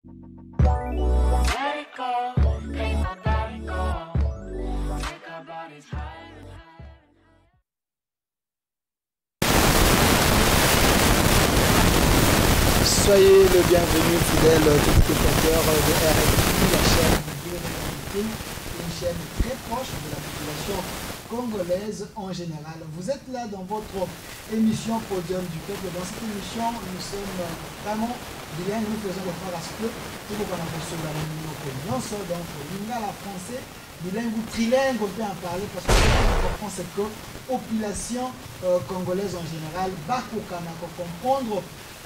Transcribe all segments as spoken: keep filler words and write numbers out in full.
Soyez le bienvenu, fidèle téléspectateur de R F I, la chaîne de l'humanité, une chaîne très proche de la population congolaise en général. Vous êtes là dans votre émission Podium du Peuple. Dans cette émission, nous sommes vraiment bilingues, nous faisons l'effort à ce que tout le monde a reçu la même opinion, donc lingala français, bilingue ou trilingue, on peut en parler parce que ce qui est important, c'est que la population euh, congolaise en général va comprendre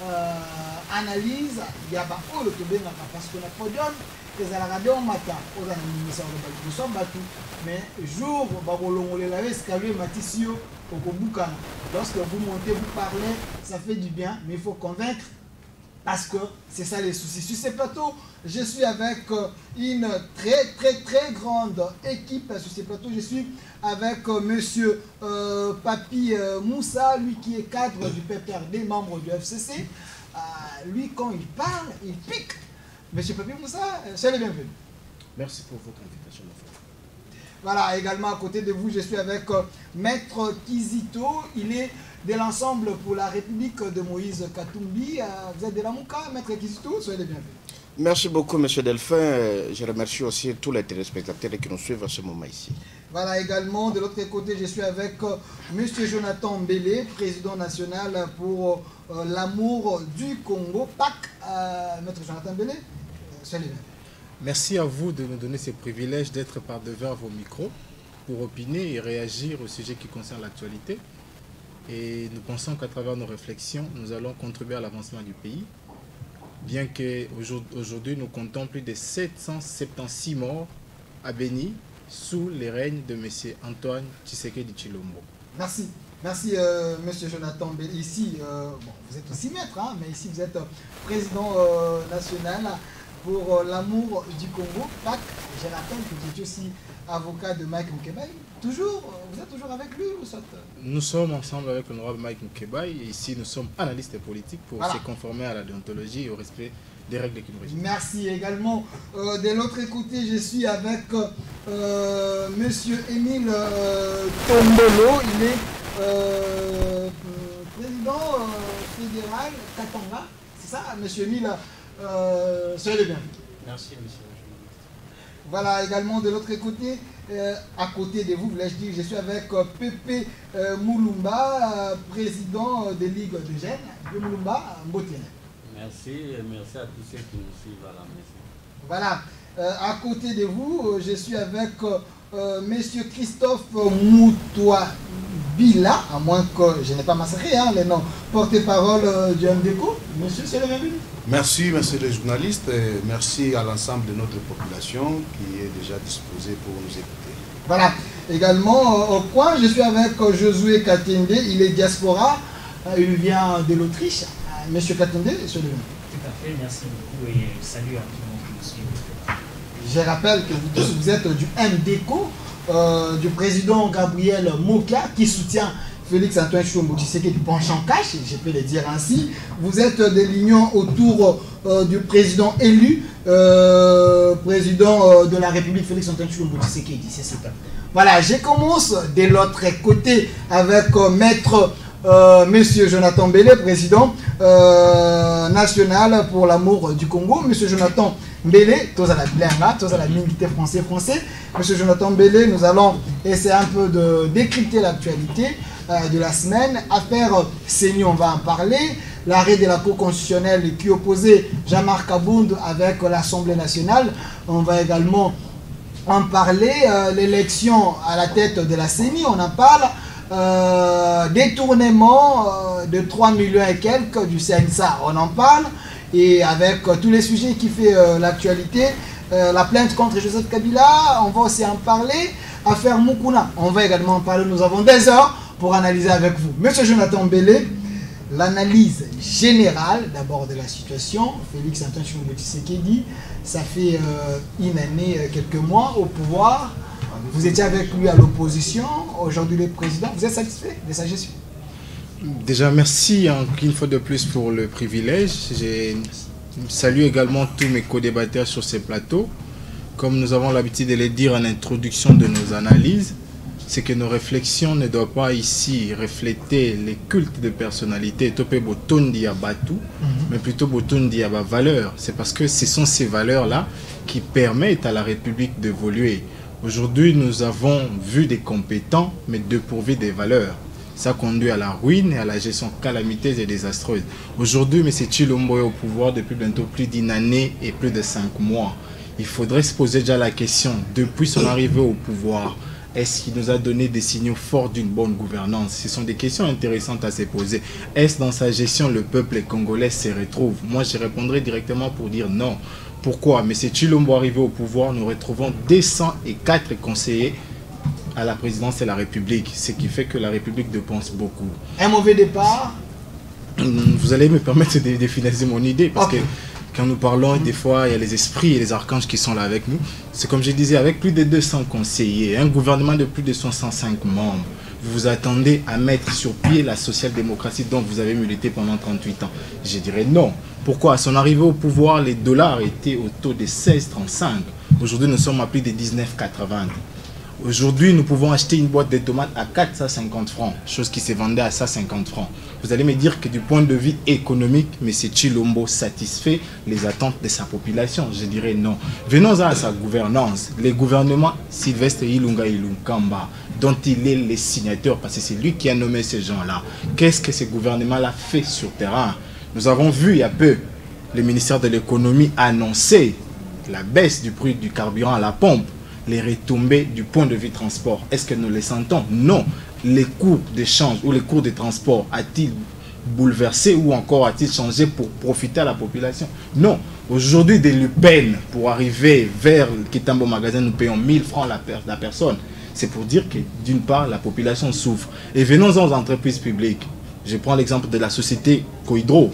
Euh, analyse ya ba oyo tobengaka parce que na podium ezalaka nde omata oza na minisa nous sommes battus mais jour bakolongolela yo escalier matisi yo okobukana. Lorsque vous montez, vous parlez, ça fait du bien, mais il faut convaincre parce que c'est ça les soucis. Sur ces plateaux, je suis avec une très très très grande équipe. Sur ces plateaux, je suis avec euh, monsieur euh, Papi euh, Moussa, lui qui est cadre du P P R D, membre du F C C. Euh, lui, quand il parle, il pique. Monsieur Papi Moussa, soyez le bienvenu. Merci pour votre invitation. Voilà, également à côté de vous, je suis avec euh, Maître Kizito. Il est de l'ensemble pour la République de Moïse Katumbi. Euh, vous êtes de la Mouka, Maître Kizito, soyez le bienvenu. Merci beaucoup, Monsieur Delphin. Je remercie aussi tous les téléspectateurs qui nous suivent à ce moment ici. Voilà, également, de l'autre côté, je suis avec euh, Monsieur Jonathan Mbele, président national pour euh, l'amour du Congo, P A C. Euh, Maître Jonathan Mbele, euh, soyez le bienvenu. Merci à vous de nous donner ce privilège d'être par devant vos micros pour opiner et réagir au sujet qui concerne l'actualité. Et nous pensons qu'à travers nos réflexions, nous allons contribuer à l'avancement du pays. Bien qu'aujourd'hui, nous comptons plus de sept cent soixante-seize morts à Béni sous les règnes de M. Antoine Tshisekedi Tshilombo. Merci. Merci, euh, M. Jonathan Mbele. Ici, euh, bon, vous êtes aussi maître, hein, mais ici, vous êtes euh, président euh, national pour euh, l'amour du Congo, P A C. Je rappelle que vous étiez aussi avocat de Mike Moukebaï. Toujours, vous êtes toujours avec lui ou soit... Nous sommes ensemble avec l'honorable Mike Moukebaï et ici nous sommes analystes politiques pour voilà. se conformer à la déontologie et au respect des règles qui nous régissent. Merci également. Euh, de l'autre côté, je suis avec euh, monsieur Émile euh, Tombolo. Il est euh, président euh, fédéral Katanga. C'est ça, monsieur Émile. Euh, soyez le bienvenu. Merci, monsieur. Voilà, également de l'autre côté, euh, à côté de vous, voulais-je dire, je suis avec euh, Pépé euh, Moulumba, euh, président euh, des Ligues de Gênes. Pépé Moulumba, Mbotene. Merci et merci à tous ceux qui nous suivent à la maison. Voilà, euh, à côté de vous, euh, je suis avec euh, monsieur Christophe Moutouabila, à moins que je n'ai pas massacré hein, les noms, porte-parole euh, du M D C O. Monsieur, c'est le bienvenu. Merci, monsieur le journaliste, et merci à l'ensemble de notre population qui est déjà disposée pour nous écouter. Voilà, également au coin, je suis avec Josué Katende, il est diaspora, il vient de l'Autriche. Monsieur Katende, c'est le même. Tout à fait, merci beaucoup et salut à tout le monde qui nous suit. Je rappelle que vous tous, vous êtes du M D C O, euh, du président Gabriel Moka qui soutient Félix Antoine Tshilombo Tshisekedi du penchant cash, je peux le dire ainsi. Vous êtes de l'union autour euh, du président élu, euh, président euh, de la République Félix Antoine Tshilombo Tshisekedi, c'est ça. Voilà, je commence de l'autre côté avec euh, maître euh, monsieur Jonathan Mbele, président euh, national pour l'amour du Congo. Monsieur Jonathan Mbele, tous à la blague, tous à la milité français français. Monsieur Jonathan Mbele, nous allons essayer un peu de décrypter l'actualité de la semaine. Affaire CENI, on va en parler. L'arrêt de la Cour constitutionnelle qui opposait Jean-Marc Abound avec l'Assemblée nationale, on va également en parler. Euh, l'élection à la tête de la CENI, on en parle. Euh, détournement euh, de trois millions et quelques du C N S A, on en parle. Et avec euh, tous les sujets qui font euh, l'actualité, euh, la plainte contre Joseph Kabila, on va aussi en parler. Affaire Mukuna, on va également en parler. Nous avons des heures pour analyser avec vous. Monsieur Jonathan Mbele, l'analyse générale d'abord de la situation. Félix Antoine Tshilombo Tshisekedi, ça fait euh, une année, euh, quelques mois au pouvoir. Vous étiez avec lui à l'opposition, aujourd'hui le président. Vous êtes satisfait de sa gestion? Déjà, merci une fois de plus pour le privilège. Je salue également tous mes co-débatteurs sur ces plateaux. Comme nous avons l'habitude de le dire en introduction de nos analyses, c'est que nos réflexions ne doivent pas ici refléter les cultes de personnalité, mais plutôt botondi à valeur. C'est parce que ce sont ces valeurs-là qui permettent à la République d'évoluer. Aujourd'hui, nous avons vu des compétents, mais dépourvus des valeurs. Ça conduit à la ruine et à la gestion calamiteuse et désastreuse. Aujourd'hui, M. Tshilombo est au pouvoir depuis bientôt plus d'une année et plus de cinq mois. Il faudrait se poser déjà la question, depuis son arrivée au pouvoir, est-ce qu'il nous a donné des signaux forts d'une bonne gouvernance? Ce sont des questions intéressantes à se poser. Est-ce dans sa gestion le peuple congolais se retrouve? Moi, je répondrai directement pour dire non. Pourquoi? Mais c'est Tshilombo arrivé au pouvoir, nous retrouvons deux cent quatre conseillers à la présidence de la République, ce qui fait que la République dépense beaucoup. Un mauvais départ? Vous allez me permettre de, de finaliser mon idée, parce okay. que quand nous parlons, des fois, il y a les esprits et les archanges qui sont là avec nous. C'est comme je disais, avec plus de deux cents conseillers, un gouvernement de plus de soixante-cinq membres, vous vous attendez à mettre sur pied la social-démocratie dont vous avez milité pendant trente-huit ans. Je dirais non. Pourquoi? À son arrivée au pouvoir, les dollars étaient au taux de seize virgule trente-cinq. Aujourd'hui, nous sommes à plus de dix-neuf virgule quatre-vingts. Aujourd'hui, nous pouvons acheter une boîte de tomates à quatre cent cinquante francs, chose qui se vendait à cent cinquante francs. Vous allez me dire que du point de vue économique, M. Tshilombo satisfait les attentes de sa population. Je dirais non. Venons à sa gouvernance. Le gouvernement Sylvestre Ilunga Ilunkamba, dont il est le signateur, parce que c'est lui qui a nommé ces gens-là. Qu'est-ce que ce gouvernement-là fait sur terrain? Nous avons vu il y a peu, le ministère de l'économie annoncer la baisse du prix du carburant à la pompe. Les retombées du point de vue transport. Est-ce que nous les sentons? Non. Les cours d'échange ou les cours de transport a-t-il bouleversé ou encore a-t-il changé pour profiter à la population? Non. Aujourd'hui, de l'Upen, pour arriver vers le Kitambo Magasin, nous payons mille francs la, per la personne. C'est pour dire que d'une part, la population souffre. Et venons-en aux entreprises publiques. Je prends l'exemple de la société Cohydro.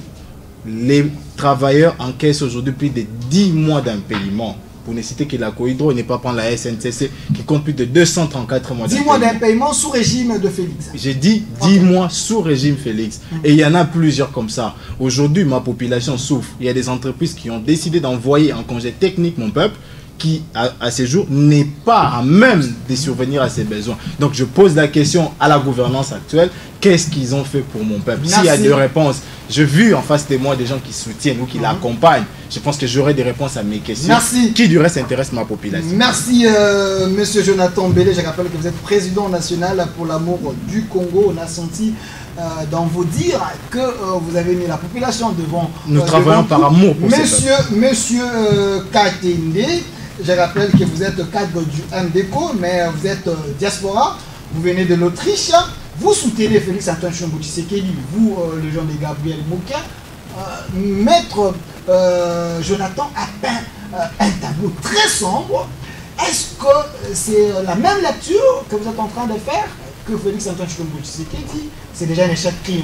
Les travailleurs encaissent aujourd'hui plus de dix mois d'impayement. Pour ne citer que la Cohydro, et ne pas prendre la S N C C qui compte plus de deux cent trente-quatre mois dix mois d'impayement sous régime de Félix. J'ai dit dix okay. mois sous régime Félix. Mm. Et il y en a plusieurs comme ça. Aujourd'hui, ma population souffre. Il y a des entreprises qui ont décidé d'envoyer en congé technique mon peuple qui, à, à ces jours, n'est pas à même de survenir à ses besoins. Donc, je pose la question à la gouvernance actuelle. Qu'est-ce qu'ils ont fait pour mon peuple? S'il y a des réponses, j'ai vu en face de moi des gens qui soutiennent ou qui mm-hmm. l'accompagnent. Je pense que j'aurai des réponses à mes questions. Merci. Qui du reste intéresse ma population. Merci, euh, Monsieur Jonathan Mbele. Je rappelle que vous êtes président national pour l'amour du Congo. On a senti euh, dans vos dires que euh, vous avez mis la population devant. Nous euh, travaillons devant par amour pour Monsieur, Monsieur euh, Katende, je rappelle que vous êtes cadre du M D C O, mais vous êtes euh, diaspora. Vous venez de l'Autriche. Vous soutenez Félix Antoine Tshilombo Tshisekedi, vous, euh, le genre de Gabriel Mokia. Euh, Maître euh, Jonathan a peint euh, un tableau très sombre. Est-ce que c'est la même lecture que vous êtes en train de faire que Félix Antoine Tshilombo Tshisekedi? C'est déjà un échec criant.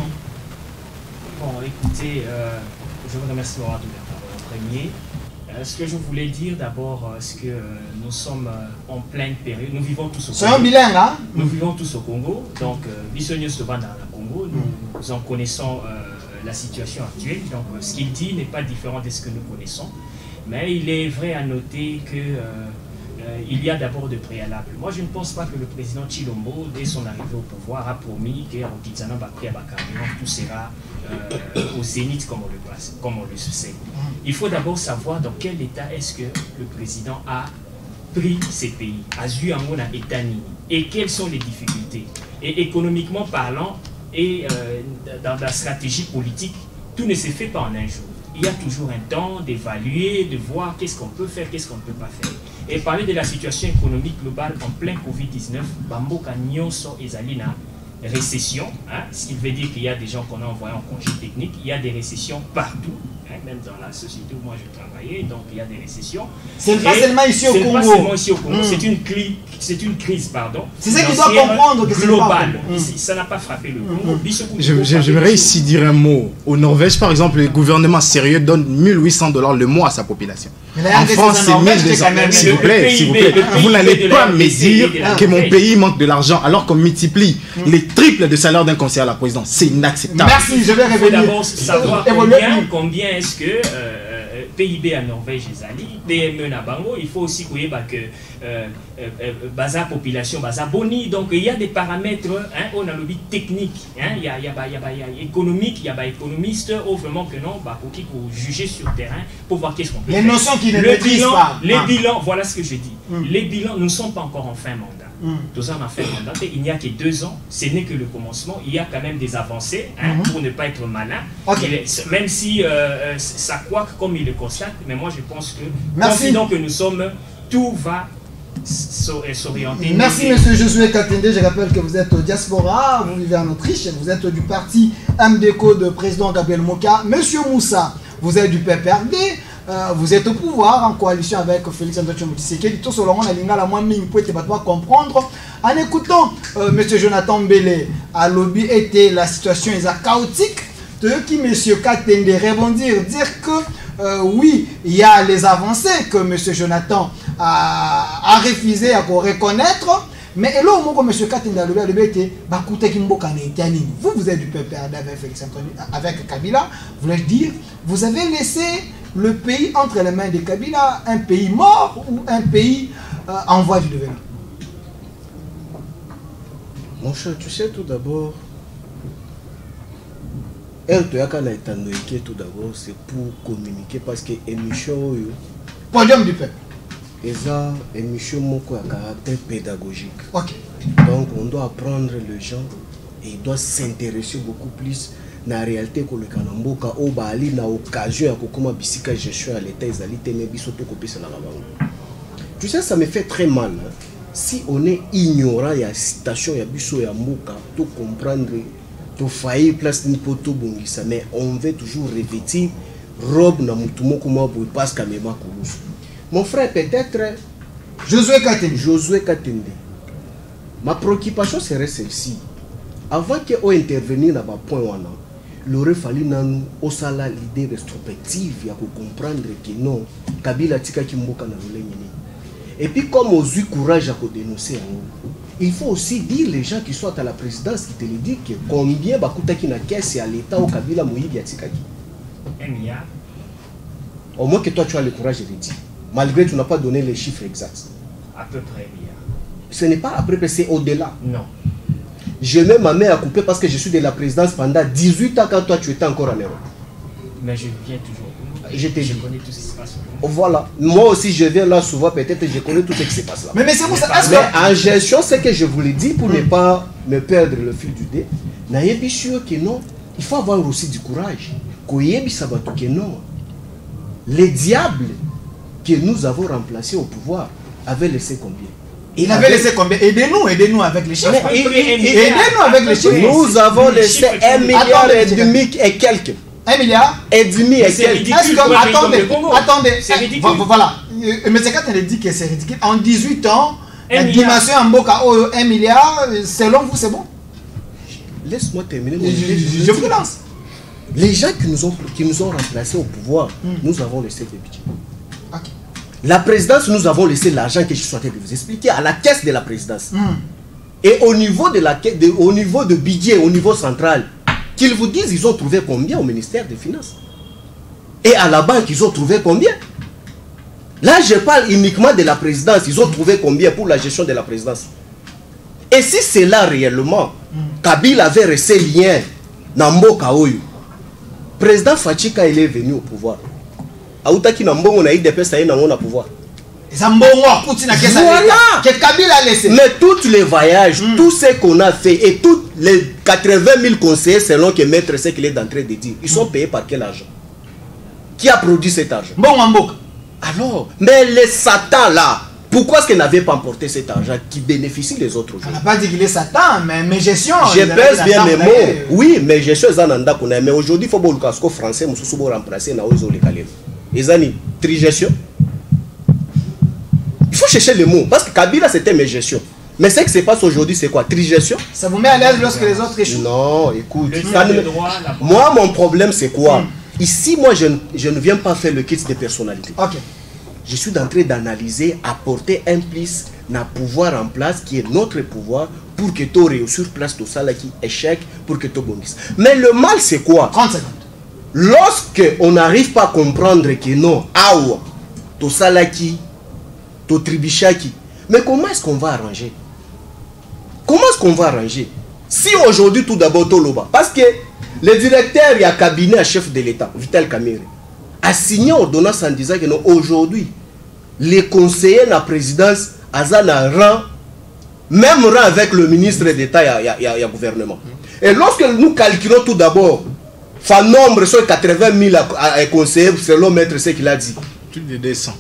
Bon, écoutez, euh, je vous remercie de m'avoir premier. Euh, ce que je voulais dire d'abord, euh, c'est que euh, nous sommes euh, en pleine période, nous vivons tous au Congo. C'est un bilingue, hein? Nous vivons tous au Congo, donc Bissonnier se bat dans le Congo, nous, nous en connaissons euh, la situation actuelle, donc euh, ce qu'il dit n'est pas différent de ce que nous connaissons, mais il est vrai à noter que euh, euh, il y a d'abord de préalables. Moi, je ne pense pas que le président Tshilombo, dès son arrivée au pouvoir, a promis qu'en Tizana Bakri Abakarino, tout sera euh, au zénith comme on le passe, comme on le sait. Il faut d'abord savoir dans quel état est-ce que le président a pris ces pays, a eu un état et quelles sont les difficultés. Et économiquement parlant, et euh, dans la stratégie politique, tout ne se fait pas en un jour. Il y a toujours un temps d'évaluer, de voir qu'est-ce qu'on peut faire, qu'est-ce qu'on ne peut pas faire. Et parler de la situation économique globale en plein Covid dix-neuf, Bamboka Nyonso et Zalina, récession, hein, ce qui veut dire qu'il y a des gens qu'on a envoyés en congé technique, il y a des récessions partout, hein, même dans la société où moi je travaillais, donc il y a des récessions. C'est pas seulement ici au Congo. C'est pas seulement ici au Congo, mmh. c'est une, c'est une crise, pardon. C'est ça qu'il doit comprendre que c'est global. Mmh. Ça n'a pas frappé le Congo. Mmh. J'aimerais ici dire un mot. Au Norvège, par exemple, le gouvernement sérieux donne mille huit cents dollars le mois à sa population. En France, c'est mille deux cents. S'il vous plaît, s'il vous plaît. Vous n'allez pas me dire que mon pays manque de l'argent alors qu'on multiplie les triples de salaire d'un conseiller à la présidence. C'est inacceptable. Merci, je vais revenir. Il faut d'abord savoir combien, combien est-ce que euh, P I B à Norvège et Zali, P M E na Bango, il faut aussi qu'il y ait que euh, euh, euh, basa population, basa boni. Donc il y a des paramètres, hein, on a le but technique, hein, il y a, il y a, il y a, il y a économique, il y a bah, économiste, ou vraiment que non, bah, pour, pour juger sur terrain, pour voir qu'est-ce qu'on peut les faire. Les notions qui ne le maîtrisent bilan, pas. Les ah. bilans, voilà ce que je dis. Mm. Les bilans, nous ne sommes pas encore en fin mandat. Mm. Deux ans en fin mandat, il n'y a que deux ans, ce n'est que le commencement, il y a quand même des avancées, hein, Mm-hmm. pour ne pas être malin. Okay. Est, même si euh, ça coaque comme il le constate, mais moi je pense que, Merci. confident que nous sommes, tout va s'orienter. Merci Monsieur Josué Katende, je rappelle que vous êtes au diaspora, vous vivez en Autriche, vous êtes du parti M D C O de président Gabriel Moka. Monsieur Moussa, vous êtes du P P R D, euh, vous êtes au pouvoir en coalition avec Félix Antoine Tshisekedi. Tout ce long, on a l'ingala la moins mine pour être comprendre. En écoutant euh, Monsieur Jonathan Mbele à lobby était la situation est chaotique. De qui Monsieur Katende rebondir, dire que euh, oui, il y a les avancées que Monsieur Jonathan a, a refusé à reconnaître. Mais là, au moment où M. Katenda le était, vous, vous êtes du P P R D avec Félix Antoine, avec Kabila, vous voulez dire, vous avez laissé le pays entre les mains de Kabila, un pays mort ou un pays euh, en voie du développement? Mon cher, tu sais tout d'abord, elle te a tout d'abord, c'est pour communiquer parce que l'émission, podium du peuple. Et ça, émission moko à caractère pédagogique. Ok. Donc on doit apprendre les gens et ils doivent s'intéresser beaucoup plus dans la réalité que le Kanamboka au Bali na occasion à comment bisika gestion à l'état ezali tene biso to kopesa na bango. Tu sais, ça me fait très mal hein? Si on est ignorant ya citation ya biso ya mboka to comprendre to faillir place ni poto bongisa, mais on veut toujours revêtir robe na mutu moko mo boy parce que mema kulusu. Mon frère, peut-être Josué Katende. Josué Katende. Ma préoccupation serait celle-ci. Avant qu'on intervenir dans le point où il aurait fallu nous au sala l'idée rétrospective pour comprendre que non, Kabila tika kimboka na lolengini. Et puis comme on a eu courage à dénoncer, il faut aussi dire les gens qui sont à la présidence qui te le disent que combien bakuta ki na caisse à l'état au Kabila moyibi atikaki. Un milliard. Au moins que toi tu as le courage de le dire. Malgré que tu n'as pas donné les chiffres exacts. À peu près, oui. Ce n'est pas après, c'est au-delà. Non. Je mets ma main à couper parce que je suis de la présidence pendant dix-huit ans quand toi tu étais encore en Europe. Mais je viens toujours. Je te Je dis. connais tout ce qui se passe. Voilà. Moi aussi je viens là souvent, peut-être je connais tout ce qui se passe là. Mais, mais c'est pour ça. Mais en gestion, c'est que je vous l'ai dit pour mm. ne pas me perdre le fil du dé. Naïe sûr que non. Il faut avoir aussi du courage. Koyebi sabato que non. Les diables que nous avons remplacé au pouvoir avait laissé combien? Il avait laissé combien? Aidez-nous, aidez-nous avec les chiffres. Aidez-nous avec les chiffres. Nous avons laissé un milliard et demi et quelques. Un milliard et demi et quelques. Est-ce que, attendez, attendez, c'est ridicule. Voilà. M. Katende dit que c'est ridicule. En dix-huit ans, la dimension en Boka, un milliard, selon vous, c'est bon? Laisse-moi terminer. Je, je vous lance. Les gens qui nous ont, qui nous ont remplacés au pouvoir, mm. nous avons laissé le budget. Okay. La présidence, nous avons laissé l'argent que je suis en train de vous expliquer à la caisse de la présidence. Mm. Et au niveau de la de, au niveau de budget, au niveau central, qu'ils vous disent, ils ont trouvé combien au ministère des Finances? Et à la banque, ils ont trouvé combien? Là, je parle uniquement de la présidence. Ils ont trouvé combien pour la gestion de la présidence? Et si c'est là réellement, mm. Kabila avait resté lien dans Mboka Oyo. Président Fachika, il est venu au pouvoir. Aoutaki na mbongo na I D P S na ngona pouvoir. Voilà. Que Kabila a laissé. Mais tous les voyages, mm. tout ce qu'on a fait et tous les quatre-vingt mille conseillers selon que maître ce qu'il est en train de dire, ils sont payés par quel argent? Qui a produit cet argent? Bon Mboka. Alors, mais les Satan là, pourquoi est-ce qu'ils n'avaient pas emporté cet argent qui bénéficie les autres gens? On n'a pas dit qu'il est Satan, mais mes gestions. Je pèse bien mes mots. Oui, mais gestion est en qu'on a. Mais aujourd'hui, il faut que le casque français soit remplacé dans les calés. Ils ont une trigestion. Il faut chercher les mots. Parce que Kabila, c'était mes gestions. Mais ce qui se passe aujourd'hui, c'est quoi? Trigestion? Ça vous met à l'aise lorsque les autres échouent? Non, écoute. Le me... droit, moi, mon problème, c'est quoi? mm. Ici, moi, je, je ne viens pas faire le kit de personnalité. Ok. Je suis en train d'analyser, apporter un plus dans pouvoir en place qui est notre pouvoir pour que tu réussisses sur place tout ça là qui échec pour que tu bonnisses. Mais le mal c'est quoi? trente secondes. lorsque on n'arrive pas à comprendre que non, awa, to salaki, to tribishaki, mais comment est-ce qu'on va arranger? Comment est-ce qu'on va arranger? Si aujourd'hui tout d'abord Toloba, parce que le directeur, il y a cabinet à chef de l'État, Vital Kamerhe, a signé ordonnance en disant que non, aujourd'hui, les conseillers de la présidence, Azan a rang, même rang avec le ministre d'État, il y a, y, a, y a gouvernement. Et lorsque nous calculons tout d'abord, fa nombre sur quatre-vingt mille conseillers, selon maître ce qu'il a dit. Plus de deux cents.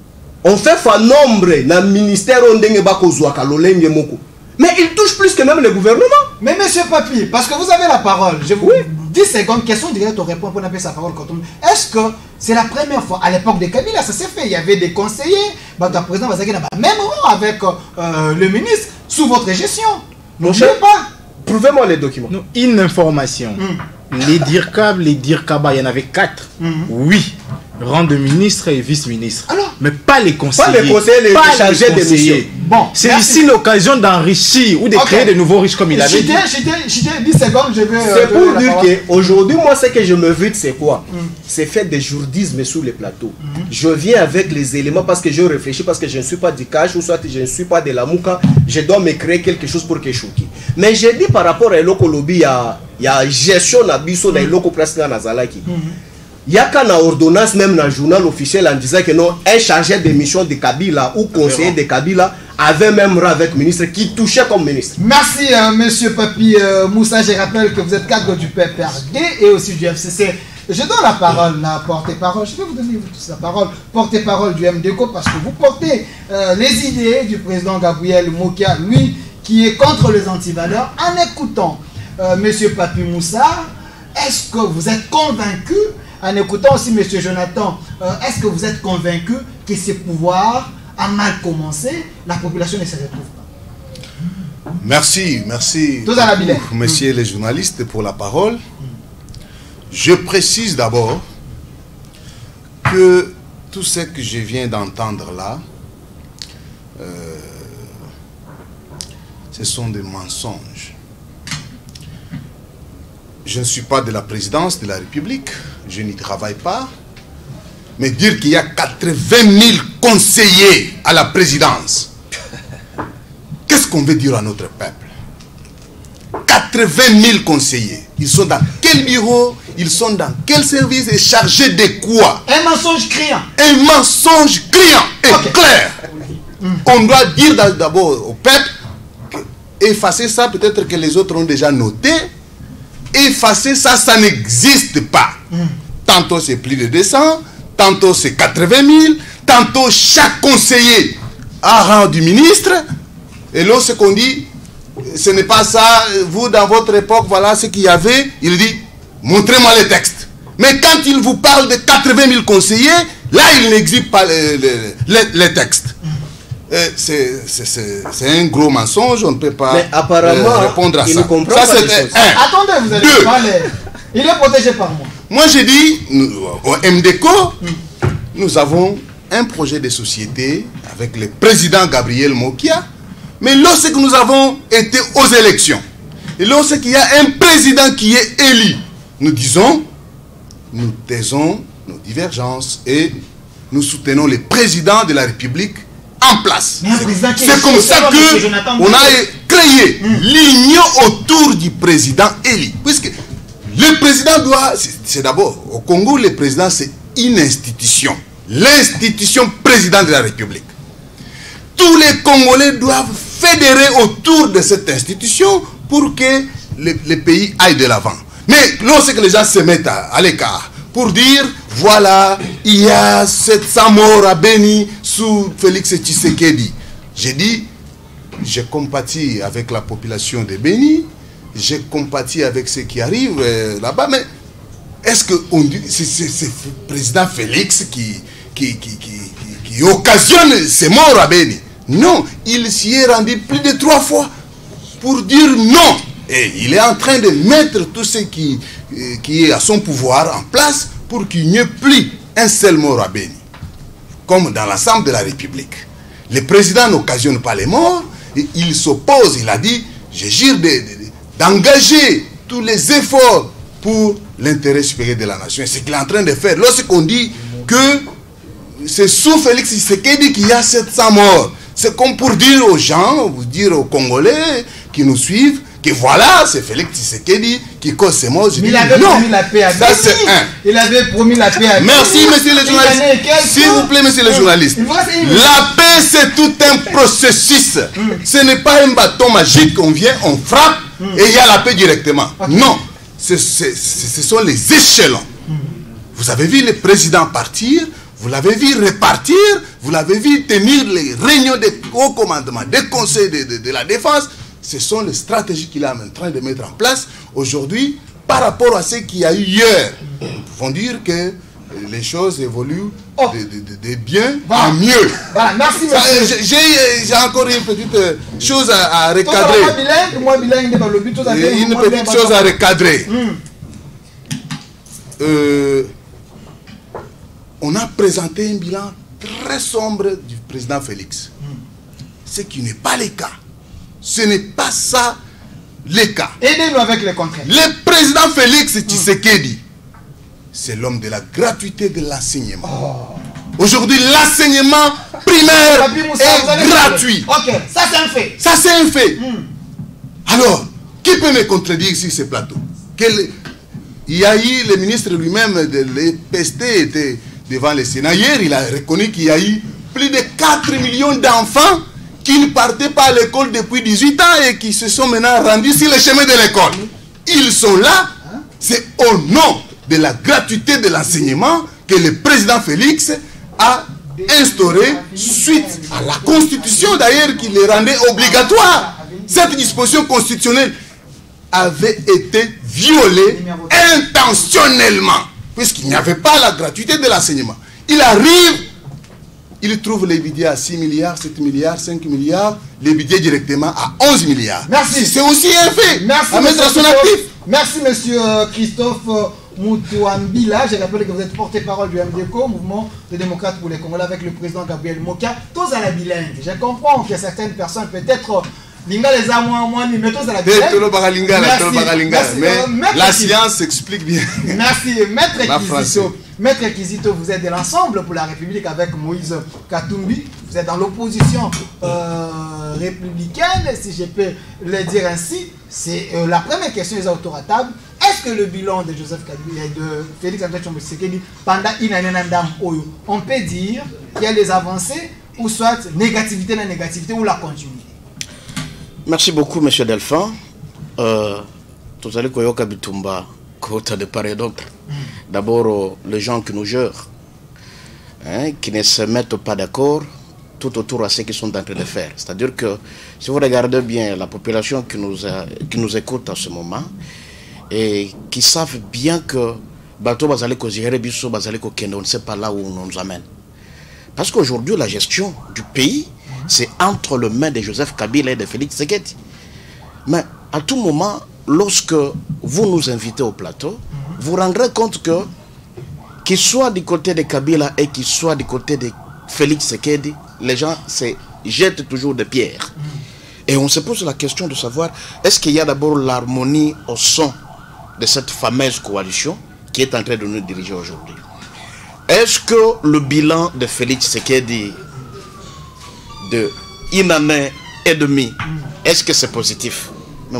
On fait fa nombre dans le ministère, on dengue bako zouaka, lolenge moko. Mais il touche plus que même le gouvernement. Mais monsieur Papi, parce que vous avez la parole, je vous... Oui. dix secondes, question directe, on répond pour appeler sa parole quand on... Est-ce que c'est la première fois, à l'époque de Kabila, ça s'est fait, il y avait des conseillers, bah, le président Bazagé n'a pas même rang avec euh, le ministre, sous votre gestion. Non, je ne sais pas. Prouvez-moi les documents. Non, une information. Mm. Les DIRCAB, les DIRCABA, il y en avait quatre. Mm. Oui. Rang de ministre et vice-ministre. Mais pas les conseillers. Pas les conseillers, les pas chargés les conseillers. Bon, c'est ici l'occasion d'enrichir ou de okay. créer de nouveaux riches comme il avait dit. J'étais dix secondes, je vais... C'est euh, pour dire qu'aujourd'hui, moi, ce que je me vide, c'est quoi? mm. C'est faire des jourdismes sur les plateaux. Mm. Je viens avec les éléments parce que je réfléchis, parce que je ne suis pas du cash, ou soit je ne suis pas de la mouka. Je dois me créer quelque chose pour que je choque. Mais j'ai dit par rapport à l'Oko Lobby, il y a gestion d'abisso dans l'Oko Presque Nazalaki. Il y a qu'une ordonnance même dans le journal officiel en disant que non, un chargé de mission de Kabila ou conseiller de Kabila avait même rang avec ministre qui touchait comme ministre. Merci euh, monsieur Papi euh, Moussa, je rappelle que vous êtes cadre du P P R D et aussi du F C C. Je donne la parole, la porte-parole, je vais vous donner tous la parole, porte-parole du M D C O parce que vous portez euh, les idées du président Gabriel Mokia, lui qui est contre les antivaleurs. En écoutant euh, monsieur Papi Moussa, est-ce que vous êtes convaincu? En écoutant aussi M. Jonathan, euh, est-ce que vous êtes convaincu que ce pouvoir a mal commencé? La population ne se retrouve pas. Merci, merci beaucoup, messieurs mm. les journalistes, pour la parole. Mm. Je précise d'abord que tout ce que je viens d'entendre là, euh, ce sont des mensonges. Je ne suis pas de la présidence de la République, je n'y travaille pas. Mais dire qu'il y a quatre-vingt mille conseillers à la présidence, qu'est-ce qu'on veut dire à notre peuple? quatre-vingt mille conseillers, ils sont dans quel bureau? Ils sont dans quel service et chargés de quoi? Un mensonge criant. Un mensonge criant et okay. clair. Mm. On doit dire d'abord au peuple, que effacer ça, peut-être que les autres ont déjà noté. Effacer ça, ça n'existe pas. Mm. Tantôt c'est plus de deux cents, tantôt c'est quatre-vingt mille, tantôt chaque conseiller a rang du ministre. Et là, ce qu'on dit, ce n'est pas ça. Vous, dans votre époque, voilà ce qu'il y avait. Il dit, montrez-moi les textes. Mais quand il vous parle de quatre-vingt mille conseillers, là, il n'existe pas les, les, les, les textes. C'est un gros mensonge, on ne peut pas mais apparemment, euh, répondre à il ça. Ne comprend ça pas un. Attendez, vous allez Deux. parler. Il est protégé par moi. Moi, j'ai dit, nous, au M D C O, mm. nous avons un projet de société avec le président Gabriel Mokia. Mais lorsque nous avons été aux élections, et lorsqu'il y a un président qui est élu, nous disons, nous taisons nos divergences et nous soutenons le président de la République en place. C'est comme ça qu'on a créé mmh. l'union autour du président élu. Puisque le président doit, c'est d'abord, au Congo, le président c'est une institution. L'institution président de la République. Tous les Congolais doivent fédérer autour de cette institution pour que le, le pays aille de l'avant. Mais lorsque les gens se mettent à, à l'écart pour dire, voilà, il y a sept cents morts à Beni sous Félix Tshisekedi. J'ai dit, je compatis avec la population de Beni, je compatis avec ce qui arrive euh, là-bas, mais est-ce que c'est le président Félix qui, qui, qui, qui, qui, qui occasionne ces morts à Beni? Non, il s'y est rendu plus de trois fois pour dire non. Et il est en train de mettre tout ce qui, qui est à son pouvoir en place pour qu'il n'y ait plus un seul mort à Beni. Comme dans l'ensemble de la République. Le président n'occasionne pas les morts, et il s'oppose, il a dit, je jure d'engager tous les efforts pour l'intérêt supérieur de la nation. Et c'est ce qu'il est en train de faire. Lorsqu'on dit que c'est sous Félix Tshisekedi qu'il y a sept cents morts, c'est comme pour dire aux gens, vous dire aux Congolais qui nous suivent, que voilà, c'est Félix Tshisekedi qui cause ces morts. Je Mais dis, il avait non, promis la paix à ça c'est un. Il avait promis la paix à Merci, monsieur le journaliste. S'il vous plaît, monsieur le journaliste. La paix, c'est tout un processus. Ce n'est pas un bâton magique, on vient, on frappe et il y a la paix directement. Non, ce sont les échelons. Vous avez vu le président partir, vous l'avez vu repartir, vous l'avez vu tenir les réunions de haut commandement, des conseils de, de, de la défense. Ce sont les stratégies qu'il est en train de mettre en place aujourd'hui par rapport à ce qu'il y a eu hier. Nous pouvons dire que les choses évoluent oh. de, de, de, de bien voilà. à mieux. Voilà. Merci, monsieur. J'ai encore une petite chose à, à recadrer. Une petite chose à recadrer. Mm. Euh, on a présenté un bilan très sombre du président Félix. Mm. Ce qui n'est pas le cas. Ce n'est pas ça le cas. Aidez-nous avec les concrets. Le président Félix Tshisekedi, c'est l'homme de la gratuité de l'enseignement. Oh. Aujourd'hui, l'enseignement primaire est gratuit. Ok, ça c'est un fait. Ça c'est un fait. Mm. Alors, qui peut me contredire sur ce plateau? Quel... Il y a eu, le ministre lui-même de l'E P S T était devant le Sénat. Hier, il a reconnu qu'il y a eu plus de quatre millions d'enfants qui ne partaient pas à l'école depuis dix-huit ans et qui se sont maintenant rendus sur le chemin de l'école. Ils sont là. C'est au nom de la gratuité de l'enseignement que le président Félix a instauré suite à la Constitution d'ailleurs qui les rendait obligatoire. Cette disposition constitutionnelle avait été violée intentionnellement puisqu'il n'y avait pas la gratuité de l'enseignement. Il arrive, il trouve les budgets à six milliards, sept milliards, cinq milliards, les budgets directement à onze milliards. Merci. C'est aussi un fait. Merci, à mettre à son actif. Merci, monsieur Christophe Moutouambila. Je rappelle que vous êtes porte-parole du M D C O, Mouvement des démocrates pour les Congolais, avec le président Gabriel Mokia. Tous à la bilingue. Je comprends que certaines personnes, peut-être, Linga les a moins, moins, mais tous à la bilingue. Merci. Mais la science s'explique bien. Merci. Maître Kizito. Maître Kizito, vous êtes de l'ensemble pour la République avec Moïse Katumbi. Vous êtes dans l'opposition euh, républicaine, si je peux le dire ainsi. C'est euh, la première question est autour à table. Est-ce que le bilan de Joseph Kabila et de Félix Antoine Tshisekedi pendant une année, on peut dire qu'il y a des avancées ou soit négativité, la négativité ou la continuité? Merci beaucoup, M. Delphin. Euh, tout à l'heure, Koyoka Bitumba, Kota de part et d'autre. D'abord, les gens qui nous gèrent, hein, qui ne se mettent pas d'accord tout autour de ce qu'ils sont en train de faire. C'est-à-dire que, si vous regardez bien la population qui nous, a, qui nous écoute en ce moment, et qui savent bien que Bato Bazale Kozire Bisso Bazale Kokendo, on ne sait pas là où on nous amène. Parce qu'aujourd'hui, la gestion du pays, c'est entre les mains de Joseph Kabila et de Félix Tshisekedi. Mais à tout moment, lorsque vous nous invitez au plateau, vous rendrez compte que, qu'il soit du côté de Kabila et qu'il soit du côté de Félix Tshisekedi, les gens se jettent toujours des pierres. Et on se pose la question de savoir, est-ce qu'il y a d'abord l'harmonie au sein de cette fameuse coalition qui est en train de nous diriger aujourd'hui? Est-ce que le bilan de Félix Tshisekedi de une année et demie, est-ce que c'est positif? Mais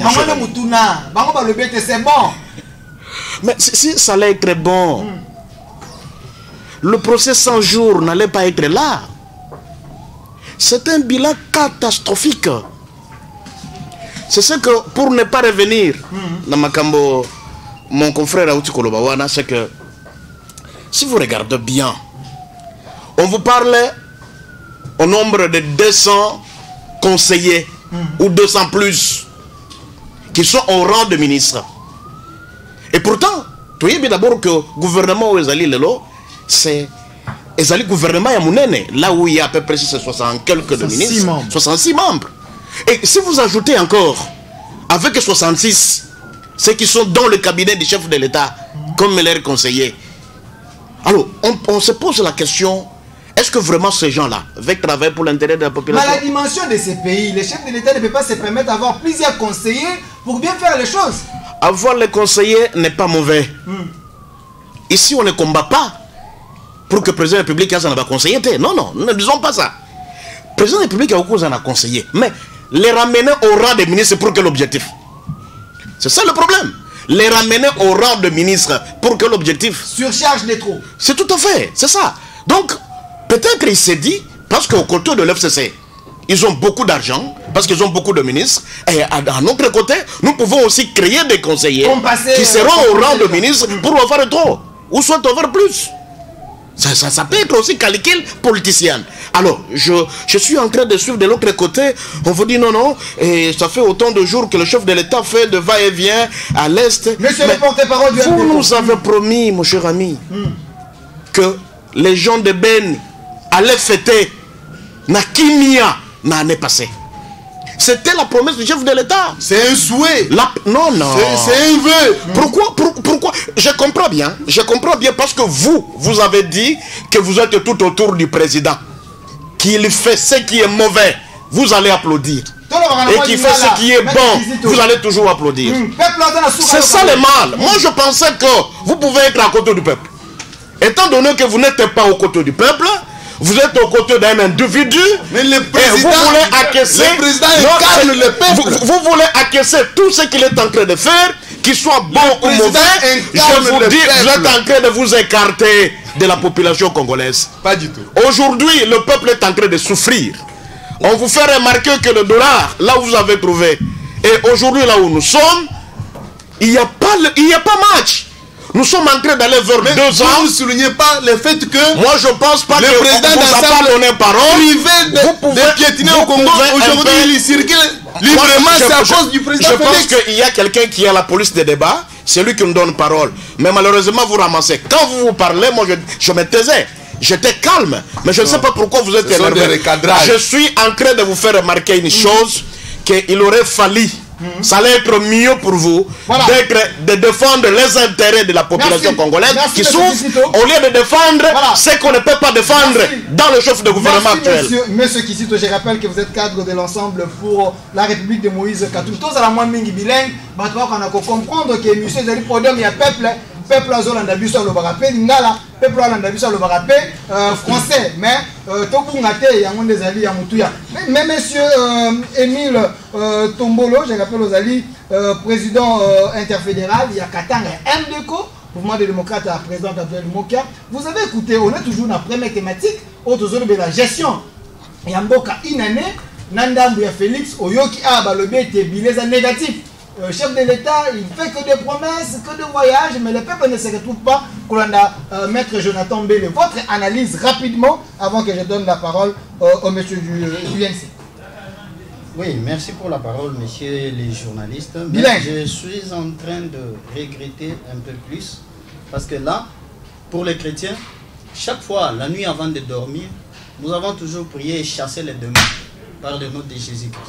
Mais si ça allait être bon, mm. le procès cent jours n'allait pas être là. C'est un bilan catastrophique. C'est ce que, pour ne pas revenir, mm. Namakambo, mon confrère Aouti Kolobawana, c'est que, si vous regardez bien, on vous parle au nombre de deux cents conseillers, mm. ou deux cents plus, qui sont au rang de ministres. Et pourtant, tu sais bien d'abord que le gouvernement où Ezali Lelo, c'est le gouvernement Yamounene, là où il y a à peu près soixante quelques de ministres, membres. soixante-six membres. Et si vous ajoutez encore, avec soixante-six, ceux qui sont dans le cabinet du chef de l'État, mmh. comme leurs conseillers, alors on, on se pose la question, est-ce que vraiment ces gens-là veulent travailler pour l'intérêt de la population? Mais la dimension de ces pays, le chef de l'État ne peut pas se permettre d'avoir plusieurs conseillers pour bien faire les choses. avoir les conseillers n'est pas mauvais. Mm. Ici, on ne combat pas pour que le président de la République ait un conseiller. Non, non, ne disons pas ça. Le président de la République a beaucoup de conseillers. Mais les ramener au rang des ministres pour quel objectif? C'est ça le problème. Les ramener au rang de ministre pour quel objectif? Surcharge des trop. C'est tout à fait, c'est ça. Donc, peut-être il s'est dit, parce qu'au côté de l'F C C, ils ont beaucoup d'argent, parce qu'ils ont beaucoup de ministres. Et à, à notre côté, nous pouvons aussi créer des conseillers qui seront au rang de ministre pour en faire trop, ou soit en faire plus. Ça, ça, ça peut être aussi calcul politicien. Alors, je, je suis en train de suivre de l'autre côté. On vous dit non, non. Et ça fait autant de jours que le chef de l'État fait de va-et-vient à l'Est. Monsieur le porte-parole du Vous nous avez promis, mon cher ami, mm. que les gens de Ben allaient fêter Nakimia l'année passée. C'était la promesse du chef de l'État. C'est un souhait. La... Non, non. C'est un vœu. Pourquoi, pour, pourquoi Je comprends bien. Je comprends bien parce que vous, vous avez dit que vous êtes tout autour du président. Qu'il fait ce qui est mauvais, vous allez applaudir. Et qu'il fait ce qui est bon, vous allez toujours applaudir. C'est ça le mal. Moi, je pensais que vous pouvez être à côté du peuple. Étant donné que vous n'êtes pas au côté du peuple, vous êtes aux côtés d'un individu. Mais le président, et vous voulez acquiescer, le président incarne le peuple. Vous, vous voulez acquiescer tout ce qu'il est en train de faire, qu'il soit bon ou mauvais. Je vous dis, vous êtes en train de vous écarter de la population congolaise. Pas du tout. Aujourd'hui, le peuple est en train de souffrir. On vous fait remarquer que le dollar, là où vous avez trouvé, et aujourd'hui là où nous sommes, il n'y a pas, il n'y a pas match. Nous sommes en train d'aller vers mais deux ans. Vous ne soulignez pas le fait que moi je pense pas le que président vous n'a pas donné parole. Privé de, vous pouvez de piétiner au Congo. Aujourd'hui il circule librement. C'est à cause du président Je Félix. pense qu'il y a quelqu'un qui est à la police des débats. C'est lui qui nous donne parole. Mais malheureusement vous ramassez. Quand vous vous parlez, moi je, je me taisais. J'étais calme. Mais je ne sais pas pourquoi vous êtes énervé. Je suis en train de vous faire remarquer une chose, qu'il aurait fallu. Mmh. Ça allait être mieux pour vous voilà. de défendre les intérêts de la population Merci. congolaise Merci, qui souffre au lieu de défendre voilà. ce qu'on ne peut pas défendre Merci. dans le chef de gouvernement Merci, actuel. Monsieur, monsieur Kisito, je rappelle que vous êtes cadre de l'ensemble pour la République de Moïse Katumbi. Tous à la moindre mingi bilingue, on a comprendre que monsieur Zali Prodem, il y a peuple. Peuple azolanda biso lo barape lingala peuple azolanda biso lo barape français mais to bungate yango ndezali ya mutuya mais monsieur euh, Émile euh, Tombolo je rappelle ozali euh, président euh, interfédéral il y a Katanga M D C O mouvement des démocrates à président Gabriel Mokia. Vous avez écouté, on est toujours dans la première thématique autour de la gestion et en boka une année Nandambu ya Félix Oyoki a balobé te bileza négatif. Le chef de l'État, il ne fait que des promesses, que des voyages, mais le peuple ne se retrouve pas. Colanda, euh, maître Jonathan Bélé, votre analyse rapidement avant que je donne la parole euh, au monsieur du, du N C. Oui, merci pour la parole, messieurs les journalistes. Mais je suis en train de regretter un peu plus parce que là, pour les chrétiens, chaque fois, la nuit avant de dormir, nous avons toujours prié et chassé les démons par le nom de Jésus-Christ.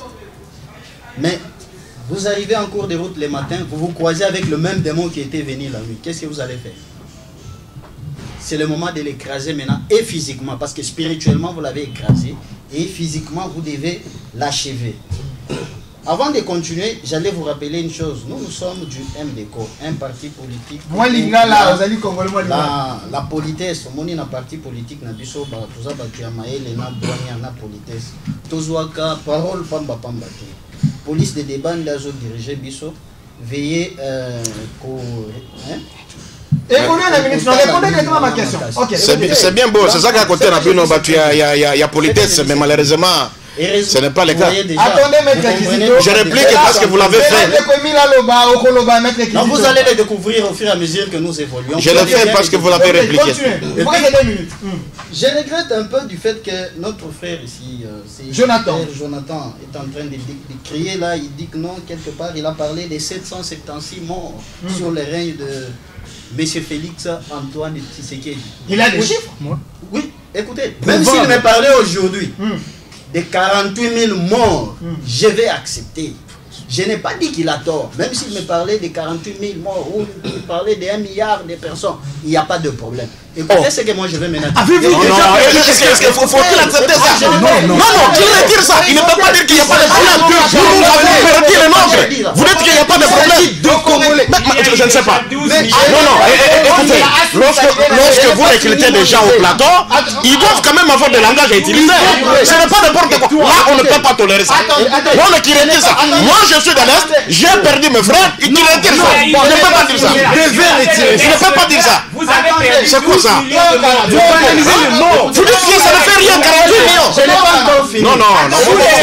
Mais vous arrivez en cours de route le matin, vous vous croisez avec le même démon qui était venu la nuit. Qu'est-ce que vous allez faire? C'est le moment de l'écraser maintenant, et physiquement, parce que spirituellement vous l'avez écrasé, et physiquement vous devez l'achever. Avant de continuer, j'allais vous rappeler une chose. Nous, nous sommes du M D C O, un parti politique. Moi, la, la, la politesse, mon un parti politique, na biso ba tuza ba kiamaele na douania na politesse. Tozuaka parole pamba pamba te. Police de débat d'azo diriger biso. Veillez euh, pour hein? Écoutez la ministre, répondez directement à ma question. Okay, c'est bien beau, c'est ça qu'à côté na bino ba tu y a y a y a politesse, mais malheureusement ce n'est pas le cas. Attendez, maître. Je réplique parce que vous l'avez fait. Non, vous allez le découvrir au fur et à mesure que nous évoluons. Je le fais parce que vous l'avez répliqué. Je regrette un peu du fait que notre frère ici, Jonathan. Jonathan, est en train de, de, de crier là. Il dit que non, quelque part, il a parlé des sept cent soixante-seize morts mm. sur le règne de M. Félix Antoine Tshisekedi. Il a des chiffres? Oui, écoutez, même s'il me parlait aujourd'hui. Mm. De quarante-huit mille morts, mm. je vais accepter. Je n'ai pas dit qu'il a tort. Même s'il me parlait de quarante-huit mille morts ou il parlait d'un milliard de personnes, il n'y a pas de problème. Écoutez oh. ce que moi je vais maintenant. Avez-vous déjà... Est-ce qu'il faut qu'il accepte ça? Non, non, qu'il retire ça. Il ne peut pas dire qu'il n'y a pas de problème. Nous, nous avons retiré le nôtre. Vous dites qu'il n'y a pas de problème. Je ne sais pas. Non, non, écoutez, lorsque vous recrutez des gens au plateau, ils doivent quand même avoir des langages à utiliser. Ce n'est pas n'importe quoi. Là, on ne peut pas tolérer ça. Non, mais qui retire ça. Moi, je suis de l'Est, j'ai perdu mes frères, et qui retire ça. Je ne peux pas dire ça. Je ne peux pas dire ça. C'est quoi ça? Vous dites que ça ne fait rien, quarante-huit millions. Je n'ai pas encore fini. Non, non, non.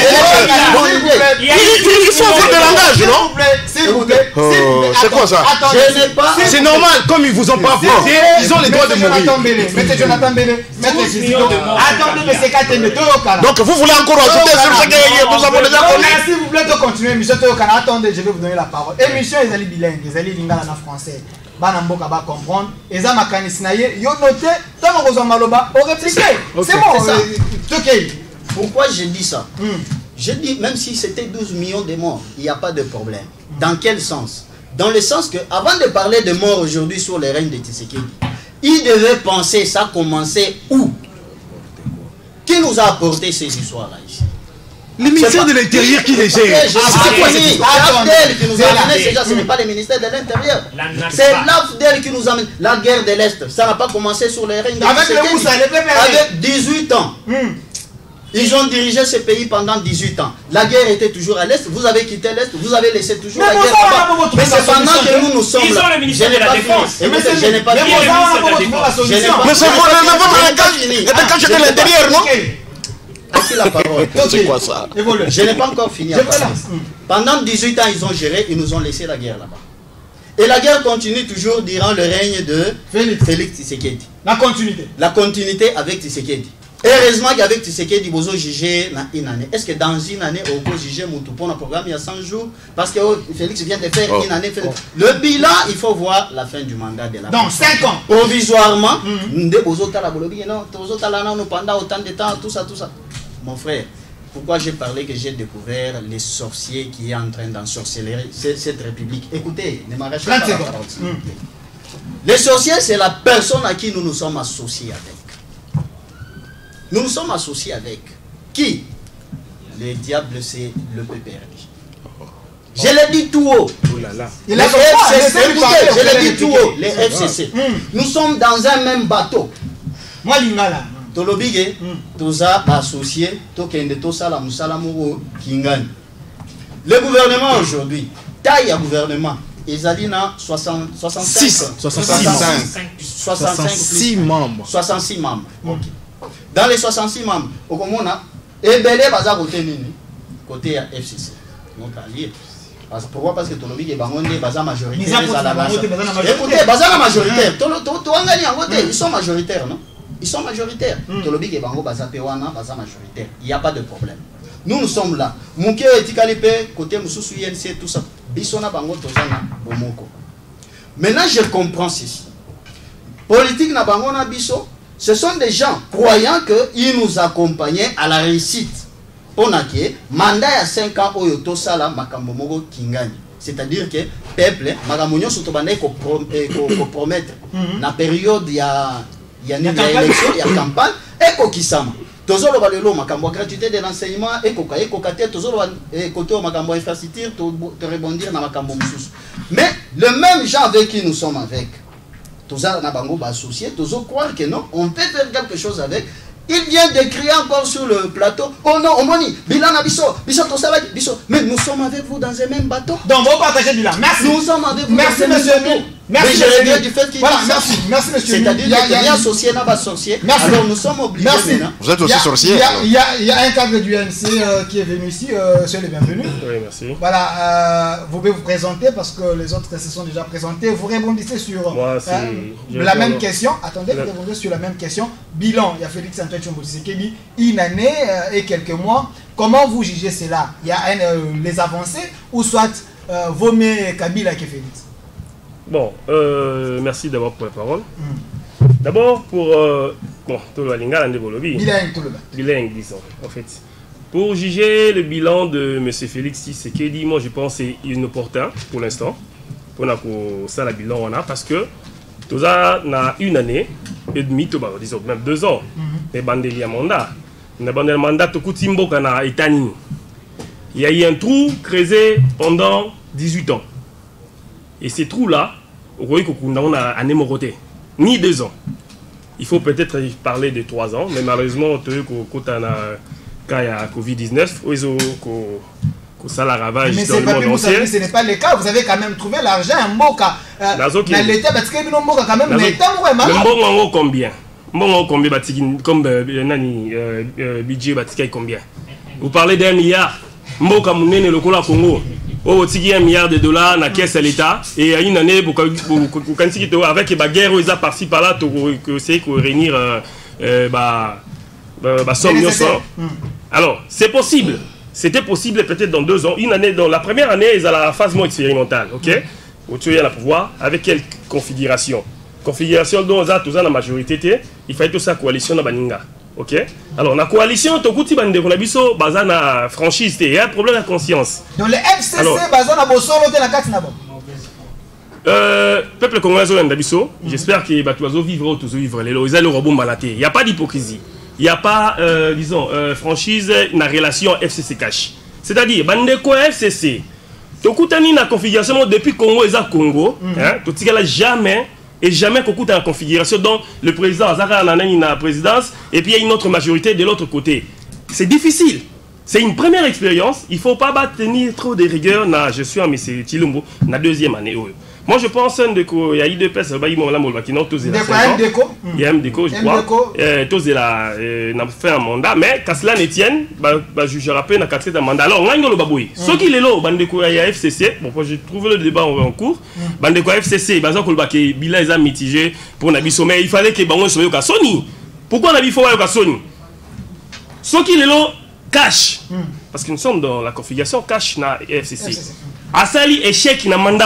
Il faut avoir des langages, non? S'il vous plaît. C'est quoi ça? Je n'ai pas. C'est normal, comme ils vous ont pas fait, ils ont les droits de mourir. Mettez Jonathan Bélé. Mettez Jésus. Attendez, mais c'est quatre ans. Donc vous voulez encore ajouter sur ce que nous avons déjà connu? S'il vous plaît, de continuer, émission Tokana. Attendez, je vais vous donner la parole. Émission, ils allaient bilingue, ils allaient lingala en français. Banamboka va comprendre. Et ça m'a canisnaye. Yo noté, tant que vous en maloba, on réplique. C'est bon. Pourquoi j'ai dit ça? Je dis, même si c'était douze millions de morts, il n'y a pas de problème. Dans quel sens? Dans le sens que, avant de parler de morts aujourd'hui sur le règne de Tshisekedi, il devait penser ça commencer où? Qui nous a apporté ces histoires-là ici? Le ministère de l'Intérieur qui les gère. C'est l'A F D E L qui nous a amené déjà, ce n'est pas le ministère de l'Intérieur. C'est l'A F D E L qui nous amène. La guerre de l'Est, ça n'a pas commencé sur le règne de Tshisekedi. Avec dix-huit ans. Ils ont dirigé ce pays pendant dix-huit ans. La guerre était toujours à l'Est. Vous avez quitté l'Est. Vous avez laissé toujours la guerre là-bas. Mais c'est pendant que nous nous sommes là. Ils ont le ministère de la Défense. Je n'ai pas dit. Mais c'est pour le langage de l'Intérieur, non? Qui la parole? C'est quoi ça? Je n'ai pas encore fini. Pendant dix-huit ans, ils ont géré. Ils nous ont laissé la guerre là-bas. Et la guerre continue toujours durant le règne de Félix Tshisekedi. La continuité. La continuité avec Tshisekedi. Heureusement qu'avec Tshisekedi, ils ont jugé une année. Est-ce que dans une année, on peut juger mon pour le programme il y a cent jours? Parce que oh, Félix vient de faire oh. une année. Oh. Le bilan, il faut voir la fin du mandat de la Dans cinq ans. Provisoirement, pendant autant de temps, tout ça, tout ça. Mon frère, pourquoi j'ai parlé que j'ai découvert les sorciers qui est en train d'ensorceler cette république? Écoutez, ne m'arrêtez pas la parole. Mm. Les sorciers, c'est la personne à qui nous nous sommes associés avec. Nous nous sommes associés avec qui? Le diable, c'est le P P R D. Je l'ai dit tout haut. Oh là là. Les F C C, écoutez, je l'ai dit tout haut. Les F C C. Nous sommes dans un même bateau. Moi, l'ingala. Tolobige, toza associé, tokende tosala musala moko kingani. Le gouvernement aujourd'hui, taille à gouvernement, ils na soixante-six, soixante-six membres. soixante-six membres. Okay. Dans les soixante-six membres, au Komona, Ebele baza côté nini, côté F C C. Donc allié. Pourquoi? Parce que Tolobige est bangonde, baza majoritaire. Écoutez, baza la majoritaire. Ils sont majoritaires, non? Ils sont majoritaires. Tolobige et bango baza pewana, baza majoritaire. Il n'y a pas de problème. Nous, nous sommes là. Mouké et Tikalipe, côté Moussou I N C, tout ça. Bissona bango tozana bomoko. Maintenant, je comprends ceci. Politique na bango na biso, ce sont des gens croyant qu'ils nous accompagnaient à la réussite. On a que mandat à cinq ans au yoto sala makambomogo kingani. C'est-à-dire que peuple, magamonyo sotobane ko promettre na période ya ya une élection, il y a campagne et ko kisama. Tozolo balelo makambo gratuité de l'enseignement et ko kaye ko katé tozolo côté makambo infrastructure te rebondir na makambo mususu. Mais le même gens avec qui nous sommes avec Toza na bango ba associé, tozo croire que non, on peut faire quelque chose avec. Il vient de crier encore sur le plateau. Oh non, Omoni, Bilan Abisso, Bisso Tosala, Bisso. Mais nous sommes avec vous dans un même bateau. Donc, vous partagez Bilan. Merci. Nous sommes avec vous merci, dans un même monsieur bateau. Merci, mais je regrette du fait qu'il voilà, merci, merci, monsieur. C'est-à-dire qu'il y a associé, n'a pas sorcier. Merci. Alors nous sommes obligés. Merci. Maintenant. Vous êtes aussi sorcier. Il y, y, y a un cadre du N C euh, qui est venu ici. Euh, soyez les bienvenus. Oui, merci. Voilà, euh, vous pouvez vous présenter parce que les autres se sont déjà présentés. Vous rebondissez sur Moi, euh, la même question. Attendez, vous rebondissez sur la même question. Bilan, il y a Félix Antoine Tshisekedi, une année euh, et quelques mois. Comment vous jugez cela? Il y a un, euh, les avancées ou soit euh, Vomé Kabila qui est Félix? Bon, euh, merci d'abord pour la parole. Mm. D'abord pour... Euh, bon, tout le linga l'andébolobi. Bilingue, tout le monde. Bilingue, disons, en fait. Pour juger le bilan de M. Félix Tshisekedi, moi je pense que c'est inopportun pour l'instant. Pour ça, le bilan on a, parce que tout ça, on a une année et demie, disons même deux ans, mais bandeli à mandat. na le mandat tokuti mboka na Etani. Il y a eu un trou creusé pendant dix-huit ans. Et ces trous-là, on voit qu'on a un émoroté, ni deux ans. Il faut peut-être parler de trois ans, mais malheureusement, quand on a cas à Covid dix-neuf, ça la ravage mais dans le monde entier. Ce n'est pas le cas, vous avez quand même trouvé l'argent en Mboka. Dans l'État, parce que Mboka quand même, l'État, Mboka combien Mboka combien comme budget combien? Vous parlez d'un milliard. Mboka Mounene, le Congo. Oh, tiki un milliard de dollars na caisse à l'État et à une année pour avec la guerre ils a par-ci par-là que c'est pour réunir bah bah somme alors c'est possible, c'était possible peut-être dans deux ans, une année dans la première année ils ont la phase moins expérimentale, ok, où tu as le pouvoir avec quelle configuration configuration dont ça tout ça la majorité il fallait tout ça coalition na baninga. Ok. Alors la coalition, tokuti bande ko na biso bazana franchise, il y a un problème de conscience. Donc le F C C bazana bosolo te na kati na bon. Euh peuple congolais zo na biso, j'espère que ba tozo vivre ou tozo vivre les ils allent robon balaté. Il y a pas d'hypocrisie. Il y a pas euh, disons euh, franchise na relation F C C cash. C'est-à-dire bande ko F C C. Tokutani na configuration depuis Congo et Congo, hein, totikala jamais et jamais qu'on coûte en configuration dont le président Azara a la présidence et puis il y a une autre majorité de l'autre côté. C'est difficile. C'est une première expérience. Il ne faut pas tenir trop de rigueur. Na, je suis en M. Chilumbo, la deuxième année. Moi, je pense qu'il y a eu deux personnes qui ont il y a M D C O, je crois. Tous ont fait un mandat. Mais quand cela ne tienne, je rappelle dans le quatrième mandat. Alors, on a le baboué. Ce qui est là, il y a F C C. Bon, je trouve le débat en cours. Il y a F C C. Il y a Bila est mitigé pour Nabiso. Mais il fallait que Bango soit Sony. Pourquoi Nabiso soit Sony? Ce qui est là, cash. Parce que nous sommes dans la configuration cash na F C C. Asali échec na mandat.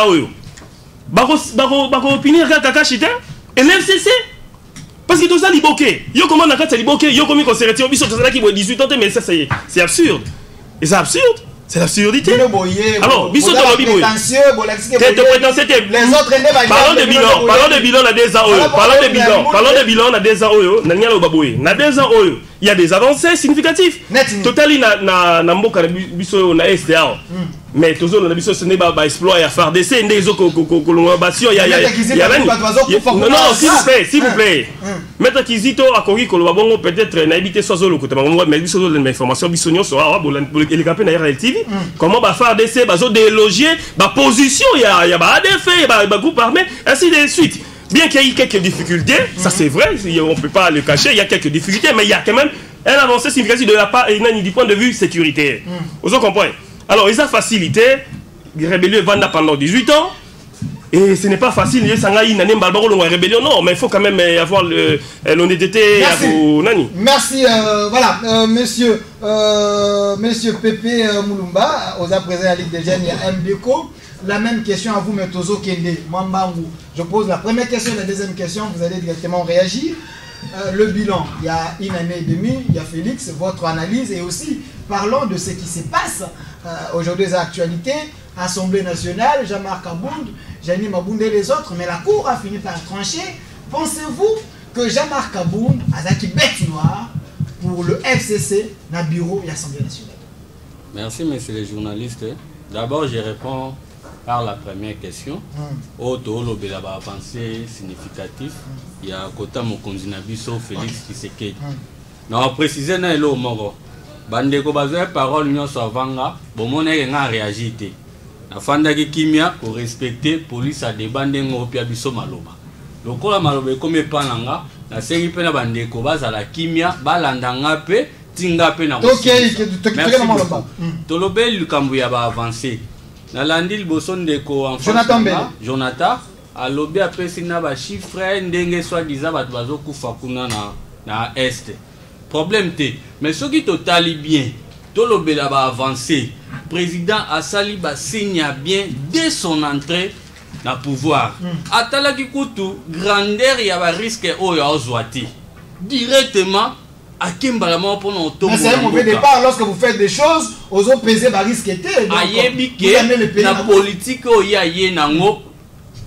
Bako bako opinion kaka kachite et l'F C C parce que tout ça liboké yo comment na kata liboké yo comme conservateur biso tout ça qui boit dix-huit ans mais ça c'est c'est absurde et c'est absurde c'est l'absurdité alors biso to lobi boy c'est prétentieux les autres parlons de bilan parlons de bilan na deux ans parlons de bilan parlons de bilan na deux ans oyo na nyalo baboy na deux ans oyo il y a des avancées significatives totali na na na mboka biso na S D A mais toujours on a biso ce n'est pas exploit à faire d'essai des autres colombation il y a il y a non non s'il vous plaît s'il vous plaît maître Kizito a corrigé que le babongo peut-être na habité soit zolo côté mais biso de l'information biso nyo so ah pour le capé na R T V comment va faire d'essai bazo déloger ba position il y a il y a ba A D F ba groupe armé ainsi de suite. Bien qu'il y ait quelques difficultés, mm-hmm. ça c'est vrai, on ne peut pas le cacher, il y a quelques difficultés, mais il y a quand même un avancée significative de la part du point de vue sécuritaire. Mm. Vous comprenez? Alors, ils ont facilité, les rébellions vendent pendant dix-huit ans, et ce n'est pas facile, il y a une rébellion, non, mais il faut quand même avoir l'honnêteté. Merci, Merci euh, voilà, euh, monsieur, euh, monsieur Pépé euh, Moulumba, aux présents à la Ligue des Jeunes, il y a M D C O. La même question à vous, Metozo Kende, Mwambangu. Je pose la première question et la deuxième question, vous allez directement réagir. Euh, le bilan, il y a une année et demie, il y a Félix, votre analyse, et aussi parlons de ce qui se passe euh, aujourd'hui, les actualités, Assemblée nationale, Jean-Marc Abound, Jani Mabound et les autres, mais la Cour a fini par trancher. Pensez-vous que Jean-Marc Abound a qui bête noire pour le F C C dans le bureau de l'Assemblée nationale? Merci, messieurs les journalistes. D'abord, je réponds par la première question. Au Tolo Bela avancée significatif. Il y a Kota Mokonzi Nabiso, Félix Tshisekedi. Non, préciser na elo moko. Bandeko bazoe parole nyo so vanga, bomona nga réagir té. Na fanda ki kimia pour respecter police a débandé ngopia biso maloba. Lokola maloba comme pananga, na sengi pena bandeko bazala kimia balanda ngape tinga pe na. OK, to maloba. Tolobe lukambu ya ba avancer. Na landil boson deko en Jonathan Bele. Jonathan a lobby apesi na ba chiffre ndenge soit disant bat bazo kufa kuna na na est. Problème té. Mais ce qui totali bien, Tolobe la ba avancer. Président Asali ba signe bien dès son entrée na pouvoir. Mm. Atala ki kutu grandeur ya ba risque oyo ozwati. Directement à Kimbalama pour nous tomber. C'est un mauvais départ lorsque vous faites des choses, aux autres peser par risque. Ayebi ke na politique o ya ye nango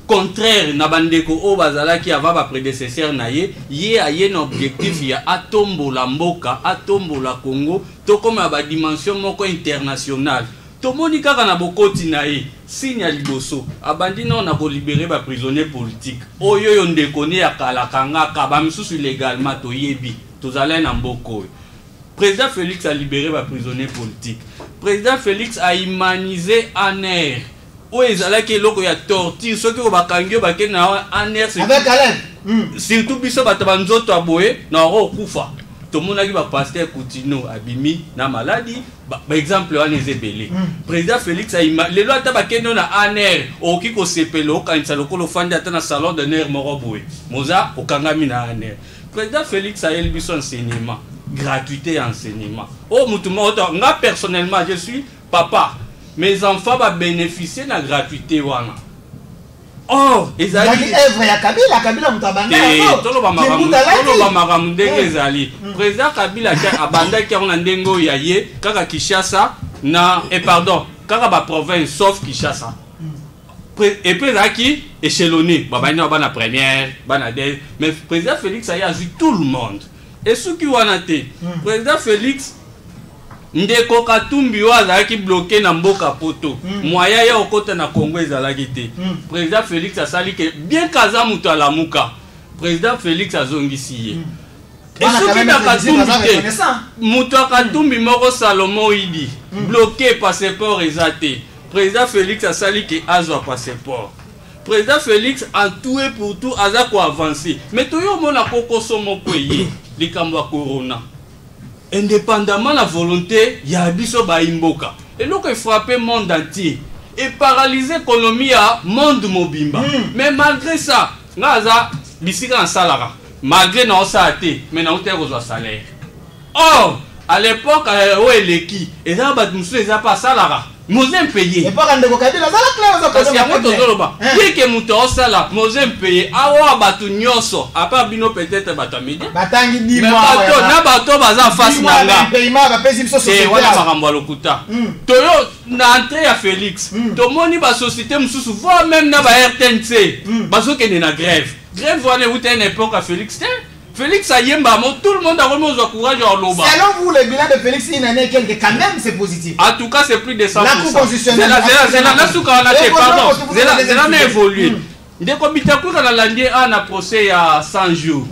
contraire na bandeko o bazala ki ava ba prédécesseur na ye ye a ye na objectif ya atombola mboka atombola Congo to comme ba dimension moko internationale to moni kaka na bokoti na ye signe ya liboso abandi na na ko libérer ba prisonnier politique oyo yo ndeko ne ya kala kanga ka ba misusu illégalement to yebi to zala na mboko. Président Félix a libéré ba prisonnier politique. Président Félix a humanisé en air. Où est là qui loko ya torture ceux qui ba kangio ba kena en air c'est avec Alain surtout biso batabanzo to aboye na ro kufa. Tout le monde a dit que pasteur Coutinho abimi na maladie. Par exemple, on est belé. Président Félix a imagé. Les lois tabakeno na aner. Au kiko sepelo quand il s'est lokolo fandi ata na salon de ner moroboué. Moza au kangami na aner. Président Félix a élevé son enseignement. Gratuité enseignement. Oh moutouma autant. Moi personnellement, je suis papa. Mes enfants vont bénéficier de la gratuité wana. Oh, ils ont dit œuvre ya Kabila, Kabila mutabanga. Tolo ba maramu, tolo ba maramu ndenge ezali. Président Kabila a abanda ki on ndengo ya ye kaka Kinshasa na et pardon, kaka ba province sauf Kinshasa. Et puis là qui échelonné, ba ba na première, ba na deux, mais président Félix a eu tout le monde. Et ce qui wana te, président Félix ndeko Katumbi wazalaki bloqué na mboka poto moya ya okota na Congo ezalaki te président Félix asali ke bien kaza muto alamuka président Félix azongisi ye et soki na Katumbi te muto Katumbi moko Salomo idi bloqué passeport ezate président Félix asali ke azwa passeport président Félix a tout et pour tout aza ko avancer mais toyo mona kokoso moko ye likambo ya corona indépendamment de la volonté, il y a biso ba imboka. Et donc il frappait le monde entier et paralyser l'économie à monde mobimba. Mm. Mais malgré ça, ngaza bisika en salara. Malgré non ça a été, mais non te reçoit salaire. Or, à l'époque où est l'équipe, et là bat musu les a pas salara. Mosem payé. Et pas quand de Kabila ça la clé aux parce qu'il y a moto zoloba. Qui que muto sala, mosem payé. Awa batu nyoso, à part bino peut-être batamidi. Batangi di moi. Mais bato na bato baza face nanga. Paiement ba pesi biso société. C'est wana makambo lokuta. Toyo na entrée à Félix. To moni ba société mususu voire même na ba R T N C. Baso kene na grève. Grève wana où une époque à Félix. Félix Ayemba, tout le monde a vraiment le courage à Loba. Selon vous, le bilan de Félix, il en est quelque quand même, c'est positif. En tout cas, c'est plus de cent pour cent. La Cour constitutionnelle. C'est la souka on a fait, pardon. C'est la même évolué. Dès que Bitakour a landé un procès il y a cent jours.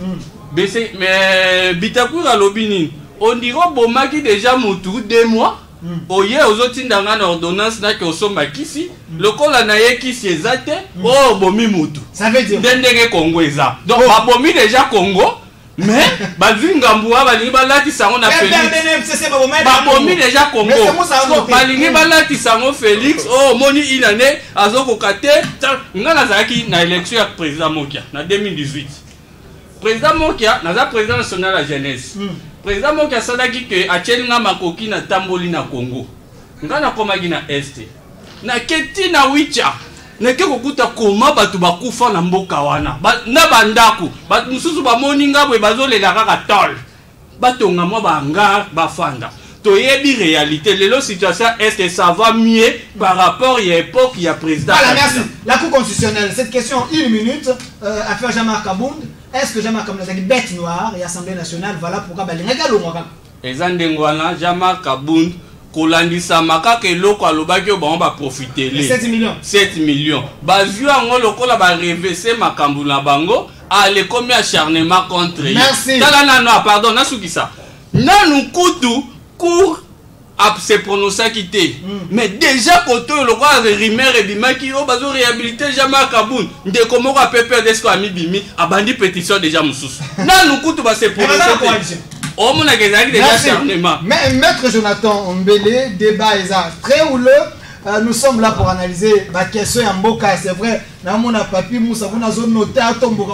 Mais Bitakour a l'obini. On dirait Bomaki déjà moutou deux mois. Oye aux autres dans ordonnance n'a que somma kisi. Le col a naïe kisi ezate. Oh bomi moutou. Ça veut dire. Dendege Congo eza. Donc a bomi déjà Congo. Mais bazingamboua balingi balati sango na Félix babomi déjà Congo balingi balati sango Félix oh moni inane azokoka te nga nazalaki na élection ya président Mokia na deux mille dix-huit président Mokia naza président national la jeunesse président Mokia asalaki ke atieli nga makoki na tamboli na Congo nga nakomaki na este na keti na wicha neke kokuta koma batu bakufa na mboka wana na bandaku batu mususu bamoni ngabwe bazolela kaka tol batonga mwa banga bafanda toyebi réalité lelo situation est que ça va mieux par rapport à l'époque il y a président. Voilà, merci. La Cour constitutionnelle, cette question une minute euh, affaire Jean-Marc Abound. Est-ce que Jean-Marc Abound est bête noire et Assemblée nationale voilà pourquoi balinga longwa ezandengwana Jean-Marc Abound kolandisa makaka eloko alobaki ba on va profiter les sept millions sept millions bazui ango lokola ba reverser makambu na bango ale comme acharnement contre lui. Merci. Tala na non pardon na sukisa nanu kutu cour a se prononcer quitté mais déjà koto lokola rimer et bimaki o bazo réhabiliter Jean-Marc Abound de comment on peut perdre ce ami bimi abandi pétition déjà mususu nanu kutu ba se prononcer. Oh mon mais maître Jonathan Mbele, débat est très houleux. Euh, nous sommes là pour analyser la question en Mboka. C'est vrai, dans mon papier, nous avons une zone notée à Tomboka.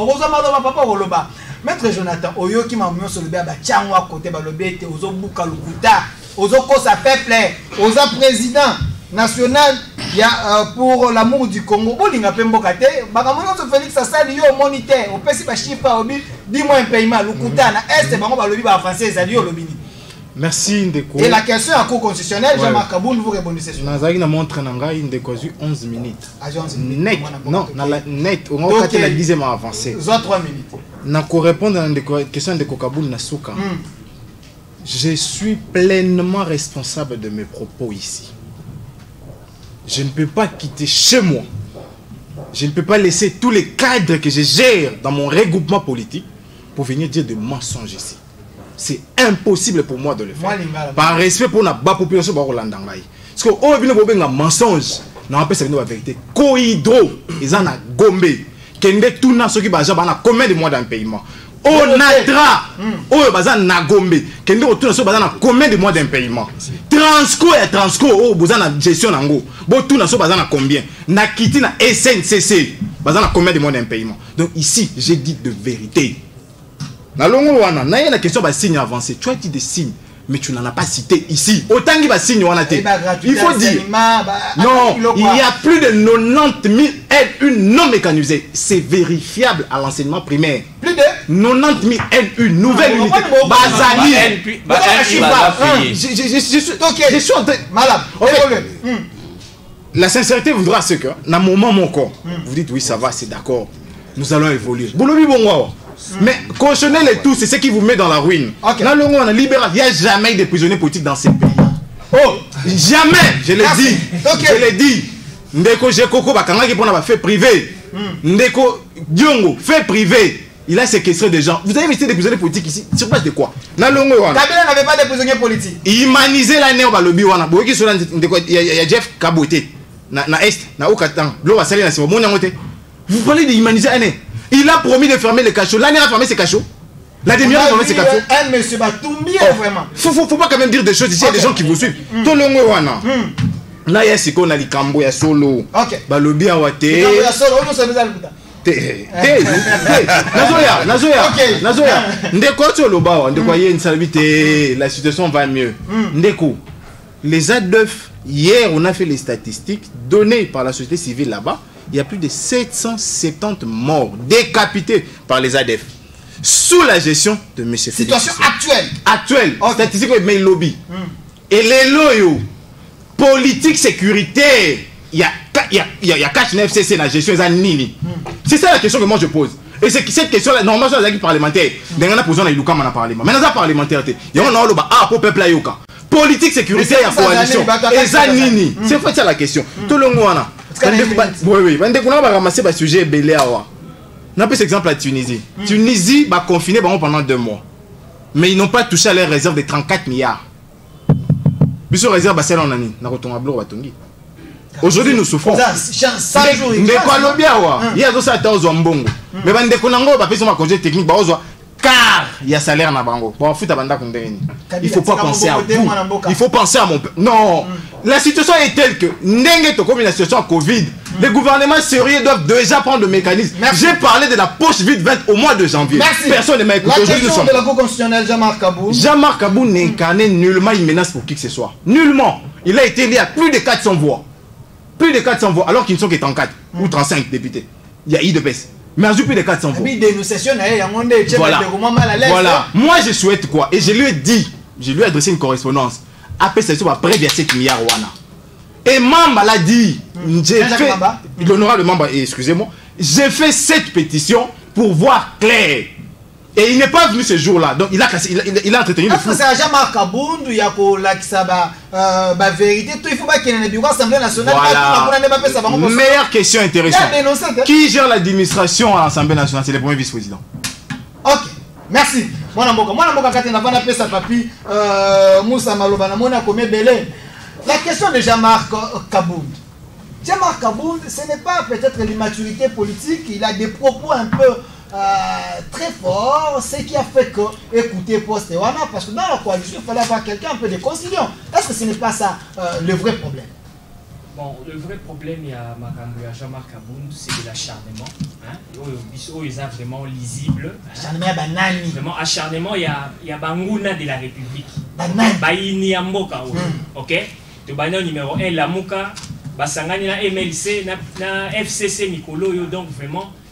Maître Jonathan, Oyo qui m'a mis sur le béaba, tiens, à côté, le bété, aux Obuka, le Kouta, aux Okosa Peuple, aux présidents national, il y a euh, pour l'amour du Congo. Bon, il n'y a pas de Mbokate. Bagamono Félix Assali, yo moniteur, au P C P chiffre, dis-moi un paiement, le Kouta, na Est, et Bango, le Biba français, Zali, le Bini. Merci Ndeko. Et la question à cour constitutionnelle, ouais. Jean-Marc Kaboun, vous répondez sur ça. Nazari na montre nanga Ndeko onze minutes. Ah, onze minutes. Net. Non, na la net. On va quatre la dixième avancée. Soit trois minutes. Na ko répondre à la question de Ndeko Kaboun na souka. Mm. Je suis pleinement responsable de mes propos ici. Je ne peux pas quitter chez moi. Je ne peux pas laisser tous les cadres que je gère dans mon regroupement politique pour venir dire des mensonges ici. C'est impossible pour moi de le faire. Par respect pour la population de Rolanda. Parce que on a un mensonge. On appelle ça la vérité. Cohydro, ils en ont gombe. Kende tout na ce qui va avoir combien de mois d'un paiement. Onatra, oh bazan na gombe. Kende retourne sur bazan combien de mois d'un paiement. Transco et Transco, oh bazan na gestion nango. Bo tout na sur bazan na combien. Na quitté na S N C C, bazan na combien de mois d'un paiement. Donc ici, j'ai dit de vérité. Na longo wana, na y a la question de signe avancé. Tu as dit des signes, mais tu n'en as pas cité ici. Autant qu'il va signe wana te. Il faut dire. Non, il y a plus de quatre-vingt-dix mille L une non mécanisées. C'est vérifiable à l'enseignement primaire. Plus de quatre-vingt-dix mille L une nouvelle unité. Bazali. Je suis en train. Malade. La sincérité voudra ce que, dans un moment mon corps, vous dites oui, ça va, c'est d'accord. Nous allons évoluer. Boulobi bon. Mais cautionner les tous, c'est ce qui vous met dans la ruine. Okay. Dans le monde libéral, il n'y a jamais de prisonniers politiques dans ces pays. Oh, jamais, je l'ai dit. Okay. Je l'ai dit. Ndeko Jekoko Bakanga qui prend un fait privé. Ndeko Diongo, fait privé. Il a séquestré des gens. Vous avez mis des prisonniers politiques ici. Sur base de quoi? Kabila n'avait pas de prisonniers politiques. Humaniser la néo balobi wana. Il y a Jeff Kaboté. Na Est, na Okatan. L'eau va salir dans ce vous parlez d'humaniser la néo. Il a promis de fermer les cachots. L'année a fermé ses cachots. La demi-heure a fermé ses cachots. Un monsieur Batumbi, vraiment. Faut, faut, faut pas quand même dire des choses ici. Il y a des gens qui vous suivent. Tout le monde. Là, il y a ce qu'on a dit Kambo, il y a solo. Ok. Balobi a wate. Il y a solo. On s'est mis à l'écoute. Té, té, Nazoya, Nazoya, Nazoya. Ndeko Tcholoba, Ndeko y a une salvité. La situation va mieux. Ndeko, les A D F, hier, on a fait les statistiques données par la société civile là-bas. Il y a plus de sept cent soixante-dix morts décapités par les A D F sous la gestion de M. Félix. Situation actuelle. Actuelle. Okay. Statistique mais lobby. Mm. Et les loyaux, politique sécuritaire, il y a il y a il y a quatre F C C dans la gestion des nini. Mm. C'est ça la question que moi je pose. Et c'est cette question là normalement sur les parlementaires. Dans la position il y a un parlement. Mais dans la parlementaire, il y a un autre ah pour peuple ayoka. Politique sécuritaire et coalition. Et ça nini. C'est ça la question. Tout le monde a oui, oui. On va ramasser le sujet belé awa. On a pris cet exemple à Tunisie. Mm. Tunisie va confiner pendant deux mois. Mais ils n'ont pas touché à leurs réserves de trente-quatre milliards. Biso réserve celle en année. Aujourd'hui nous souffrons. Mais quoi le bien wa? Il y a d'autres à aux mbongo. Mais bande konango ba pesa ma congé technique ba ozwa car il y a salaire na bango. Bon futa banda kondeni. Il faut pas penser à vous. Il faut penser à mon peuple. Non. La situation est telle que, n'engage comme une situation Covid, mm. les gouvernements sérieux doivent déjà prendre le mécanisme. J'ai parlé de la poche vide vingt au mois de janvier. Merci. Personne ne m'a écouté. La question de la Cour constitutionnelle, Jean-Marc Kaboun. Jean-Marc Kaboun n'incarnait nullement une menace pour qui que ce soit. Nullement. Il a été lié à plus de quatre cents voix. Plus de quatre cents voix, alors qu'ils ne sont que trente-quatre mm. ou trente-cinq députés. Il y a I D P S. Mais à plus de quatre cents voix. Voilà. Voilà. Moi je souhaite quoi? Et je lui ai dit, je lui ai adressé une correspondance. Après ça, il va près de sept milliards wana. Et Mamba l'a dit, mmh. j'ai fait, l'honorable Mamba, excusez-moi, j'ai fait cette pétition pour voir clair. Et il n'est pas venu ce jour-là, donc il a, il a, il a entretenu le flou. Est-ce que c'est Jean-Marc Kaboun, il y a pour la vérité, il faut pas qu'il y ait une Assemblée nationale. Voilà. Meilleure question intéressante. Qui gère l'administration à l'Assemblée nationale? C'est le premier vice-président. Ok, merci. Moi, je n'ai pas papi Moussa Maloba, la question de Jean-Marc Kaboun. Jean-Marc Kaboun, ce n'est pas peut-être l'immaturité politique, il a des propos un peu euh, très forts, ce qui a fait que, écoutez, poste Wana, parce que dans la coalition, il fallait avoir quelqu'un un peu de conciliant. Est-ce que ce n'est pas ça euh, le vrai problème? Bon, le vrai problème, il y a Jean-Marc Kaboun, c'est de l'acharnement. Hein? Ils sont vraiment lisibles. Acharnement, il y a Banani. Vraiment, acharnement, il y a, il y a Bangouna de la République. Banani. Baïni Amboka. Ok? Le bannière numéro un, la Mouka, Basangani, la M L C, la F C C Nicolo, donc vraiment,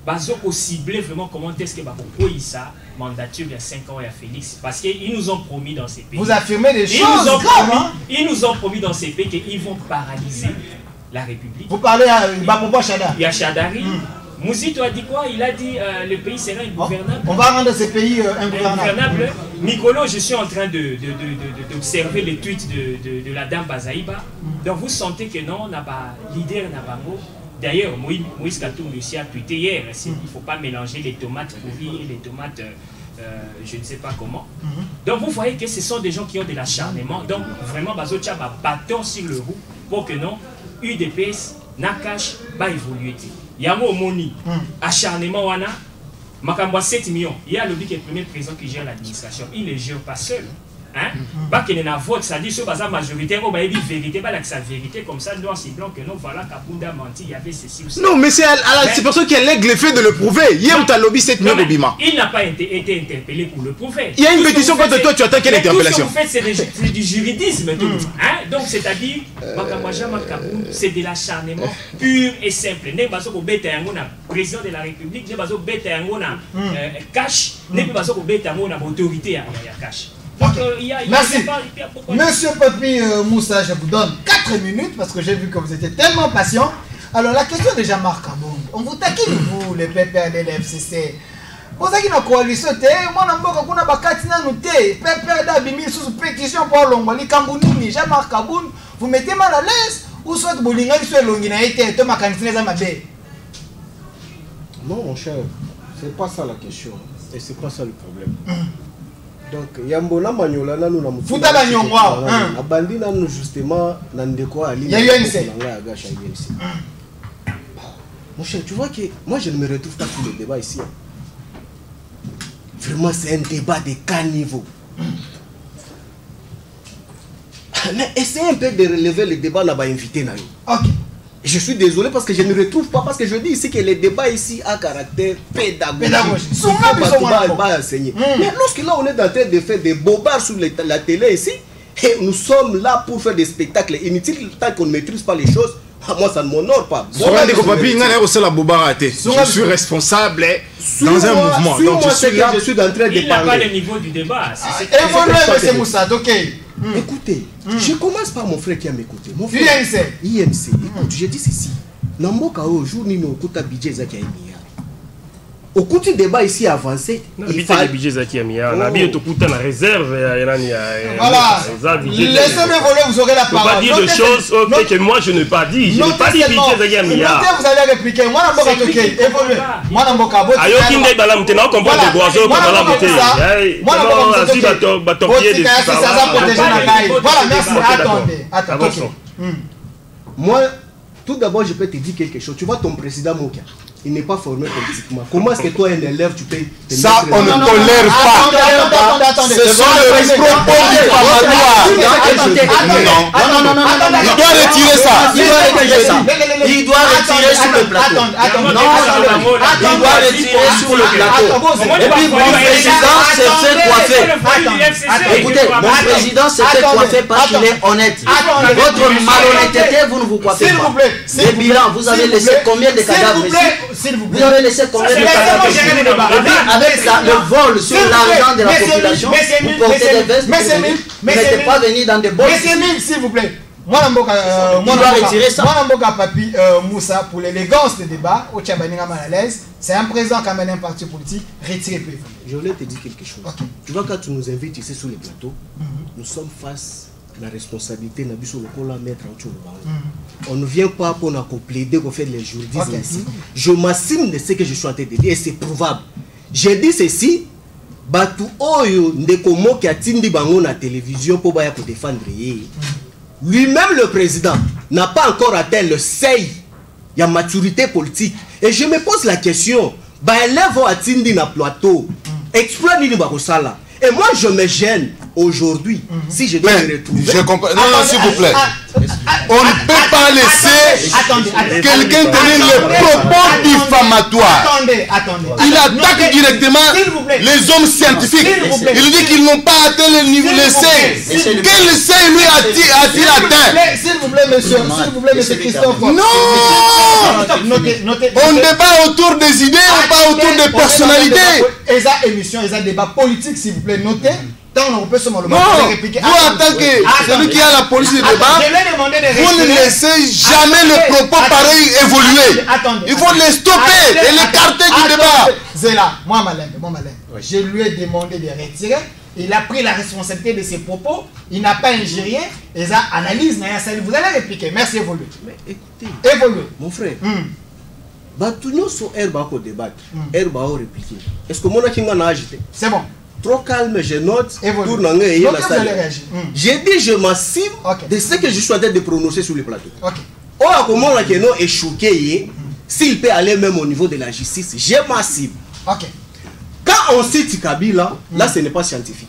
Bazoko ciblé vraiment comment est-ce que Bakoko ça mandature il y a cinq ans à Félix parce qu'ils nous ont promis dans ces pays. Vous affirmez des ils choses nous ont graves, promis, hein? Ils nous ont promis dans ces pays qu'ils vont paralyser la République. Vous parlez à Bapopo Chada. Il y a Chadari. Mm. Mouzito a dit quoi? Il a dit euh, le pays sera ingouvernable. On va rendre ces pays euh, ingouvernables. Nicolo, je suis en train d'observer de, de, de, de, les tweets de, de, de la dame Bazaïba. Mm. Donc vous sentez que non, on n'a pas leader, n'a pas mot. D'ailleurs, Moïse, Moïse Katoum aussi a tweeté hier. Mm. Il ne faut pas mélanger les tomates pourries et les tomates, euh, je ne sais pas comment. Mm. Donc vous voyez que ce sont des gens qui ont de l'acharnement. Donc vraiment, Bazotia va bâton sur le roue pour que non, U D P S, Nakash, va évoluer. Yango Moni, acharnement wana, Makamba sept millions. Il y a le qui est le premier président qui gère l'administration. Il ne gère pas seul. Hein? Pas qu'il y ait un vote, ça dit sur la majorité, on va dire vérité, pas que sa vérité comme ça, noir c'est blanc que non, voilà, Kabunda menti, il y avait ceci ou ça. Non, mais c'est à la personne qui a le fait de le prouver. Hier, tu as lobby sept millions de Bima. Il n'a pas été, été interpellé pour le prouver. Il y a une pétition contre toi, tu attends quelle interpellation? Tout ce que vous faites, c'est du juridisme. Tout. Hein? Donc, c'est-à-dire, c'est de l'acharnement pur et simple. Ne pas au bête président de la République, ne pas au bête cash, ne pas au bête autorité à cash. Okay. Euh, y a, y a Merci. Pas, y a Monsieur Papi euh, Moussa, je vous donne quatre minutes parce que j'ai vu que vous étiez tellement patient. Alors la question de Jean-Marc Kabund, on vous taquine vous, les P P R D, les F C C. Vous avez une coalition, moi je suis un bakatina nouté, P P R D a bimi sous pétition pour l'ongoli Kambounini, Jean-Marc Kabund, vous mettez mal à l'aise ou soit vous l'ingéniez sur l'ongina été, tu m'as candidaté à ma baie. Non mon cher, c'est pas ça la question et c'est pas ça le problème. Mm. Donc, Yambona Magnola, nous avons fait un abandi, nous justement, Nandeko Ali. Il y a eu un essai. Mon cher, tu vois que moi je ne me retrouve pas sur le débat ici. Vraiment, c'est un débat de quel niveau. Mais essayez un peu de relever le débat là-bas invité. Ok. Je suis désolé parce que je ne retrouve pas, parce que je dis ici que le débat ici a caractère pédagogique. Pédagogique. Mais lorsque là on est en train de faire des bobards sur la télé ici, et nous sommes là pour faire des spectacles inutiles tant qu'on ne maîtrise pas les choses, moi ça ne m'honore pas. Je suis responsable dans un mouvement. Donc je suis là. Je suis en train de Il n'a pas le niveau du débat. C'est Moussa, ok. Mmh. Écoutez, mmh. je commence par mon frère qui a m'écouté. Mon frère, I N C. I N C. Écoute, je dis ceci. Namboka au jour ni no kuta budget zaki ya au coup du débat ici avancé, il faut le budget zaki ya miya. Na bi to kuta na réserve ya nani ya. Voilà. Laissez-le voler, vous aurez la parole. Ne pas dire de choses OK que moi je n'ai pas dit. Je n'ai pas dit budget zaki ya miya. Vous allez répliquer. Moi Namboka toké. Moi Namboka bote. Ayo kinde bala mutena comprendre de boiseau pour bala mutena. Moi Namboka toké. Bato bato pied de ça. Voilà, merci. Attendez. Attendez. Moi, tout d'abord, je peux te dire quelque chose. Tu vois ton président Mokia, il n'est pas formé politiquement. Comment est-ce que toi, un élève, tu peux... Ça, on ne tolère pas. Attendez, attendez. Ce sont les proposés par la loi. Non, non, non, non. Il doit retirer ça. Il doit retirer ça. Il doit retirer sur le plateau. Non, il doit retirer sur le plateau. Et puis, mon président s'est fait coiffer. Écoutez, mon président s'est fait coiffer parce qu'il est honnête. Votre malhonnêteté, vous ne vous coiffez pas. Les bilans, vous avez laissé combien de cadavres ici? Vous avez laissé combien de cadavres ici? Avec le vol sur l'argent de la population, vous portez des vestes, vous n'êtes pas venu dans des bonnes... Monsieur Mille, s'il vous plaît. Moi, je dois retirer ça. Moi, je Papi Moussa, pour l'élégance des débats, au Tchabaninga mal à l'aise, c'est un président qui amène un parti politique, retiré peu. Je voulais te dire quelque chose. Okay. Tu vois, quand tu nous invites ici sur le plateau, mm -hmm. nous sommes face à la responsabilité de la mettre en dessous. On ne vient pas pour nous plaider, pour faire les juridismes okay. ici. Je m'assume de ce que je suis en train de dire et c'est probable. J'ai dit ceci, Batu Oyo Ndekomo qui a tindi bango na télévision pour défendre. Lui-même, le président, n'a pas encore atteint le seuil. Il y a maturité politique. Et je me pose la question, bah élève à tindi na plateau, exploit ni bakosala. Et moi je me gêne aujourd'hui, mm -hmm. si je dois me retrouver... Je comprends. Non, non, s'il vous plaît. On ne peut pas laisser quelqu'un tenir les propos diffamatoires. Attendez, attendez. Il attaque directement les hommes scientifiques. Il dit qu'ils n'ont pas atteint le niveau de seuil. Quel seuil lui a-t-il atteint? S'il vous plaît, monsieur, s'il vous plaît, monsieur Christophe. Non! On débat autour des idées, ou pas autour des personnalités. Et ça, émission, et ça, débat politique, s'il vous plaît, notez. Tant on peut seulement le non, vous attaquez celui qui a la police de débat, vous ne laissez jamais le propos pareil évoluer. Il faut les stopper et l'écarter du débat. Zéla, moi malin, moi malin. Je lui ai demandé de retirer. Il a pris la responsabilité de ses propos. Il n'a pas injurié. Et ça analyse. Vous allez répliquer. Merci, évoluer. Mais écoutez, évoluer. Mon frère. Batounio sur herbe à débattre. Herbe à répliquer. Est-ce que mon akinga n'a agité? C'est bon. Trop calme, je note. J'ai dit, je m'assume okay. de ce que je suis en train de prononcer sur le plateau. Okay. Oh, comment la Keno est choqué, s'il peut aller même au niveau de la justice, je m'assume. Okay. Quand on cite Kabila, mm. là, ce n'est pas scientifique.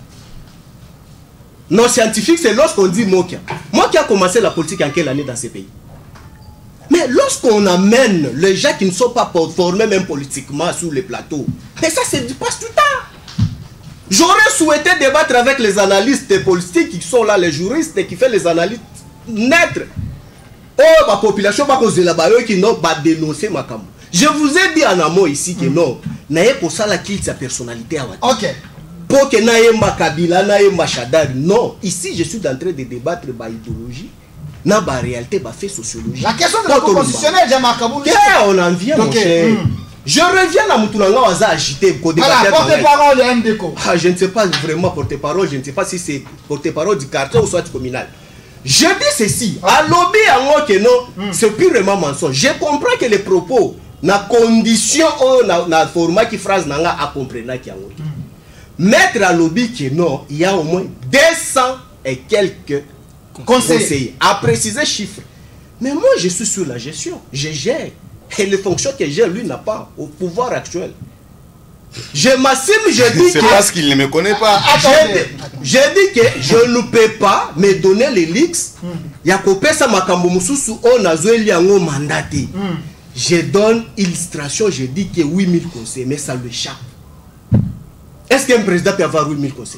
Non scientifique, c'est lorsqu'on dit Mokia. Mokia a commencé la politique en quelle année dans ces pays? Mais lorsqu'on amène les gens qui ne sont pas formés même politiquement sur les plateaux, mais ça, c'est du passe tout le temps. J'aurais souhaité débattre avec les analystes politiques qui sont là, les juristes qui font les analyses naître. Oh, ma population va causer la baille qui n'ont pas dénoncé ma cam. Je vous ai dit en amont ici que non, n'ayez pour ça la qu'il sa personnalité à Wati. Ok. Pour que n'ayez ma Kabila, n'ayez ma Chadar. Non, ici je suis en train de débattre par idéologie, n'a pas réalité, pas fait sociologie. La question de la constitutionnelle, Jean-Marc Kaboul. On en vient, mon cher. Je reviens à Moutoulanga Waza agité. Voilà, porte-parole de M D C O. Ah, je ne sais pas vraiment porte-parole, je ne sais pas si c'est porte-parole du quartier ou soit communal. Je dis ceci, à lobby à moi que non, mm. c'est purement mensonge. Je comprends que les propos, na condition ou na, na format qui phrase nanga à comprendre qui a mm. Mettre à lobby que non, il y a au moins deux cents et quelques conseillers. conseillers. À préciser chiffres. Mais moi, je suis sur la gestion, je gère. Et les fonctions que j'ai, lui, n'a pas au pouvoir actuel. Je m'assume, je dis que... C'est parce qu'il ne me connaît pas. J'ai dit que je ne peux pas me donner les leaks. Il y a coupé ça, ma kambomususu, on a joué l'yango mandaté. Je donne illustration, je dis que huit mille conseils, mais ça lui échappe. Est-ce qu'un président peut avoir huit mille conseils?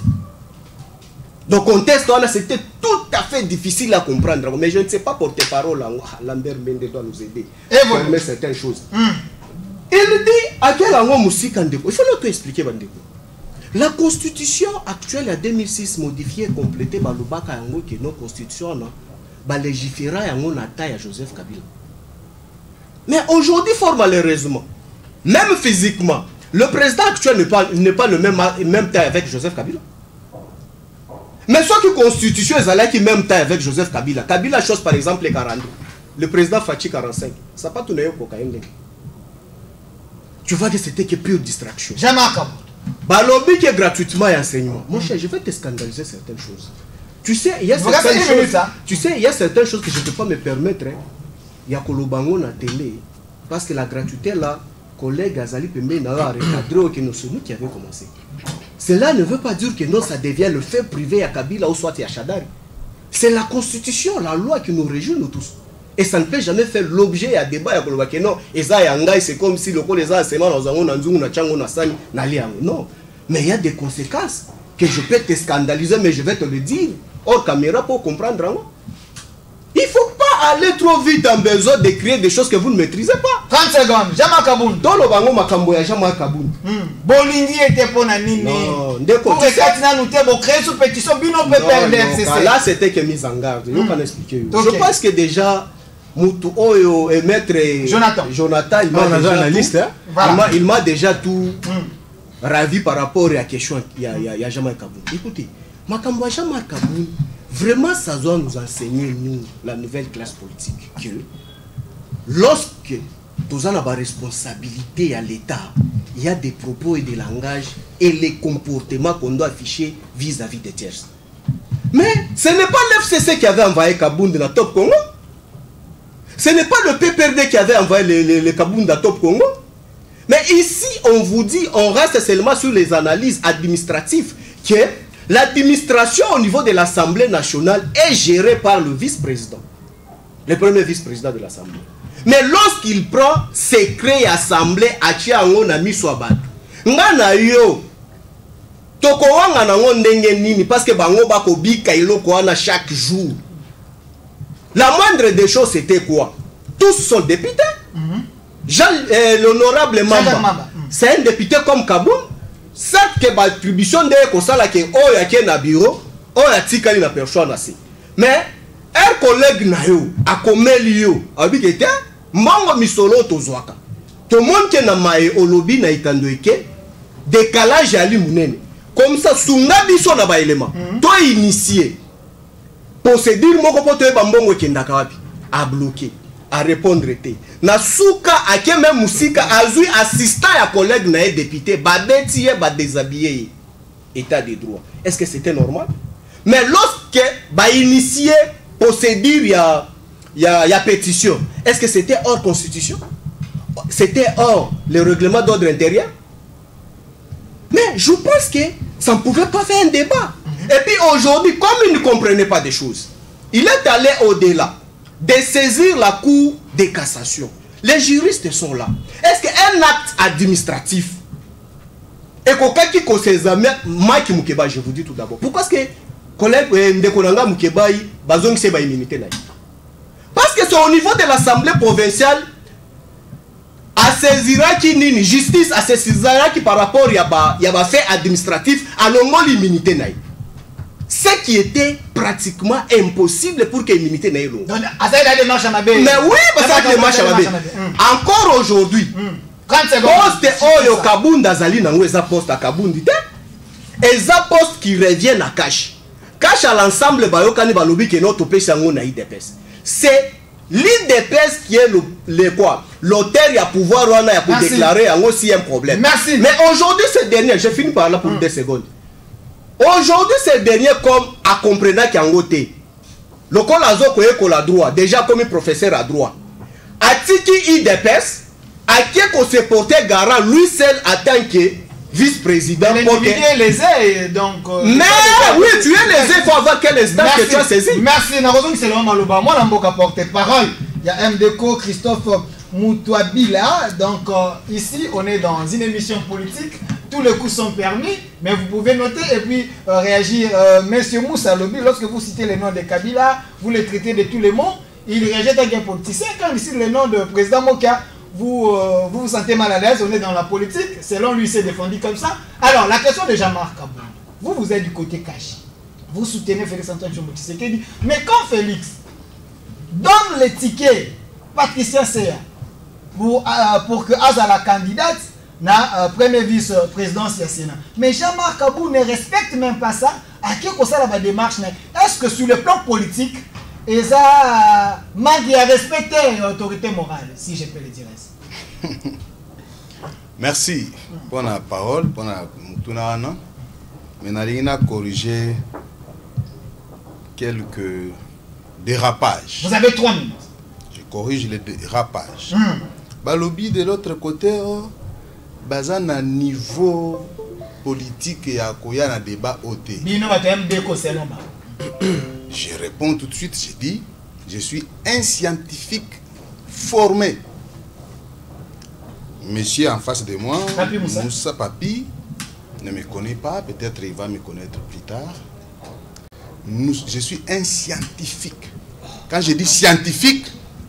Donc, contexte, c'était tout à fait difficile à comprendre. Mais je ne sais pas porter parole à Lambert Mende doit nous aider à former certaines choses. Mm. Il dit à quel endroit musique en déco. Il faut nous expliquer, Bandeko. La constitution actuelle en deux mille six modifiée, complétée par le bac à Yango, qui est nos constitutions, va légiférer à Yango Nataï à Joseph Kabila. Mais aujourd'hui, fort malheureusement, même physiquement, le président actuel n'est pas, n'est pas le même, même taille avec Joseph Kabila. Mais soit que constitution est allée qui même temps avec Joseph Kabila. Kabila chose par exemple les quarante. Le président Fachi quarante-cinq. Ça n'a pas tourné au cocaïne. Tu vois que c'était que pure distraction. Jamais à Balobi qui est gratuitement et enseignement. Mon cher, je vais te scandaliser certaines choses. Tu sais, il y a certaines choses. Minutes, tu sais, il y a certaines choses que je ne peux pas me permettre. Il y a Kolobango na télé. Parce que la gratuité là, collègue Azali Pembe n'a recadré que c'est nous qui avons commencé. Cela ne veut pas dire que non, ça devient le fait privé à Kabila ou soit à Chadari. C'est la constitution, la loi qui nous régit nous tous. Et ça ne peut jamais faire l'objet à débat. C'est comme si le col les a non. Mais il y a des conséquences que je peux te scandaliser, mais je vais te le dire hors caméra pour comprendre. Il ne faut pas aller trop vite en besoin de créer des choses que vous ne maîtrisez pas. trente secondes, Jean-Marc Kaboun. Dans le bango makambo ya Jean-Marc Kaboun. Bolingi était pour Nanini. Non, pour que Katina nous t'ait créé sous pétition, bino peut perdre F C C. Là, c'était que mise en garde. Je peux expliquer. Je pense que déjà, Moutou Oyo et maître Jonathan, Jonathan il m'a déjà tout ravi par rapport à la question qu'il y a Jean-Marc Kaboun. Écoutez, makambo ya Jean-Marc Kaboun. Vraiment, ça doit nous enseigner, nous, la nouvelle classe politique, que lorsque nous avons la responsabilité à l'État, il y a des propos et des langages et les comportements qu'on doit afficher vis-à-vis des tiers. Mais ce n'est pas l'F C C qui avait envoyé Kaboun dans la Top Congo. Ce n'est pas le P P R D qui avait envoyé les, les, les Kaboun dans la Top Congo. Mais ici, on vous dit, on reste seulement sur les analyses administratives que L'administration au niveau de l'Assemblée nationale est gérée par le vice-président, le premier vice-président de l'Assemblée. Mais lorsqu'il prend secret assemblée, Achiango na miswabatu. Ngana yo. Toko wanga na ndenge nini parce que bango bako bika iloko wana chaque jour. La moindre des choses c'était quoi? Tous sont députés. Jean, euh, l'honorable Mamba, mm. c'est un député comme Kaboun. Certes que l'attribution de Kosala qui est au na bureau, au yatikali na personne assez. Mais un collègue na yo, a komeli yo, abikete, mango misolo tozwaka. Tout le monde qui na mae olobi na itandoike, décalage ali munene. Comme ça, sunga biso na ba élément. Toi initié. Procédure moko poto eba mbongo kendaka wapi? A bloquer. À répondre té. Na souka ake même musika azui assistant ya collègue na député babeti ba déshabillé état de droit. Est-ce que c'était normal? Mais lorsque ba initié procédure ya ya ya pétition, est-ce que c'était hors constitution? C'était hors le règlement d'ordre intérieur? Mais je pense que ça ne pouvait pas faire un débat. Et puis aujourd'hui, comme il ne comprenait pas des choses, il est allé au-delà de saisir la cour de cassation. Les juristes sont là. Est-ce qu'un acte administratif et quelqu'un qui conseille Mike Mukeba, je vous dis tout d'abord. Pourquoi est-ce que collègue Ndekonanga Mukeba bazong se ba immunité là? Parce que c'est au niveau de l'Assemblée provinciale à saisira qui nini justice à saisira qui par rapport à ba y a fait administratif à longo l'immunité là. Ce qui était pratiquement impossible pour que l'immunité n'ait l'eau. Mais oui, parce que les marches à encore aujourd'hui, poste Oyo Kabunda Zali Nango eza poste à Kabundi, eza poste qui revient à cash. Cash à l'ensemble Bayokani Balobi qui est notre P S na I D P S. C'est l'I D P S qui est le, le quoi? L'auteur il y a pouvoir pour déclarer en aussi un problème. Merci. Mais aujourd'hui, ce dernier, je finis par là pour mm. deux secondes. Aujourd'hui, ces derniers, comme à comprendre qu'il y a un côté, le col a la droit, déjà comme professeur à droit. A Tiki I D P S, à qui qu'on se portait garant, lui seul en tant que vice-président. Mais que... les ailes, donc. Euh, mais oui, tu es les ailes, il faut avoir quel instant que tu as saisi. Merci, n'a raison que c'est le Maloba. Moi, je n'ai porter parole. Il y a M D C O, Christophe Moutouabila. Donc, euh, ici, on est dans une émission politique. Tous les coups sont permis, mais vous pouvez noter et puis euh, réagir. Euh, Monsieur Moussa Lobi, lorsque vous citez les noms de Kabila, vous les traitez de tous les mots, il réagit en tant qu'un politicien. Quand il cite le nom de président Mokia, vous, euh, vous vous sentez mal à l'aise, on est dans la politique, selon lui, il s'est défendu comme ça. Alors, la question de Jean-Marc Kabou, vous, vous êtes du côté caché. Vous soutenez Félix Antoine Tshombo Tshisekedi, mais quand Félix donne les tickets, Patricia Seya, pour, euh, pour que Aza la candidate, na euh, premier vice-présidence du Sénat. Mais Jean-Marc Kabou ne respecte même pas ça. À qui qu'on la démarche? Est-ce que sur le plan politique, il a manqué à respecter l'autorité morale, si je peux le dire ainsi? Merci pour la parole, pour la moutounana. Mais nous avons corrigé quelques dérapages. Vous avez trois minutes. Je corrige les dérapages. Mm. Balobi de l'autre côté, oh, bazan à niveau politique et à quoi un débat ôté. Je réponds tout de suite, je dis, je suis un scientifique formé. Monsieur en face de moi, Papi Moussa. Moussa Papi, ne me connaît pas, peut-être il va me connaître plus tard. Nous, je suis un scientifique. Quand je dis scientifique,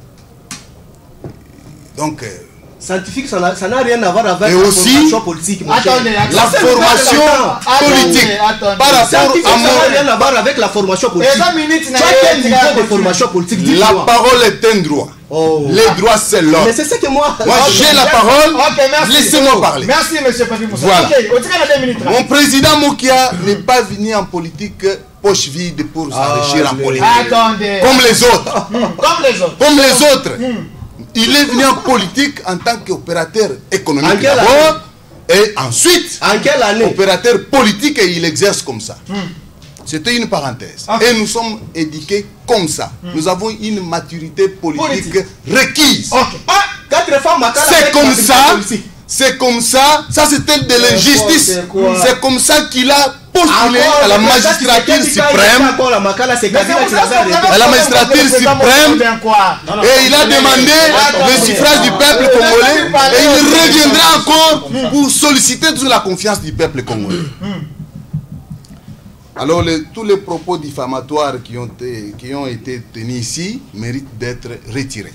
donc... Euh, scientifique, ça n'a rien à voir avec et la aussi, formation politique. Attendez, attendez, la formation politique. Attendez, par rapport scientifique, à ça mon... n'a rien à voir avec la formation politique. Tu as quel niveau de formation politique? La parole est un droit. Oh. Les droits, c'est l'homme. Mais c'est ce que moi... Moi, j'ai la parole. Okay, laissez-moi parler. Merci, monsieur Papi Moussa. Voilà. Okay, on minutes, mon président Mokia n'est pas venu en politique poche vide pour s'enrichir ah, en politique. Attendez. Comme les autres. Comme les autres. Comme les autres. Mm. Il est venu en politique en tant qu'opérateur économique d'abord, et ensuite, en quelle année? Opérateur politique, et il exerce comme ça. Mm. C'était une parenthèse. Okay. Et nous sommes éduqués comme ça. Mm. Nous avons une maturité politique, politique. requise. Okay. Ah, c'est comme ça. C'est comme ça. Ça, c'était de l'injustice. C'est comme ça qu'il a postuler à la magistrature suprême. À la magistrature suprême. Et il a demandé le suffrage du peuple congolais. Et il reviendra encore pour solliciter toute la confiance du peuple congolais. Alors les, tous les propos diffamatoires qui ont, été, qui ont été tenus ici méritent d'être retirés.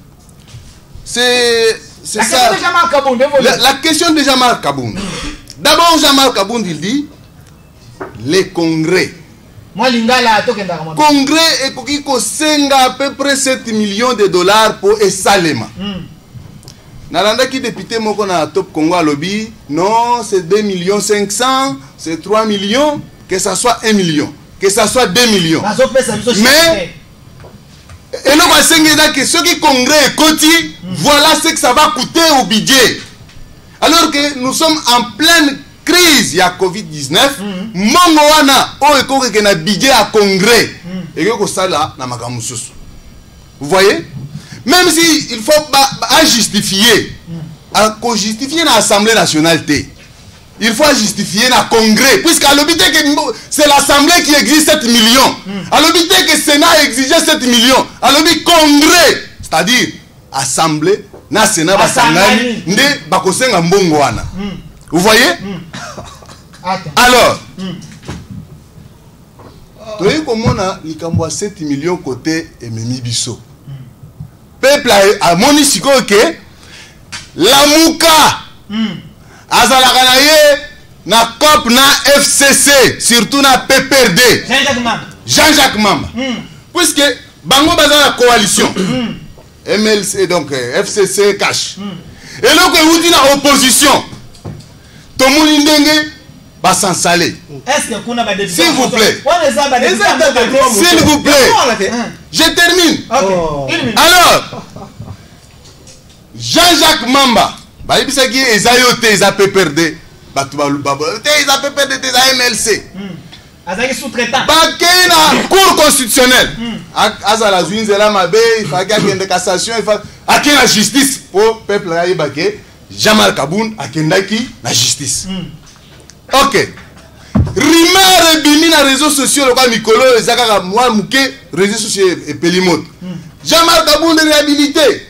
C'est ça. La, la question de Jean-Marc Kabound. D'abord, Jean-Marc Kabound, il dit les congrès. Congrès et Kokiko Senga à peu près sept millions de dollars pour Esalema. Nalanda qui député moko na Top Congo à lobby, non, c'est deux millions cinq cents, c'est trois millions, que ça soit un million, que ça soit deux millions. Mais et non, que ceux qui congrès et Koti, voilà ce que ça va coûter au budget. Alors que nous sommes en pleine crise, il y a Covid dix-neuf, Mongoana, on est qu'on a budget à congrès. Et que ça là, na makamususu. Vous voyez? Même si il faut à justifier, à justifier dans l'Assemblée nationale, il faut justifier dans le Congrès, puisqu'à l'obité que c'est l'Assemblée qui exige sept millions. À l'obité que le Sénat exigeait sept millions. À l'obité Congrès, c'est-à-dire Assemblée nationale, vous voyez? Alors, vous voyez comment on a sept millions côté Ememi Bisso. Peuple a monisiko que la mouka azalakanaye na C O P na F C C surtout na P P R D Jean-Jacques Mamba puisque bango baza la coalition M L C donc F C C cash et là que vous dites na opposition tout le monde ndenge va s'installer. S'il vous plaît. S'il vous plaît. Je termine. Alors, Jean-Jacques Mamba, il y a des P P R D, des P P R D, des M L C. sous-traitant. Il y a une cour constitutionnelle. Azala Zouinzela Mabe, il faut qu'il y ait une cassation, il faut qu'il y ait une justice pour le peuple. Jean-Marc Kabound, il y ait une justice. Ok. Rumeur et bimi na réseaux sociaux, le cas Mikolo, les agars moi mouké réseaux sociaux et Pelimote. Jean-Marc Kabound est réhabilité.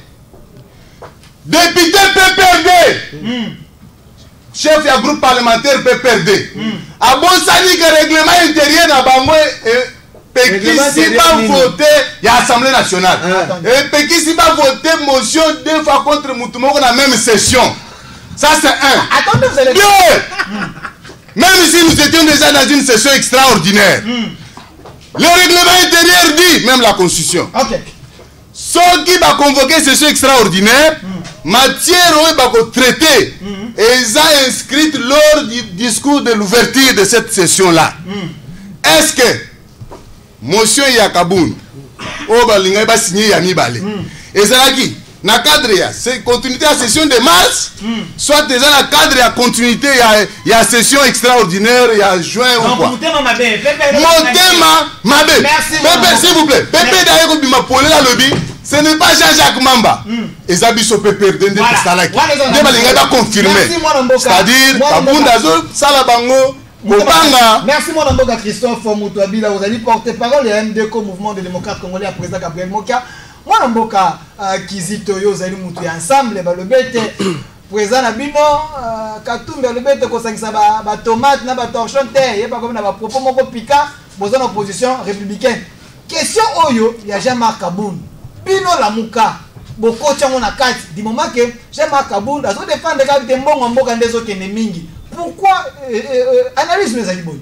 Député P P R D. Chef du groupe parlementaire P P R D. A bon sani que règlement intérieur na bango et Pekisi va voter il y a Assemblée nationale. Et Pekisi va voter motion deux fois contre Moutoumoko dans la même session. Ça c'est un. Attendez, vous allez deux. Même si nous étions déjà dans une session extraordinaire, mm. le règlement intérieur dit, même la Constitution, okay. Ceux qui vont convoquer session extraordinaire, mm. matière où ils vont traiter, mm. et ils ont inscrit lors du discours de l'ouverture de cette session-là. Mm. Est-ce que motion Yakaboun, au Balinga va signer Yami Balé, et c'est là qui na cadre ya c'est continuité à session de mars mm. soit déjà na cadre ya continuité il y a session extraordinaire il y a juin ou quoi Motema Mabe Motema Mabe Pépé s'il vous plaît Pépé d'ailleurs ko bima polé la lobby ce n'est pas Jean-Jacques Mamba et Zabiso Pépé de de Salaki de balinga ba confirmer c'est-à-dire Kabound azo sala bango Bobanga. Merci mon amboka Christophe Moutouabila, vous allez porter parole et M D C O mouvement de démocrates congolais à président Gabriel Mokia. Moi mboka Kizito yo zali mutu ensemble ba lobete président na bino Katumbe lobete ko sangisa ba ba tomate na ba torchon te ye pas comme na ba propos moko pika boza na opposition républicaine. Question oyo ya Jean-Marc Kabound. Bino la muka boko tchango na kati du moment que Jean-Marc Kabound azo défendre ka te mbongo mboka ndezo kene mingi. Pourquoi euh, euh, analyse mes aliboi?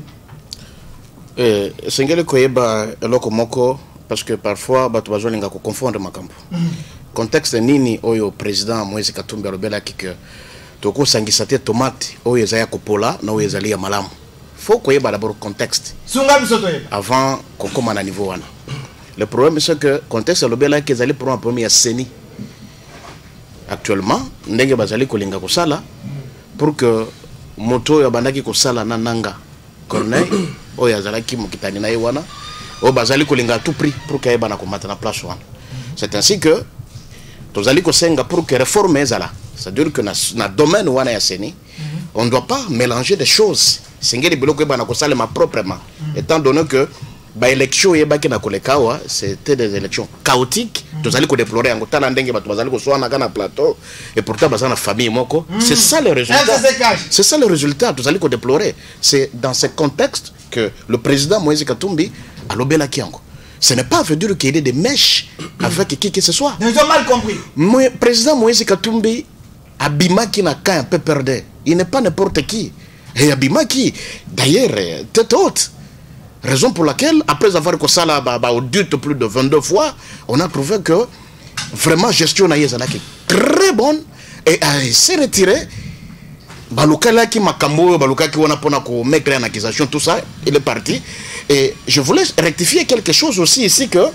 Eh sengele koyeba eloko moko parce que parfois batu bazolinga ko confondre makambo. Mm. Contexte nini oyo président Moïse Katumbi alobela kike toko sangisa te tomate oyo ezaya kopola na oyo ezali ya malamu. Faut koyeba d'abord contexte. Sunga bisoto yeba. Avant kokoma na niveau wana. Le problème c'est que contexte alobela ke ezali pour un premier seni. Actuellement ndenge bazali kolinga ko sala pour que moto ya bandaki ko sala na nanga Corneille oyo azalaki mokitani na yewana o bazali kolinga tout prix pour que yeba na komata na place wana. C'est ainsi que tozali ko senga pour que réforme ezala. C'est-à-dire que na, na domaine wana ya seni on ne doit pas mélanger des choses. sengeli biloko eba na kosalema proprement étant donné que ba élection yebaki na kolekawa c'était des élections chaotiques tozali ko déplorer yango tala ndenge bato bazali ko swana kana plateau et pourtant bazana na famille moko c'est ça le résultat c'est ça le résultat tozali ko déplorer c'est dans ce contexte que le président Moïse Katumbi a lobela kiango. Ce n'est pas veut dire qu'il y ait des mèches avec qui que ce soit. Ils ont mal compris. Le président Moïse Katumbi Abimaki n'a qu'un peu perdu. Il n'est pas n'importe qui. Et Abimaki, d'ailleurs, tête haute. Raison pour laquelle, après avoir causé la audit plus de vingt-deux fois, on a trouvé que vraiment gestion est très bonne et elle s'est retirée. Baluka qui m'a cambo, Baluka qui a pour mettre en accusation, tout ça, il est parti. Et je voulais rectifier quelque chose aussi ici que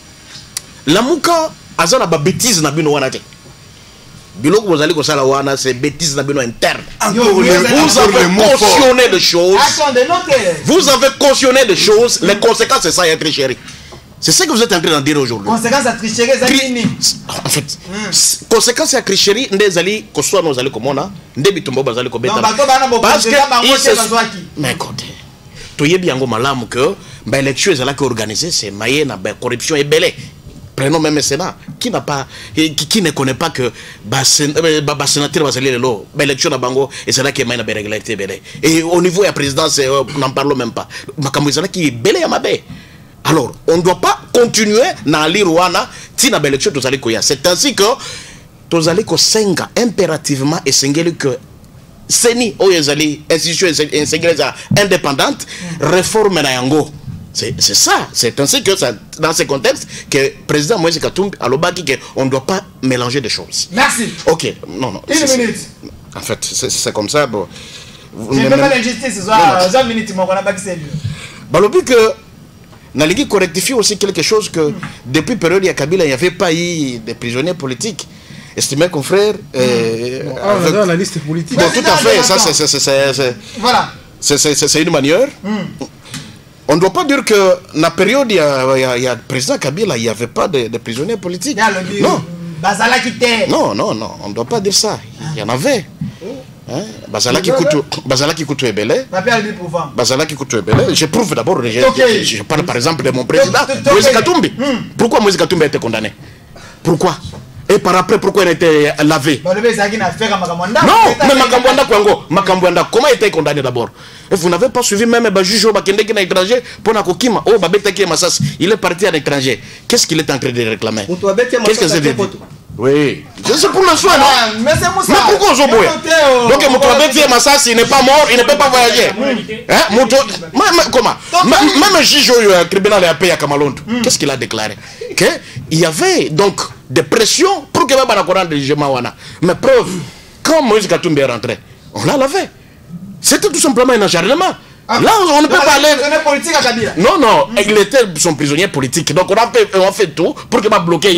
la mouka azana ba bêtise na bino wana te. Biloko vous allez ko sala wana c'est bêtise na bino interne. Vous avez cautionné des choses. Attendez, notez. Vous avez cautionné des choses, les conséquences c'est ça y a tricherie. C'est ce que vous êtes en train d'en dire aujourd'hui. Conséquence à tricherie, c'est en fait, mm. conséquence à tricherie, ndezali koswa nozali komona, ndebitumbo bazali ko beta. Parce que mais écoutez, toyebi yango malamu que ba élection ezala ki organisée, c'est maye na ba corruption et belé. Prenons même le Sénat qui n'a pas qui, qui ne connaît pas que ba sénateur bazali lelo, ba élection na bango et c'est là qui maye na ba régularité belé. Et au niveau de la présidence, n'en parlons même pas. Makambo ezala ki belé ya mabe. Alors, on ne doit pas continuer à lire Wana, tina l'élection tous allez koya. C'est ainsi que tous allez ko senga impérativement et sengeli que seni oyezali institution indépendante réforme na yango. C'est ça, c'est ainsi que ça, dans ce contexte que le président Moïse Katumbi a l'obaki qu'on ne doit pas mélanger des choses. Merci. Ok, non, non. Une minute. En fait, c'est comme ça. Bon. Je ne peux pas l'injustice, ce soir, une minute, mon qu'on a pas que c'est lui. Balobi que Naligi correctifie aussi quelque chose que mm. depuis la période de Kabila, il n'y avait pas eu de prisonniers politiques. Estimé confrère. Euh, bon, ah, avec... la liste politique. Bon, tout à fait, ça c'est voilà. C'est une manière. Mm. On ne doit pas dire que dans la période il y a, il y a le président Kabila, il n'y avait pas de, de prisonniers politiques. Non. Non, non, non, on ne doit pas dire ça. Il y en avait. Hein? Bazala qui coûte Bazala qui coûte Ebele. Bazala qui coûte Ebele. Je prouve d'abord. Je, okay. je, je parle par exemple de mon président Moïse Katumbi. Hmm. Pourquoi Moïse Katumbi a été condamné? Pourquoi? Et par après, pourquoi il a été lavé? Non, mais Makambwanda Kwango, Makambwanda, comment il a été condamné d'abord? Et vous n'avez pas suivi même le juge Bakende qui est étranger pour Nakokima. Oh, Babeta qui est Massas, il est parti à l'étranger. Qu'est-ce qu'il est en train de réclamer? Qu'est-ce que c'est de dire? Oui, c'est pour le soin, non? Mais c'est Moussa. Mais pourquoi on donc, Moutouabeti Massas, il n'est pas mort, il ne peut pas voyager. Hein? Comment? Même le juge au tribunal a payé à Kamalondo. Qu'est-ce qu'il a déclaré? Qu'il y avait donc des pressions pour que Baba Nakoran de Jemawana. Mais preuve, quand Moïse Katumbi est rentré, on l'a lavé. C'était tout simplement un acharnement. Ah, là, on ne peut pas aller. Politique à Kabila. Non, non, mmh. il était son prisonnier politique. Donc, on a fait, on a fait tout pour qu'il va bloquer.